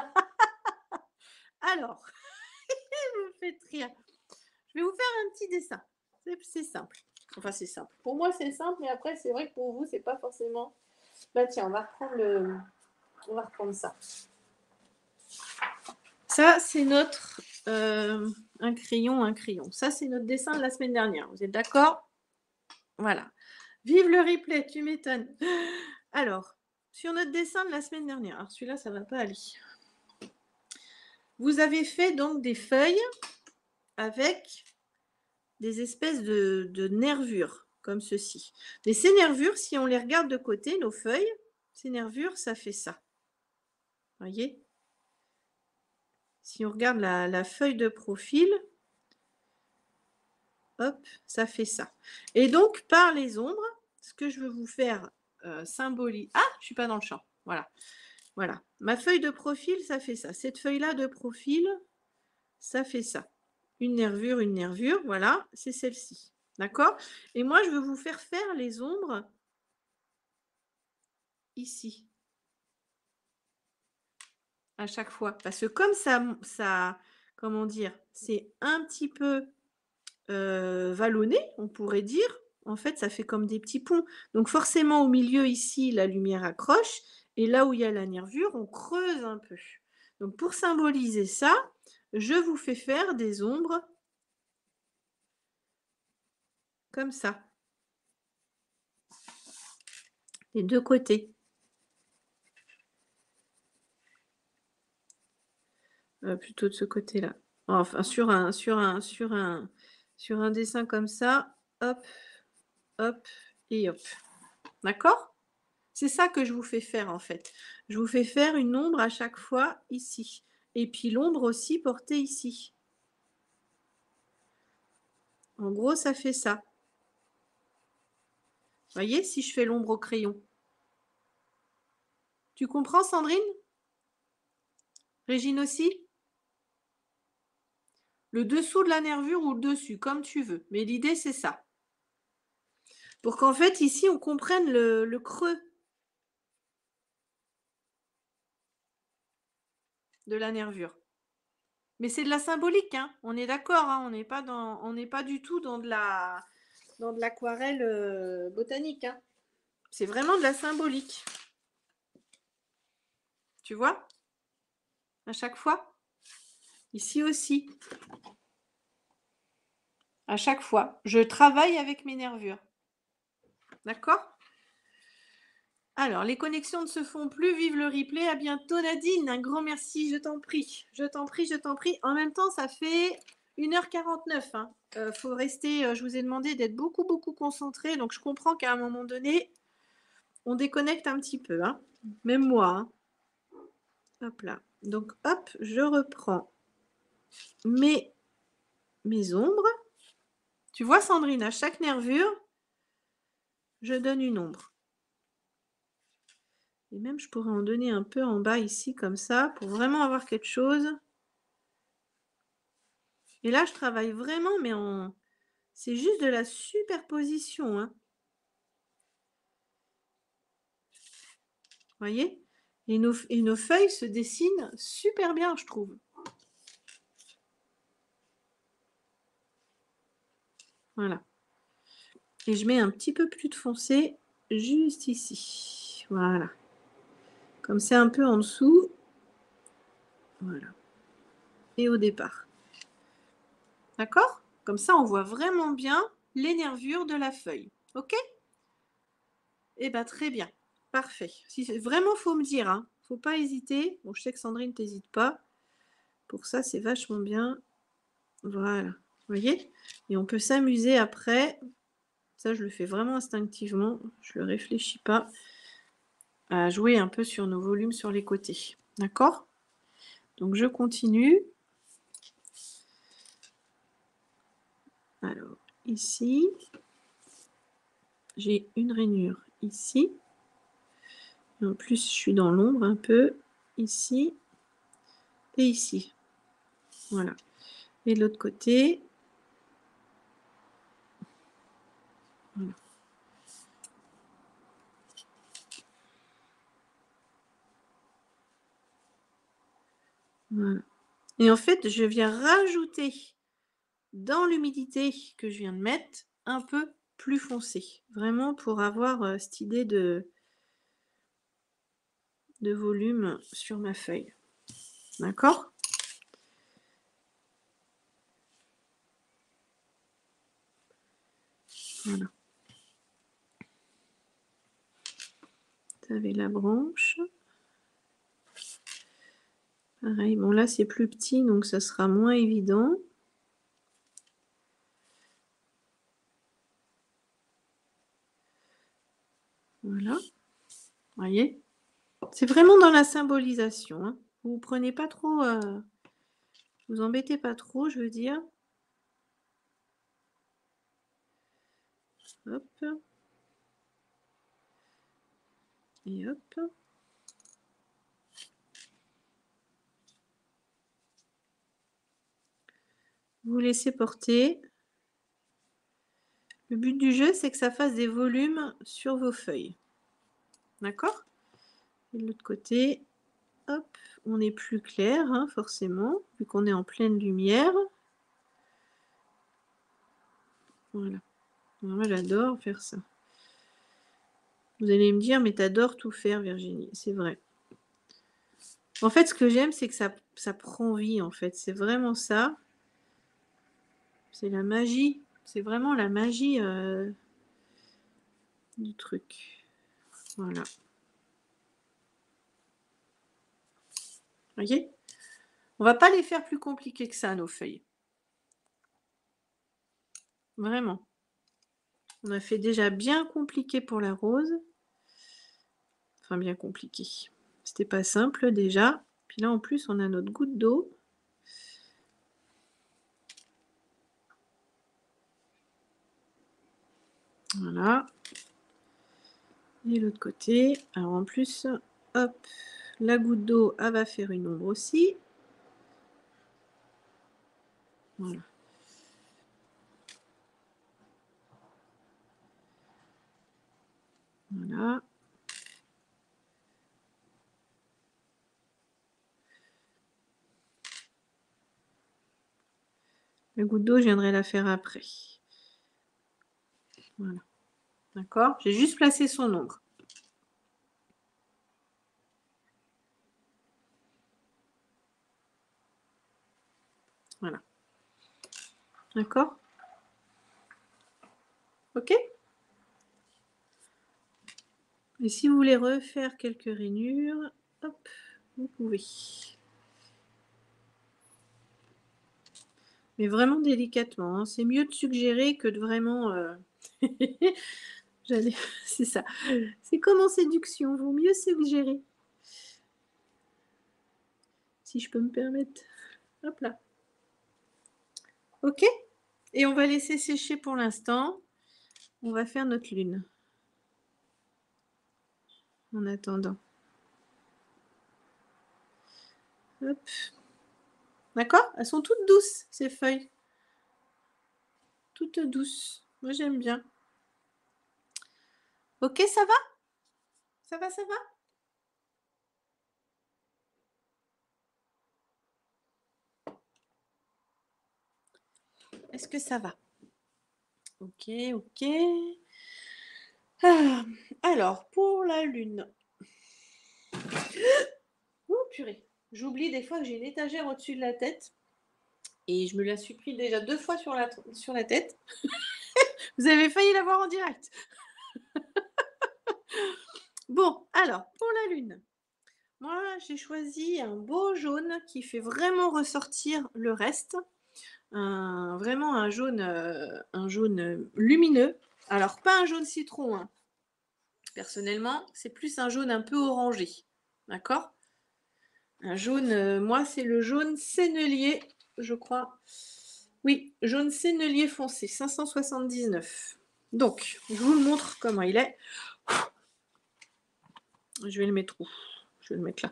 Alors, vous me faites rire. Je vais vous faire un petit dessin. C'est simple. Enfin, c'est simple. Pour moi, c'est simple, mais après, c'est vrai que pour vous, c'est pas forcément. Bah tiens, on va reprendre le. On va reprendre ça. Ça, c'est notre euh, un crayon, un crayon. Ça, c'est notre dessin de la semaine dernière. Vous êtes d'accord? Voilà. Vive le replay, tu m'étonnes. Alors, sur notre dessin de la semaine dernière, alors celui-là, ça ne va pas aller. Vous avez fait donc des feuilles avec des espèces de, de nervures, comme ceci. Mais ces nervures, si on les regarde de côté, nos feuilles, ces nervures, ça fait ça. Voyez? Si on regarde la, la feuille de profil, hop, ça fait ça. Et donc, par les ombres, ce que je veux vous faire euh, symboliser... Ah, je ne suis pas dans le champ. Voilà. Voilà. Ma feuille de profil, ça fait ça. Cette feuille-là de profil, ça fait ça. Une nervure, une nervure, voilà, c'est celle-ci. D'accord? Et moi, je veux vous faire faire les ombres ici. À chaque fois. Parce que comme ça, ça comment dire, c'est un petit peu euh, vallonné, on pourrait dire, en fait, ça fait comme des petits ponts. Donc forcément, au milieu, ici, la lumière accroche. Et là où il y a la nervure, on creuse un peu. Donc pour symboliser ça, je vous fais faire des ombres comme ça. Les deux côtés. Euh, plutôt de ce côté-là. Enfin, sur un, sur, un, sur, un, sur un dessin comme ça, hop, hop et hop. D'accord? C'est ça que je vous fais faire en fait. Je vous fais faire une ombre à chaque fois ici. Et puis l'ombre aussi portée ici. En gros, ça fait ça. Vous voyez, si je fais l'ombre au crayon. Tu comprends, Sandrine? Régine aussi? Le dessous de la nervure ou le dessus, comme tu veux. Mais l'idée, c'est ça. Pour qu'en fait, ici, on comprenne le, le creux de la nervure. Mais c'est de la symbolique, hein. On est d'accord, hein. On n'est pas dans, on n'est pas du tout dans de la, dans de l'aquarelle euh, botanique, hein. C'est vraiment de la symbolique. Tu vois? À chaque fois. Ici aussi. À chaque fois. Je travaille avec mes nervures. D'accord? Alors, les connexions ne se font plus. Vive le replay. À bientôt, Nadine. Un grand merci. Je t'en prie. Je t'en prie, je t'en prie. En même temps, ça fait une heure quarante-neuf. Hein. Euh, faut rester, euh, je vous ai demandé d'être beaucoup, beaucoup concentré. Donc, je comprends qu'à un moment donné, on déconnecte un petit peu. Hein. Même moi. Hein. Hop là. Donc, hop, je reprends mes mes ombres. Tu vois, Sandrine, à chaque nervure, je donne une ombre. Et même, je pourrais en donner un peu en bas ici, comme ça, pour vraiment avoir quelque chose. Et là, je travaille vraiment, mais en... c'est juste de la superposition, hein. Vous voyez? et nos, et nos feuilles se dessinent super bien, je trouve. Voilà. Et je mets un petit peu plus de foncé juste ici. Voilà. Comme c'est un peu en dessous. Voilà. Et au départ. D'accord? Comme ça, on voit vraiment bien les nervures de la feuille. OK? Eh bien, très bien. Parfait. Si vraiment, faut me dire. Hein. Faut pas hésiter. Bon, je sais que Sandrine t'hésite pas. Pour ça, c'est vachement bien. Voilà. Vous voyez? Et on peut s'amuser après. Ça, je le fais vraiment instinctivement. Je ne le réfléchis pas. À jouer un peu sur nos volumes sur les côtés. D'accord? Donc, je continue. Alors, ici, j'ai une rainure ici. Et en plus, je suis dans l'ombre un peu ici et ici. Voilà. Et de l'autre côté. Voilà. Voilà. Et en fait, je viens rajouter dans l'humidité que je viens de mettre un peu plus foncé. Vraiment pour avoir euh, cette idée de, de volume sur ma feuille. D'accord? Voilà. Vous avez la branche. Pareil, bon là c'est plus petit, donc ça sera moins évident. Voilà. Vous voyez? C'est vraiment dans la symbolisation. Hein. Vous ne prenez pas trop... Euh, vous embêtez pas trop, je veux dire. Hop. Et hop. Vous laissez porter. Le but du jeu, c'est que ça fasse des volumes sur vos feuilles. D'accord? Et de l'autre côté, hop, on est plus clair, hein, forcément, vu qu'on est en pleine lumière. Voilà. Alors moi, j'adore faire ça. Vous allez me dire, mais t'adores tout faire, Virginie. C'est vrai. En fait, ce que j'aime, c'est que ça, ça prend vie, en fait. C'est vraiment ça. C'est la magie. C'est vraiment la magie euh, du truc. Voilà. Vous voyez? On va pas les faire plus compliquées que ça, nos feuilles. Vraiment. On a fait déjà bien compliqué pour la rose. Enfin, bien compliqué. C'était pas simple déjà. Puis là, en plus, on a notre goutte d'eau. Voilà. Et l'autre côté. Alors en plus, hop, la goutte d'eau, elle va faire une ombre aussi. Voilà. Voilà. La goutte d'eau, je viendrai la faire après. Voilà. D'accord? J'ai juste placé son ombre. Voilà. D'accord? Ok? Et si vous voulez refaire quelques rainures, hop, vous pouvez. Mais vraiment délicatement. Hein. C'est mieux de suggérer que de vraiment... Euh... C'est ça. C'est comme en séduction. Vaut mieux suggérer. Si je peux me permettre. Hop là. OK? Et on va laisser sécher pour l'instant. On va faire notre lune. En attendant. Hop. D'accord? Elles sont toutes douces, ces feuilles. Toutes douces. Moi, j'aime bien. OK, ça va? Ça va, ça va? Est-ce que ça va? OK, OK. Ah, alors, pour la lune. Oh, purée. J'oublie des fois que j'ai une étagère au-dessus de la tête. Et je me la suis pris déjà deux fois sur la, sur la tête. Vous avez failli la voir en direct. Bon, alors, pour la lune. Moi, j'ai choisi un beau jaune qui fait vraiment ressortir le reste. Un, vraiment un jaune, euh, un jaune lumineux. Alors, pas un jaune citron, hein. Personnellement, c'est plus un jaune un peu orangé. D'accord? Un jaune, euh, moi, c'est le jaune sennelier, je crois. Oui, jaune sennelier foncé, cinq cent soixante-dix-neuf. Donc, je vous le montre comment il est. Je vais le mettre où? Je vais le mettre là.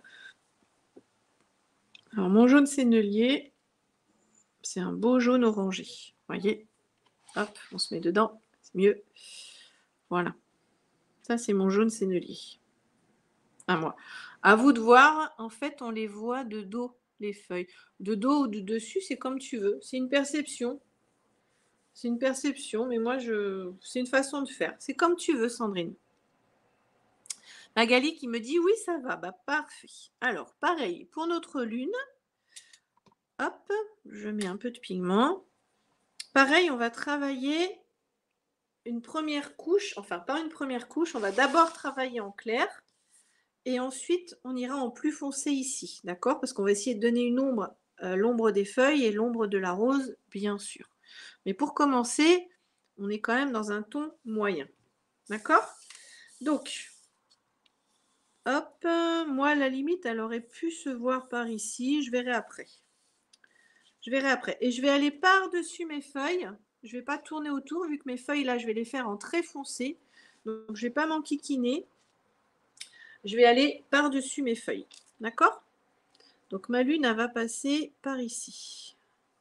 Alors, mon jaune sennelier, c'est un beau jaune orangé. Vous voyez? Hop, on se met dedans, c'est mieux. Voilà. Ça, c'est mon jaune sennelier. À moi. À vous de voir. En fait, on les voit de dos, les feuilles. De dos ou de dessus, c'est comme tu veux. C'est une perception. C'est une perception, mais moi, je... c'est une façon de faire. C'est comme tu veux, Sandrine. Magali qui me dit, oui, ça va. Bah, parfait. Alors, pareil, pour notre lune. Hop, je mets un peu de pigment. Pareil, on va travailler une première couche. Enfin, pas une première couche. On va d'abord travailler en clair. Et ensuite, on ira en plus foncé ici. D'accord? Parce qu'on va essayer de donner une ombre. Euh, l'ombre des feuilles et l'ombre de la rose, bien sûr. Mais pour commencer, on est quand même dans un ton moyen. D'accord? Donc, hop, moi, à la limite, elle aurait pu se voir par ici. Je verrai après. Je verrai après. Et je vais aller par-dessus mes feuilles. Je ne vais pas tourner autour, vu que mes feuilles, là, je vais les faire en très foncé. Donc, je ne vais pas m'enquiquiner. Je vais aller par-dessus mes feuilles. D'accord? Donc, ma lune, elle va passer par ici.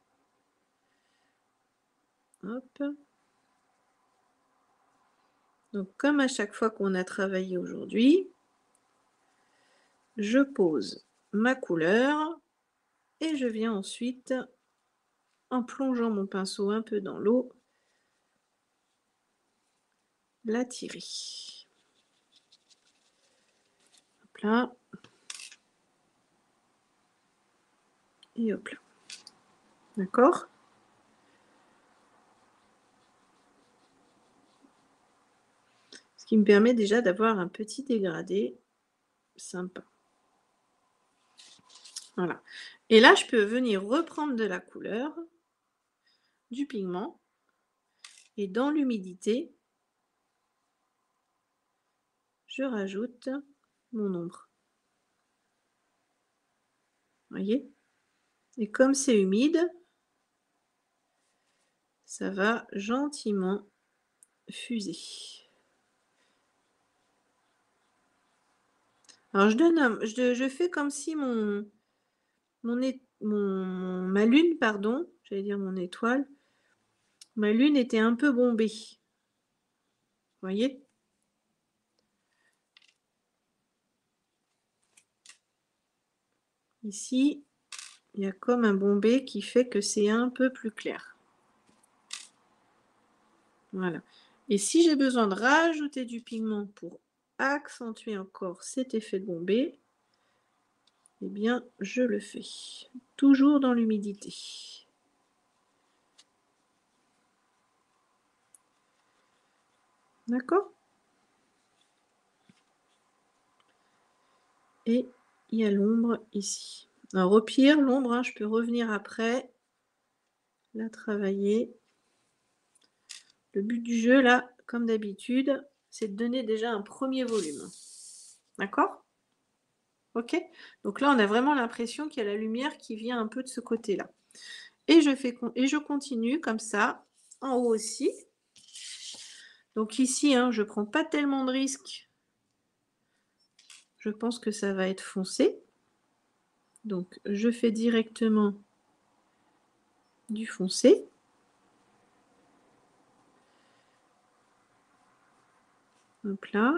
Hop. Donc, comme à chaque fois qu'on a travaillé aujourd'hui, je pose ma couleur et je viens ensuite, en plongeant mon pinceau un peu dans l'eau, la tirer. Hop là. Et hop là. D'accord? Ce qui me permet déjà d'avoir un petit dégradé sympa. Voilà. Et là, je peux venir reprendre de la couleur, du pigment, et dans l'humidité, je rajoute mon ombre. Vous voyez? Et comme c'est humide, ça va gentiment fuser. Alors je donne un, je, je fais comme si mon, mon, mon ma lune, pardon, j'allais dire mon étoile, ma lune était un peu bombée. Vous voyez? Ici, il y a comme un bombé qui fait que c'est un peu plus clair. Voilà. Et si j'ai besoin de rajouter du pigment pour accentuer encore cet effet de bombé, eh bien, je le fais. Toujours dans l'humidité. D'accord? Et il y a l'ombre ici. Alors au pire, l'ombre, hein, je peux revenir après, la travailler. Le but du jeu, là, comme d'habitude, c'est de donner déjà un premier volume. D'accord? Ok? Donc là, on a vraiment l'impression qu'il y a la lumière qui vient un peu de ce côté-là. et je fais con et je continue comme ça, en haut aussi. Donc ici, hein, je prends pas tellement de risques. Je pense que ça va être foncé. Donc je fais directement du foncé. Hop là.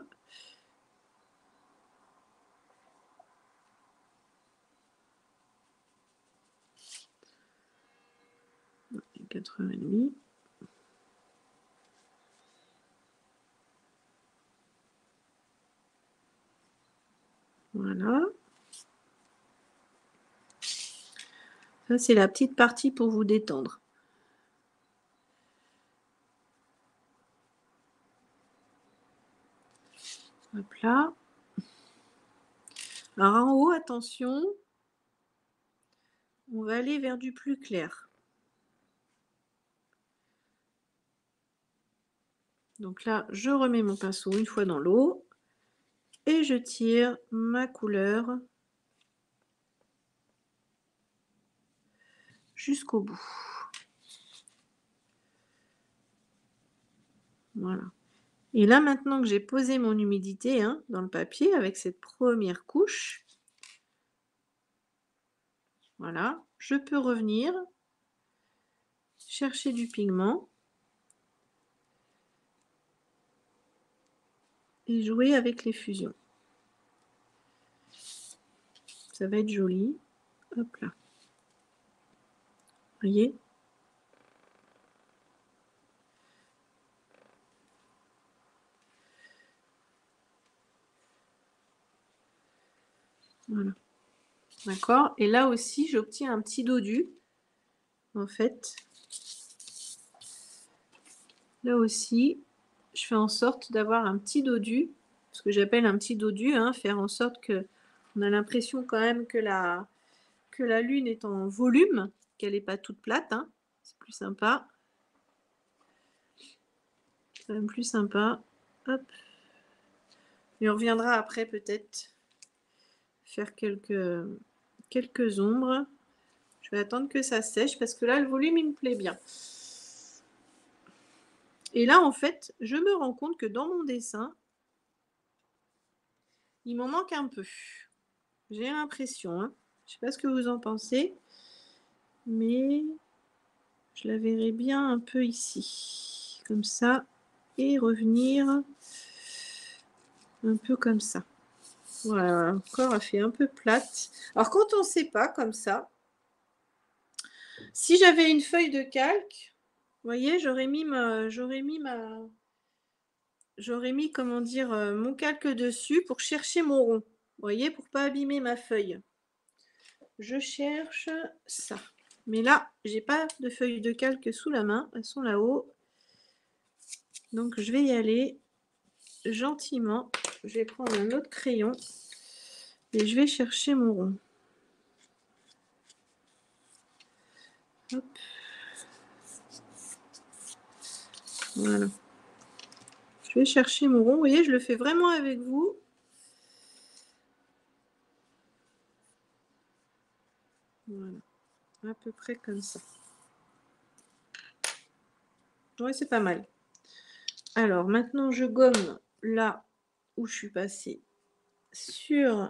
quatre heures trente. Voilà. Ça, c'est la petite partie pour vous détendre. Hop là. Alors en haut, attention, on va aller vers du plus clair. Donc là, je remets mon pinceau une fois dans l'eau et je tire ma couleur jusqu'au bout. Voilà. Et là, maintenant que j'ai posé mon humidité, hein, dans le papier avec cette première couche, voilà, je peux revenir chercher du pigment et jouer avec les fusions. Ça va être joli. Hop là. Voyez? Voilà. D'accord? Et là aussi, j'obtiens un petit dodu, en fait. Là aussi, je fais en sorte d'avoir un petit dodu, ce que j'appelle un petit dodu, hein, faire en sorte que on a l'impression quand même que la que la lune est en volume, qu'elle n'est pas toute plate, hein. C'est plus sympa. C'est quand même plus sympa. Hop. Et on reviendra après peut-être faire quelques quelques ombres. Je vais attendre que ça sèche parce que là, le volume, il me plaît bien. Et là, en fait, je me rends compte que dans mon dessin, il m'en manque un peu. J'ai l'impression, hein. Je sais pas ce que vous en pensez, mais je la verrai bien un peu ici, comme ça, et revenir un peu comme ça. Voilà, encore elle fait un peu plate. Alors quand on ne sait pas comme ça, si j'avais une feuille de calque, vous voyez, j'aurais mis ma, j'aurais mis ma, j'aurais mis, comment dire, euh, mon calque dessus pour chercher mon rond. Vous voyez, pour pas abîmer ma feuille. Je cherche ça. Mais là, j'ai pas de feuilles de calque sous la main, elles sont là-haut. Donc je vais y aller gentiment. Je vais prendre un autre crayon et je vais chercher mon rond. Hop. Voilà. Je vais chercher mon rond. Vous voyez, je le fais vraiment avec vous. Voilà. À peu près comme ça. Ouais, c'est pas mal. Alors, maintenant, je gomme là où je suis passée sur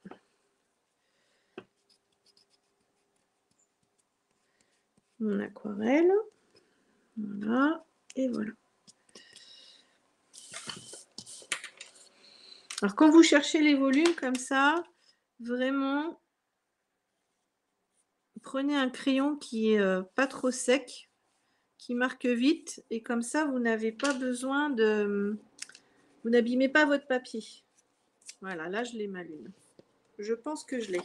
mon aquarelle. Voilà. Et voilà. Alors, quand vous cherchez les volumes comme ça, vraiment, prenez un crayon qui est euh, pas trop sec, qui marque vite, et comme ça, vous n'avez pas besoin de... Vous n'abîmez pas votre papier. Voilà, là, je l'ai ma lune. Je pense que je l'ai.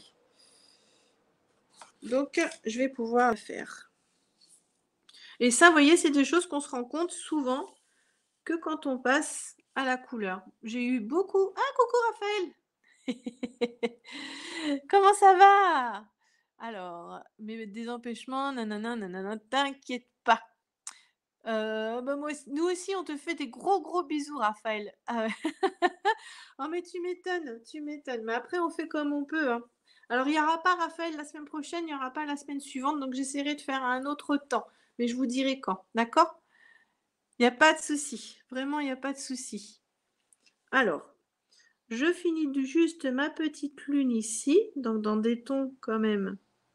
Donc, je vais pouvoir le faire. Et ça, vous voyez, c'est des choses qu'on se rend compte souvent que quand on passe à la couleur. J'ai eu beaucoup... Ah, coucou Raphaël. Comment ça va? Alors, mais des empêchements, nanana, nanana, t'inquiète pas. Euh, bah moi, nous aussi, on te fait des gros gros bisous, Raphaël. Ah ouais. Oh, mais tu m'étonnes, tu m'étonnes. Mais après, on fait comme on peut, hein. Alors, il n'y aura pas Raphaël la semaine prochaine, il n'y aura pas la semaine suivante, donc j'essaierai de faire à un autre temps, mais je vous dirai quand, d'accord? Il y a pas de souci, vraiment, il y a pas de souci. Alors, je finis de juste ma petite lune ici, donc dans des tons quand même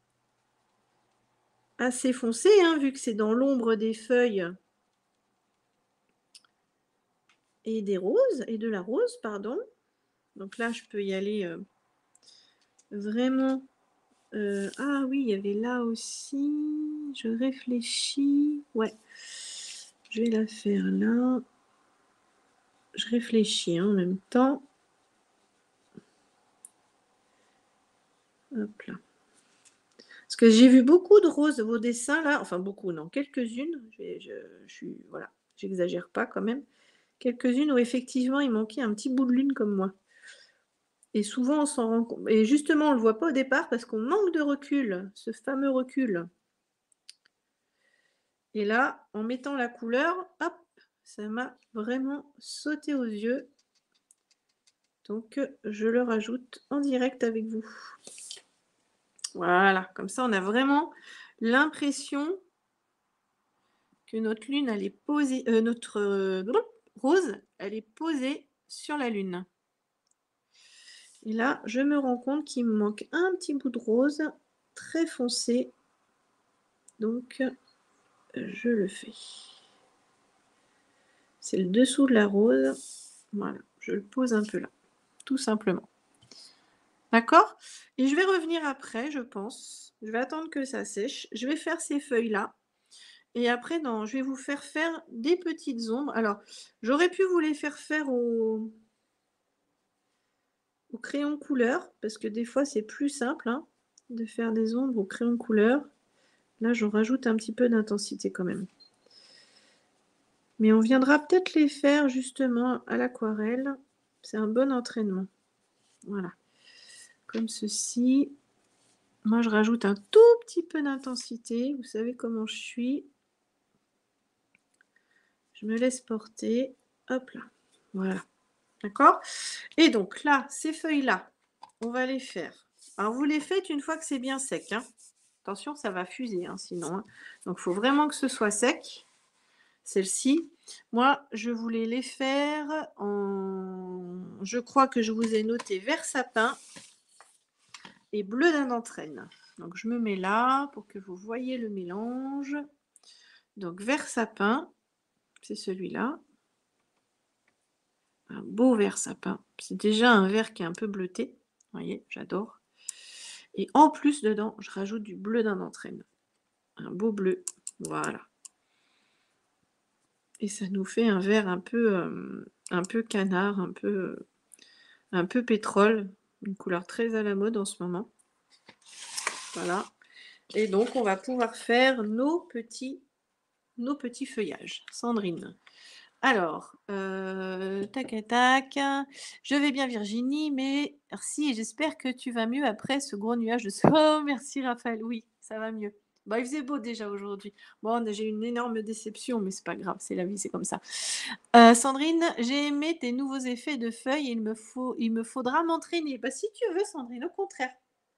assez foncés, hein, vu que c'est dans l'ombre des feuilles et des roses et de la rose, pardon. Donc là, je peux y aller, heu, vraiment, heu ah oui, il y avait là aussi, je réfléchis, ouais. Je vais la faire là. Je réfléchis, hein, en même temps. Hop là. Parce que j'ai vu beaucoup de roses, vos dessins là, enfin beaucoup non, quelques-unes, je vais je je suis voilà, j'exagère pas quand même. Quelques-unes où effectivement il manquait un petit bout de lune comme moi. Et souvent on s'en rend com et justement on le voit pas au départ parce qu'on manque de recul, ce fameux recul. Et là, en mettant la couleur, hop, ça m'a vraiment sauté aux yeux. Donc, heu, je le rajoute en direct avec vous. Voilà, comme ça on a vraiment l'impression que notre lune, elle est posée, heu, notre, heu, rose, elle est posée sur la lune. Et là, je me rends compte qu'il me manque un petit bout de rose très foncé. Donc, heu, je le fais. C'est le dessous de la rose. Voilà, je le pose un peu là, tout simplement. D'accord? Et je vais revenir après, je pense. Je vais attendre que ça sèche. Je vais faire ces feuilles-là et après dans je vais vous faire faire des petites ombres. Alors, j'aurais pu vous les faire faire au au crayon couleur parce que des fois c'est plus simple, hein, de faire des ombres au crayon couleur. Là, j'en rajoute un petit peu d'intensité quand même. Mais on viendra peut-être les faire justement à l'aquarelle. C'est un bon entraînement. Voilà. Comme ceci. Moi, je rajoute un tout petit peu d'intensité. Vous savez comment je suis. Je me laisse porter. Hop là. Voilà. D'accord? Et donc là, ces feuilles-là, on va les faire. Alors, vous les faites une fois que c'est bien sec, hein. Attention, ça va fuser, hein, sinon, hein. Donc, il faut vraiment que ce soit sec. Celle-ci. Moi, je voulais les faire en je crois que je vous ai noté vert sapin et bleu dinde d'entraîne. Donc je me mets là pour que vous voyez le mélange. Donc vert sapin, c'est celui-là. Un beau vert sapin. C'est déjà un vert qui est un peu bleuté. Vous voyez, j'adore. Et en plus dedans, je rajoute du bleu dinde d'entraîne. Un beau bleu. Voilà. Et ça nous fait un vert un peu, hem, un peu canard, un peu, heu, un peu pétrole, une couleur très à la mode en ce moment. Voilà. Et donc on va pouvoir faire nos petits nos petits feuillages. Sandrine. Alors, heu, tac et tac. Je vais bien Virginie, mais merci et j'espère que tu vas mieux après ce gros nuage de ce oh merci Raphaël, oui, ça va mieux. Bah, il faisait beau déjà aujourd'hui. Bon, j'ai eu une énorme déception, mais c'est pas grave, c'est la vie, c'est comme ça. Heu, Sandrine, j'ai aimé tes nouveaux effets de feuilles, il me faut il me faudra m'entraîner. Bah, si tu veux Sandrine, au contraire.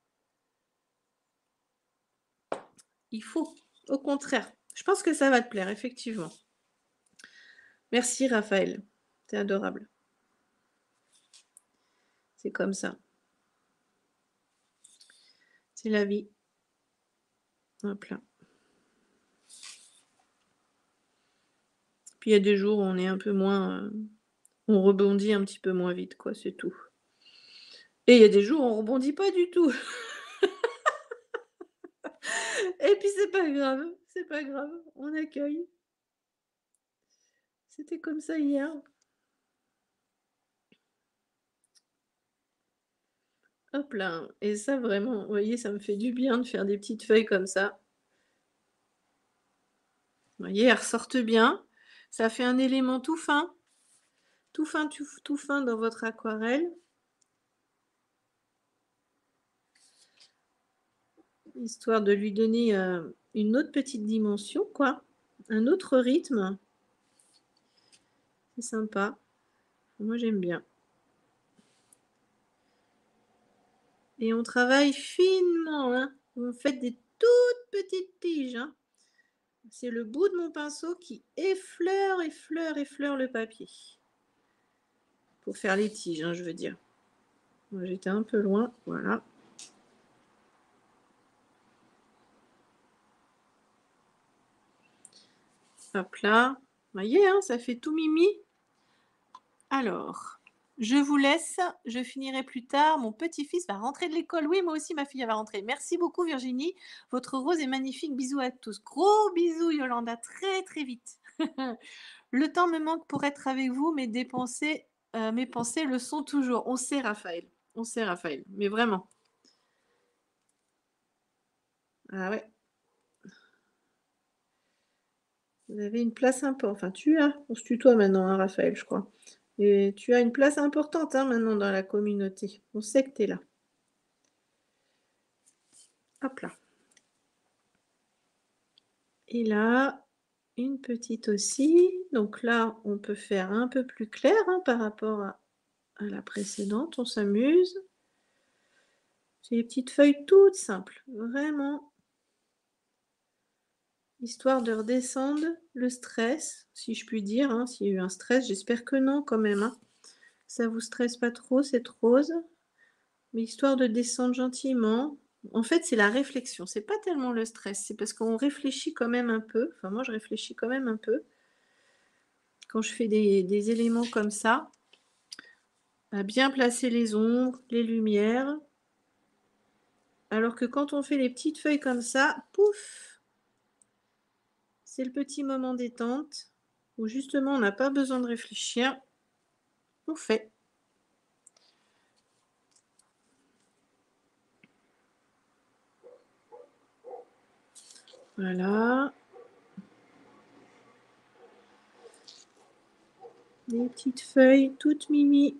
Il faut, au contraire. Je pense que ça va te plaire, effectivement. Merci Raphaël, tu es adorable. C'est comme ça. C'est la vie. Hop là. Puis il y a des jours où on est un peu moins, heu, on rebondit un petit peu moins vite quoi, c'est tout. Et il y a des jours où on rebondit pas du tout. Et puis c'est pas grave, c'est pas grave, on accueille. C'était comme ça hier. Hop là. Et ça vraiment, vous voyez, ça me fait du bien de faire des petites feuilles comme ça. Vous voyez, elles ressortent bien. Ça fait un élément tout fin. Tout fin, tout f tout fin dans votre aquarelle. Histoire de lui donner, heu, une autre petite dimension quoi, un autre rythme. C'est sympa. Moi j'aime bien. Et on travaille finement, hein. Vous faites des toutes petites tiges, hein. C'est le bout de mon pinceau qui effleure, effleure, effleure le papier. Pour faire les tiges, hein, je veux dire. Moi, j'étais un peu loin, voilà. Hop là. Vous voyez, hein, ça fait tout mimi. Alors, je vous laisse, je finirai plus tard. Mon petit-fils va rentrer de l'école. Oui, moi aussi, ma fille, elle va rentrer. Merci beaucoup, Virginie. Votre rose est magnifique. Bisous à tous. Gros bisous, Yolanda. Très, très vite. Le temps me manque pour être avec vous, mais des pensées, euh, mes pensées le sont toujours. On sait, Raphaël. On sait, Raphaël. Mais vraiment. Ah ouais. Vous avez une place importante. Enfin, tu as. On se tutoie maintenant, hein, Raphaël, je crois. Et tu as une place importante, hein, maintenant dans la communauté. On sait que tu es là. Hop là. Et là, une petite aussi. Donc là, on peut faire un peu plus clair, hein, par rapport à, à la précédente. On s'amuse. C'est des petites feuilles toutes simples. Vraiment. Histoire de redescendre le stress, si je puis dire, hein. S'il y a eu un stress, j'espère que non quand même, hein. Ça vous stresse pas trop cette rose. Mais histoire de descendre gentiment. En fait, c'est la réflexion. C'est pas tellement le stress. C'est parce qu'on réfléchit quand même un peu. Enfin, moi, je réfléchis quand même un peu. Quand je fais des, des éléments comme ça, à bien placer les ombres, les lumières. Alors que quand on fait les petites feuilles comme ça, pouf, c'est le petit moment détente où justement on n'a pas besoin de réfléchir. On fait. Voilà. Des petites feuilles toutes mimi.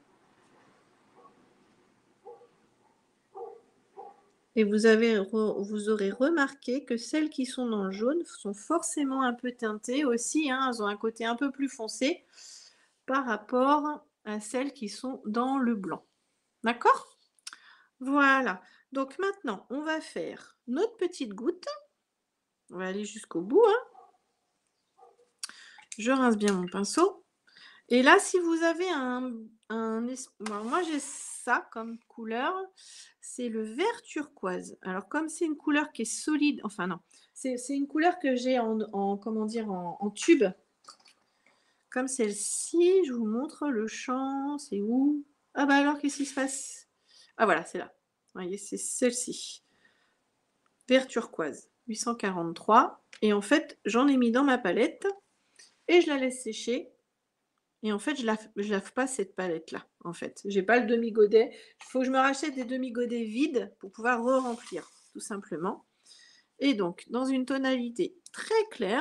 Et vous, avez vous aurez remarqué que celles qui sont dans le jaune sont forcément un peu teintées aussi, hein, elles ont un côté un peu plus foncé par rapport à celles qui sont dans le blanc. D'accord? Voilà. Donc maintenant, on va faire notre petite goutte. On va aller jusqu'au bout, hein. Je rince bien mon pinceau. Et là, si vous avez un, un bon, moi j'ai ça comme couleur, c'est le vert turquoise. Alors comme c'est une couleur qui est solide, enfin non, c'est une couleur que j'ai en, en, comment dire, en, en tube. Comme celle-ci, je vous montre le champ, c'est où? Ah bah alors qu'est-ce qui se passe? Ah voilà, c'est là. Vous voyez, c'est celle-ci. Vert turquoise, huit cent quarante-trois. Et en fait, j'en ai mis dans ma palette et je la laisse sécher. Et en fait, je lave, je lave pas cette palette-là, en fait. J'ai pas le demi-godet. Il faut que je me rachète des demi-godets vides pour pouvoir re-remplir, tout simplement. Et donc, dans une tonalité très claire,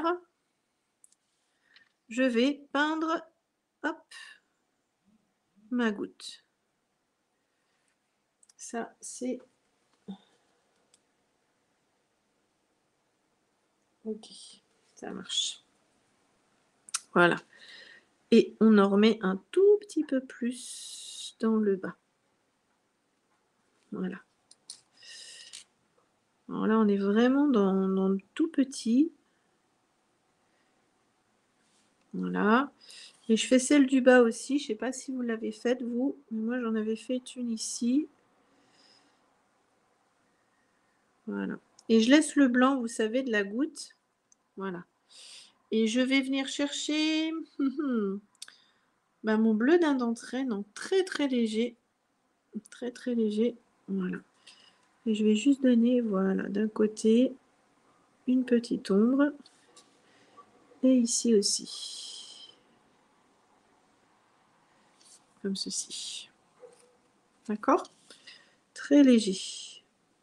je vais peindre, hop, ma goutte. Ça, c'est... Ok, ça marche. Voilà. Et on en remet un tout petit peu plus dans le bas. Voilà. Alors là, on est vraiment dans, dans le tout petit. Voilà. Et je fais celle du bas aussi. Je ne sais pas si vous l'avez faite, vous. Mais moi, j'en avais fait une ici. Voilà. Et je laisse le blanc, vous savez, de la goutte. Voilà. Et je vais venir chercher bah, mon bleu d'indentrée, donc très très léger. Très très léger. Voilà. Et je vais juste donner, voilà, d'un côté, une petite ombre. Et ici aussi. Comme ceci. D'accord? Très léger.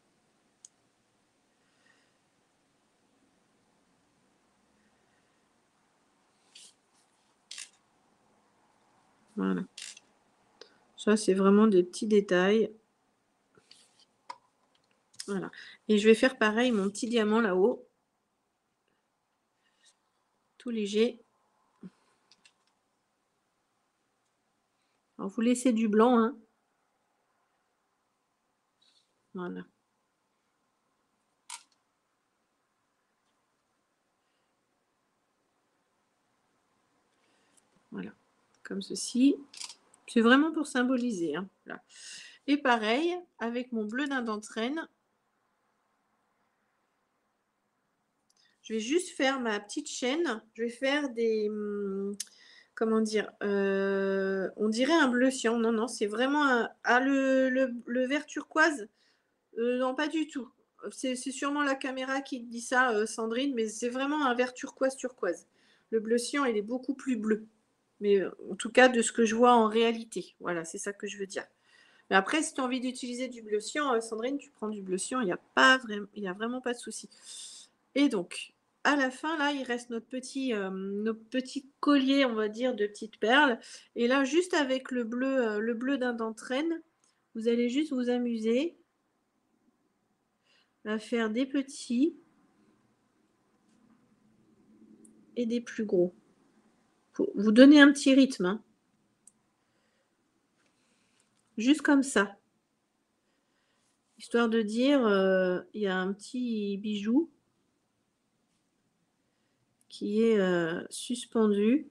Voilà. Ça, c'est vraiment des petits détails. Voilà. Et je vais faire pareil, mon petit diamant là-haut. Tout léger. Alors, vous laissez du blanc, hein. Voilà. Voilà, comme ceci. C'est vraiment pour symboliser, hein, là. Et pareil, avec mon bleu d'Indentrène, je vais juste faire ma petite chaîne. Je vais faire des, mmh, comment dire? Heu, on dirait un bleu cyan. Non, non, c'est vraiment un ah le le le vert turquoise? Heu, non, pas du tout. C'est c'est sûrement la caméra qui te dit ça, heu, Sandrine, mais c'est vraiment un vert turquoise, turquoise. Le bleu cyan, il est beaucoup plus bleu. Mais, heu, en tout cas de ce que je vois en réalité. Voilà, c'est ça que je veux dire. Mais après, si tu as envie d'utiliser du bleu cyan, heu, Sandrine, tu prends du bleu cyan, il y a pas vraim il y a vraiment pas de souci. Et donc, à la fin, là, il reste notre petit, hem, notre petit collier, on va dire, de petites perles. Et là, juste avec le bleu, heu, le bleu d'Indentrène, vous allez juste vous amuser à faire des petits et des plus gros. Pour vous donner un petit rythme, hein. Juste comme ça. Histoire de dire, heu, il y a un petit bijou qui est, heu, suspendu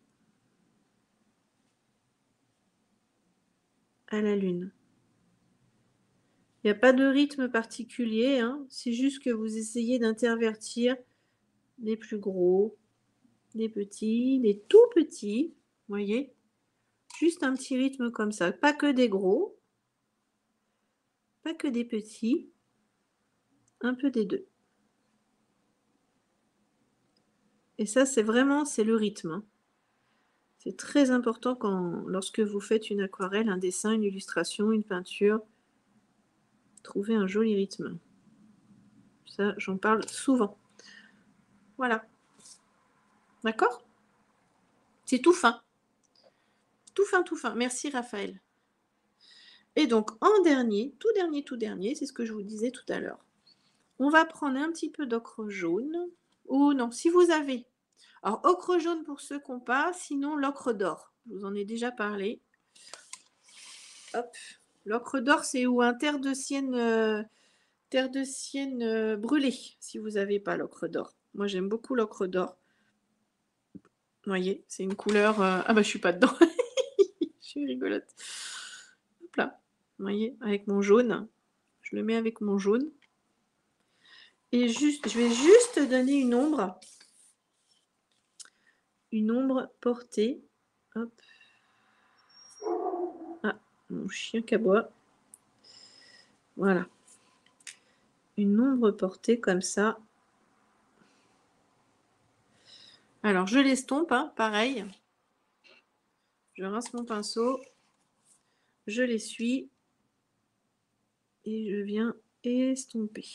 à la lune. Il y a pas de rythme particulier, hein, c'est juste que vous essayez d'intervertir des plus gros, des petits, des tout petits, voyez? Juste un petit rythme comme ça, pas que des gros pas que des petits, un peu des deux. Et ça, c'est vraiment c'est le rythme, hein. C'est très important quand lorsque vous faites une aquarelle, un dessin, une illustration, une peinture trouver un joli rythme. Ça, j'en parle souvent. Voilà. D'accord? C'est tout fin. Tout fin, tout fin. Merci Raphaël. Et donc en dernier, tout dernier, tout dernier, c'est ce que je vous disais tout à l'heure. On va prendre un petit peu d'ocre jaune ou non, si vous avez alors ocre jaune pour ceux qui ont pas, sinon l'ocre d'or. Je vous en ai déjà parlé. Hop, l'ocre d'or, c'est ou un terre de sienne, heu, terre de sienne, heu, brûlée, si vous avez pas l'ocre d'or. Moi, j'aime beaucoup l'ocre d'or. Voyez, c'est une couleur, heu ah bah, je suis pas dedans. Je suis rigolote. Hop là, voyez, avec mon jaune. Je le mets avec mon jaune. Et juste je vais juste donner une ombre. Une ombre portée. Hop. Ah, mon chien qui aboie. Voilà. Une ombre portée comme ça. Alors je l'estompe, hein, pareil. Je rince mon pinceau. Je l'essuie. Et je viens estomper.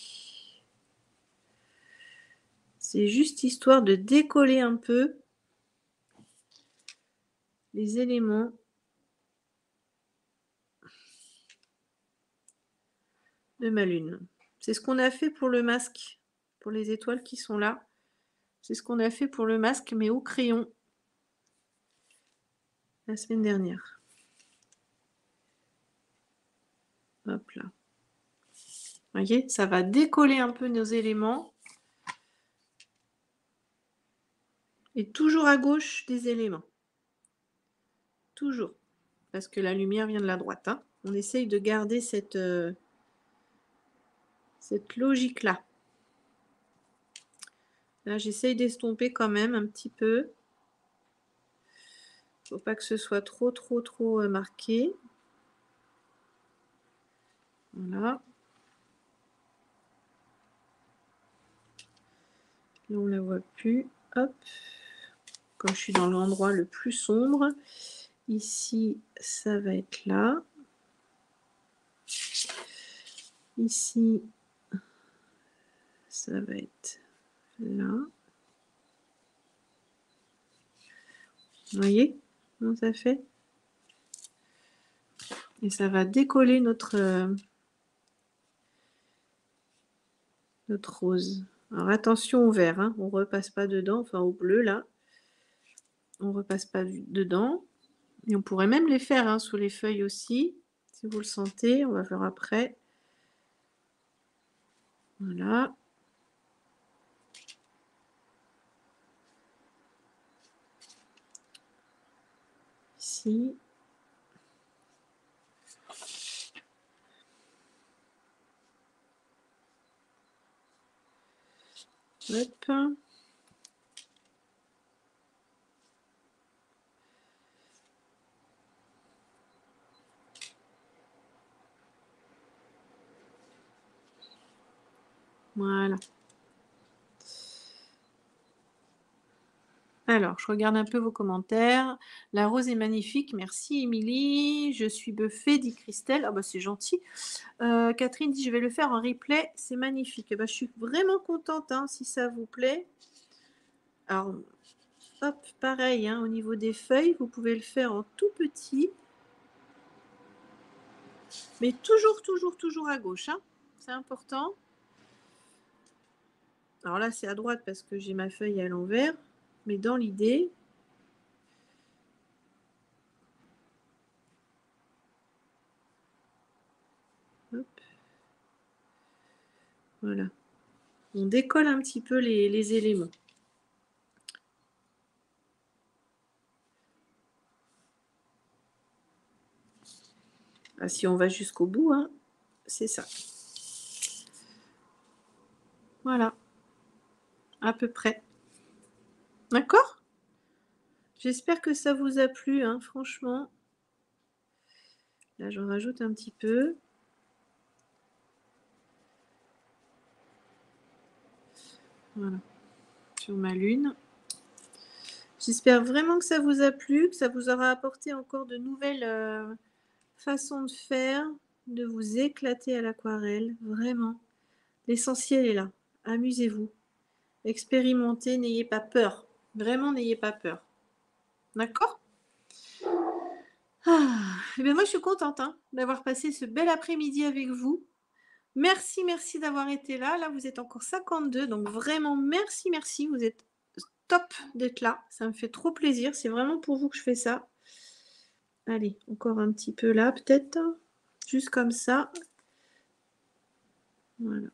C'est juste histoire de décoller un peu les éléments. De ma lune. C'est ce qu'on a fait pour le masque, pour les étoiles qui sont là. C'est ce qu'on a fait pour le masque, mais au crayon. La semaine dernière. Hop là. Voyez, ça va décoller un peu nos éléments. Et toujours à gauche des éléments. Toujours. Parce que la lumière vient de la droite, hein. On essaye de garder cette, heu cette logique-là. Là, j'essaye d'estomper quand même un petit peu. Faut pas que ce soit trop, trop, trop, heu, marqué. Voilà. Là, on la voit plus. Hop. Comme je suis dans l'endroit le plus sombre. Ici, ça va être là. Ici, ça va être là. Vous voyez comment ça fait? Et ça va décoller notre, heu notre rose. Alors attention au vert, hein, on repasse pas dedans, enfin au bleu là. On repasse pas du dedans. Et on pourrait même les faire, hein, sous les feuilles aussi, si vous le sentez, on va faire après. Voilà. Ici. Hop. Voilà. Alors, je regarde un peu vos commentaires. La rose est magnifique, merci Émilie. Je suis buffée, dit Christelle. Ah bah c'est gentil. Euh, Catherine dit je vais le faire en replay, c'est magnifique. Eh ben, je suis vraiment contente hein, si ça vous plaît. Alors, hop, pareil, hein, au niveau des feuilles, vous pouvez le faire en tout petit. Mais toujours, toujours, toujours à gauche. Hein. C'est important. Alors là, c'est à droite parce que j'ai ma feuille à l'envers. Mais dans l'idée, hop, voilà. On décolle un petit peu les, les éléments. Ah, si on va jusqu'au bout, hein, c'est ça. Voilà. À peu près. D'accord? J'espère que ça vous a plu, hein, franchement. Là, j'en rajoute un petit peu. Voilà. Sur ma lune. J'espère vraiment que ça vous a plu, que ça vous aura apporté encore de nouvelles euh, façons de faire, de vous éclater à l'aquarelle. Vraiment. L'essentiel est là. Amusez-vous. Expérimentez, n'ayez pas peur. Vraiment, n'ayez pas peur. D'accord? Ah, eh bien moi, je suis contente hein, d'avoir passé ce bel après-midi avec vous. Merci, merci d'avoir été là. Là, vous êtes encore cinquante-deux, donc vraiment merci, merci. Vous êtes top d'être là. Ça me fait trop plaisir. C'est vraiment pour vous que je fais ça. Allez, encore un petit peu là, peut-être. Juste comme ça. Voilà.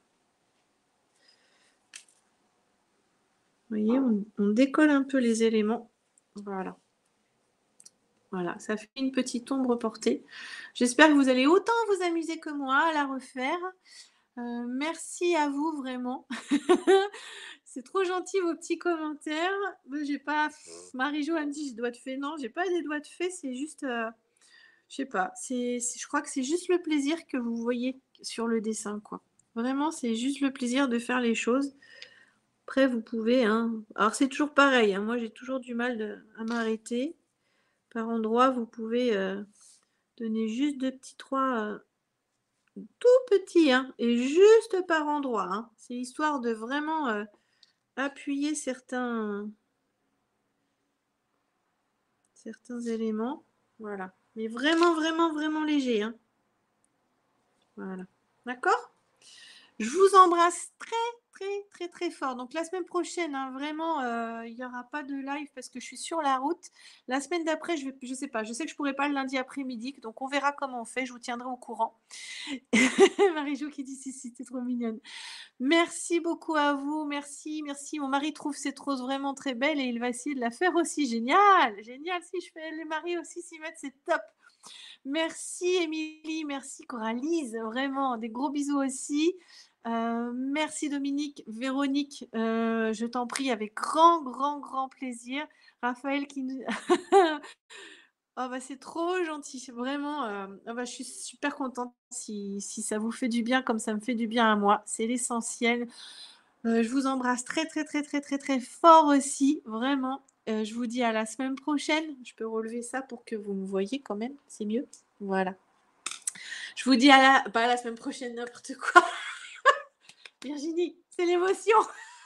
Vous voyez, on, on décolle un peu les éléments. Voilà. Voilà, ça fait une petite ombre portée. J'espère que vous allez autant vous amuser que moi à la refaire. Euh, merci à vous vraiment. C'est trop gentil vos petits commentaires. Moi, j'ai pas. Marie-Jo elle me dit j'ai doigts de fée. Non, j'ai pas des doigts de fée. C'est juste, euh, je sais pas. C'est, c'est- je crois que c'est juste le plaisir que vous voyez sur le dessin, quoi. Vraiment, c'est juste le plaisir de faire les choses. Après, vous pouvez. Hein. Alors c'est toujours pareil. Hein. Moi, j'ai toujours du mal de- à m'arrêter. Par endroit, vous pouvez euh, donner juste deux petits trois. Euh, tout petits, hein, et juste par endroit. Hein. C'est histoire de vraiment euh, appuyer certains, certains éléments. Voilà. Mais vraiment, vraiment, vraiment léger. Hein. Voilà. D'accord? Je vous embrasse très, très, très, très fort. Donc la semaine prochaine, hein, vraiment, euh, il n'y aura pas de live parce que je suis sur la route. La semaine d'après, je vais, je sais pas, je sais que je pourrai pas le lundi après-midi, donc on verra comment on fait. Je vous tiendrai au courant. Marie-Jo qui dit si, si, t'es trop mignonne. Merci beaucoup à vous. Merci, merci. Mon mari trouve cette rose vraiment très belle et il va essayer de la faire aussi. Génial, génial. Si je fais les maris aussi s'y mettre, c'est top. Merci Émilie, merci Coralise, vraiment des gros bisous aussi. Euh, merci Dominique, Véronique, euh, je t'en prie avec grand, grand, grand plaisir. Raphaël qui nous... Oh bah c'est trop gentil, vraiment. Euh, oh bah je suis super contente si, si ça vous fait du bien comme ça me fait du bien à moi. C'est l'essentiel. Euh, je vous embrasse très, très, très, très, très, très fort aussi, vraiment. Euh, je vous dis à la semaine prochaine. Je peux relever ça pour que vous me voyez quand même, c'est mieux. Voilà. Je vous dis à la, pas à la semaine prochaine, n'importe quoi. Virginie, c'est l'émotion.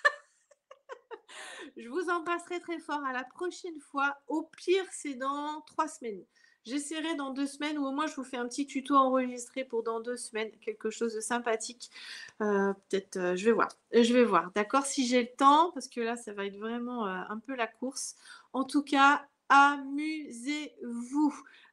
Je vous embrasse très très fort. À la prochaine fois. Au pire, c'est dans trois semaines. J'essaierai dans deux semaines ou au moins je vous fais un petit tuto enregistré pour dans deux semaines, quelque chose de sympathique. Euh, peut-être, euh, je vais voir. Je vais voir, d'accord, si j'ai le temps, parce que là, ça va être vraiment euh, un peu la course. En tout cas, amusez-vous.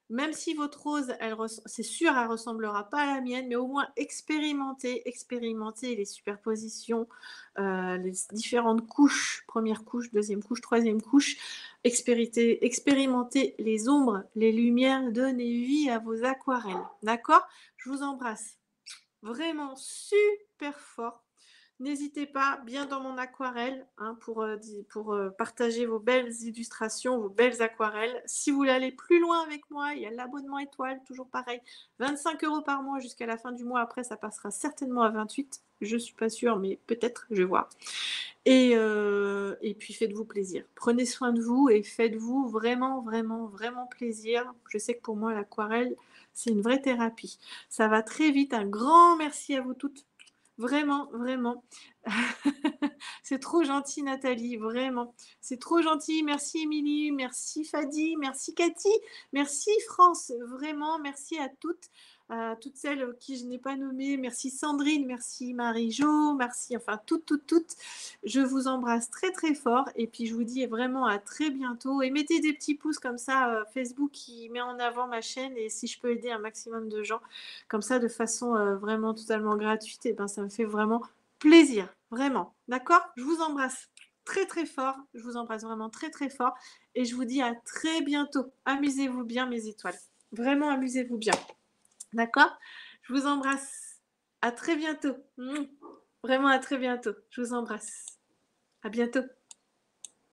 Même si votre rose, elle res c'est sûr, elle ressemblera pas à la mienne, mais au moins expérimentez, expérimentez les superpositions, heu, les différentes couches, première couche, deuxième couche, troisième couche. Expéritez expérimentez les ombres, les lumières, donnez vie à vos aquarelles, d'accord? Je vous embrasse vraiment super fort. N'hésitez pas, bien dans mon aquarelle, hein, pour, heu, di pour, heu, partager vos belles illustrations, vos belles aquarelles. Si vous voulez aller plus loin avec moi, il y a l'abonnement étoile, toujours pareil, vingt-cinq euros par mois jusqu'à la fin du mois. Après, ça passera certainement à vingt-huit. Je suis pas sûre, mais peut-être, je vais voir. Et heu et puis faites-vous plaisir. Prenez soin de vous et faites-vous vraiment, vraiment, vraiment plaisir. Je sais que pour moi, l'aquarelle, c'est une vraie thérapie. Ça va très vite. Un grand merci à vous toutes. Vraiment, vraiment. C'est trop gentil Nathalie, vraiment. C'est trop gentil. Merci Émilie, merci Fadi, merci Cathy, merci France. Vraiment, merci à toutes, à toutes celles qui je n'ai pas nommées. Merci Sandrine, merci Marie-Jo, merci, enfin toutes, toutes, toutes. Je vous embrasse très, très fort et puis je vous dis vraiment à très bientôt et mettez des petits pouces comme ça, heu, Facebook qui met en avant ma chaîne et si je peux aider un maximum de gens comme ça de façon, heu, vraiment totalement gratuite et ben, ça me fait vraiment plaisir, vraiment. D'accord? Je vous embrasse très, très fort. Je vous embrasse vraiment très, très fort et je vous dis à très bientôt. Amusez-vous bien mes étoiles. Vraiment amusez-vous bien. D'accord? Je vous embrasse. À très bientôt. Mmh. Vraiment à très bientôt. Je vous embrasse. À bientôt.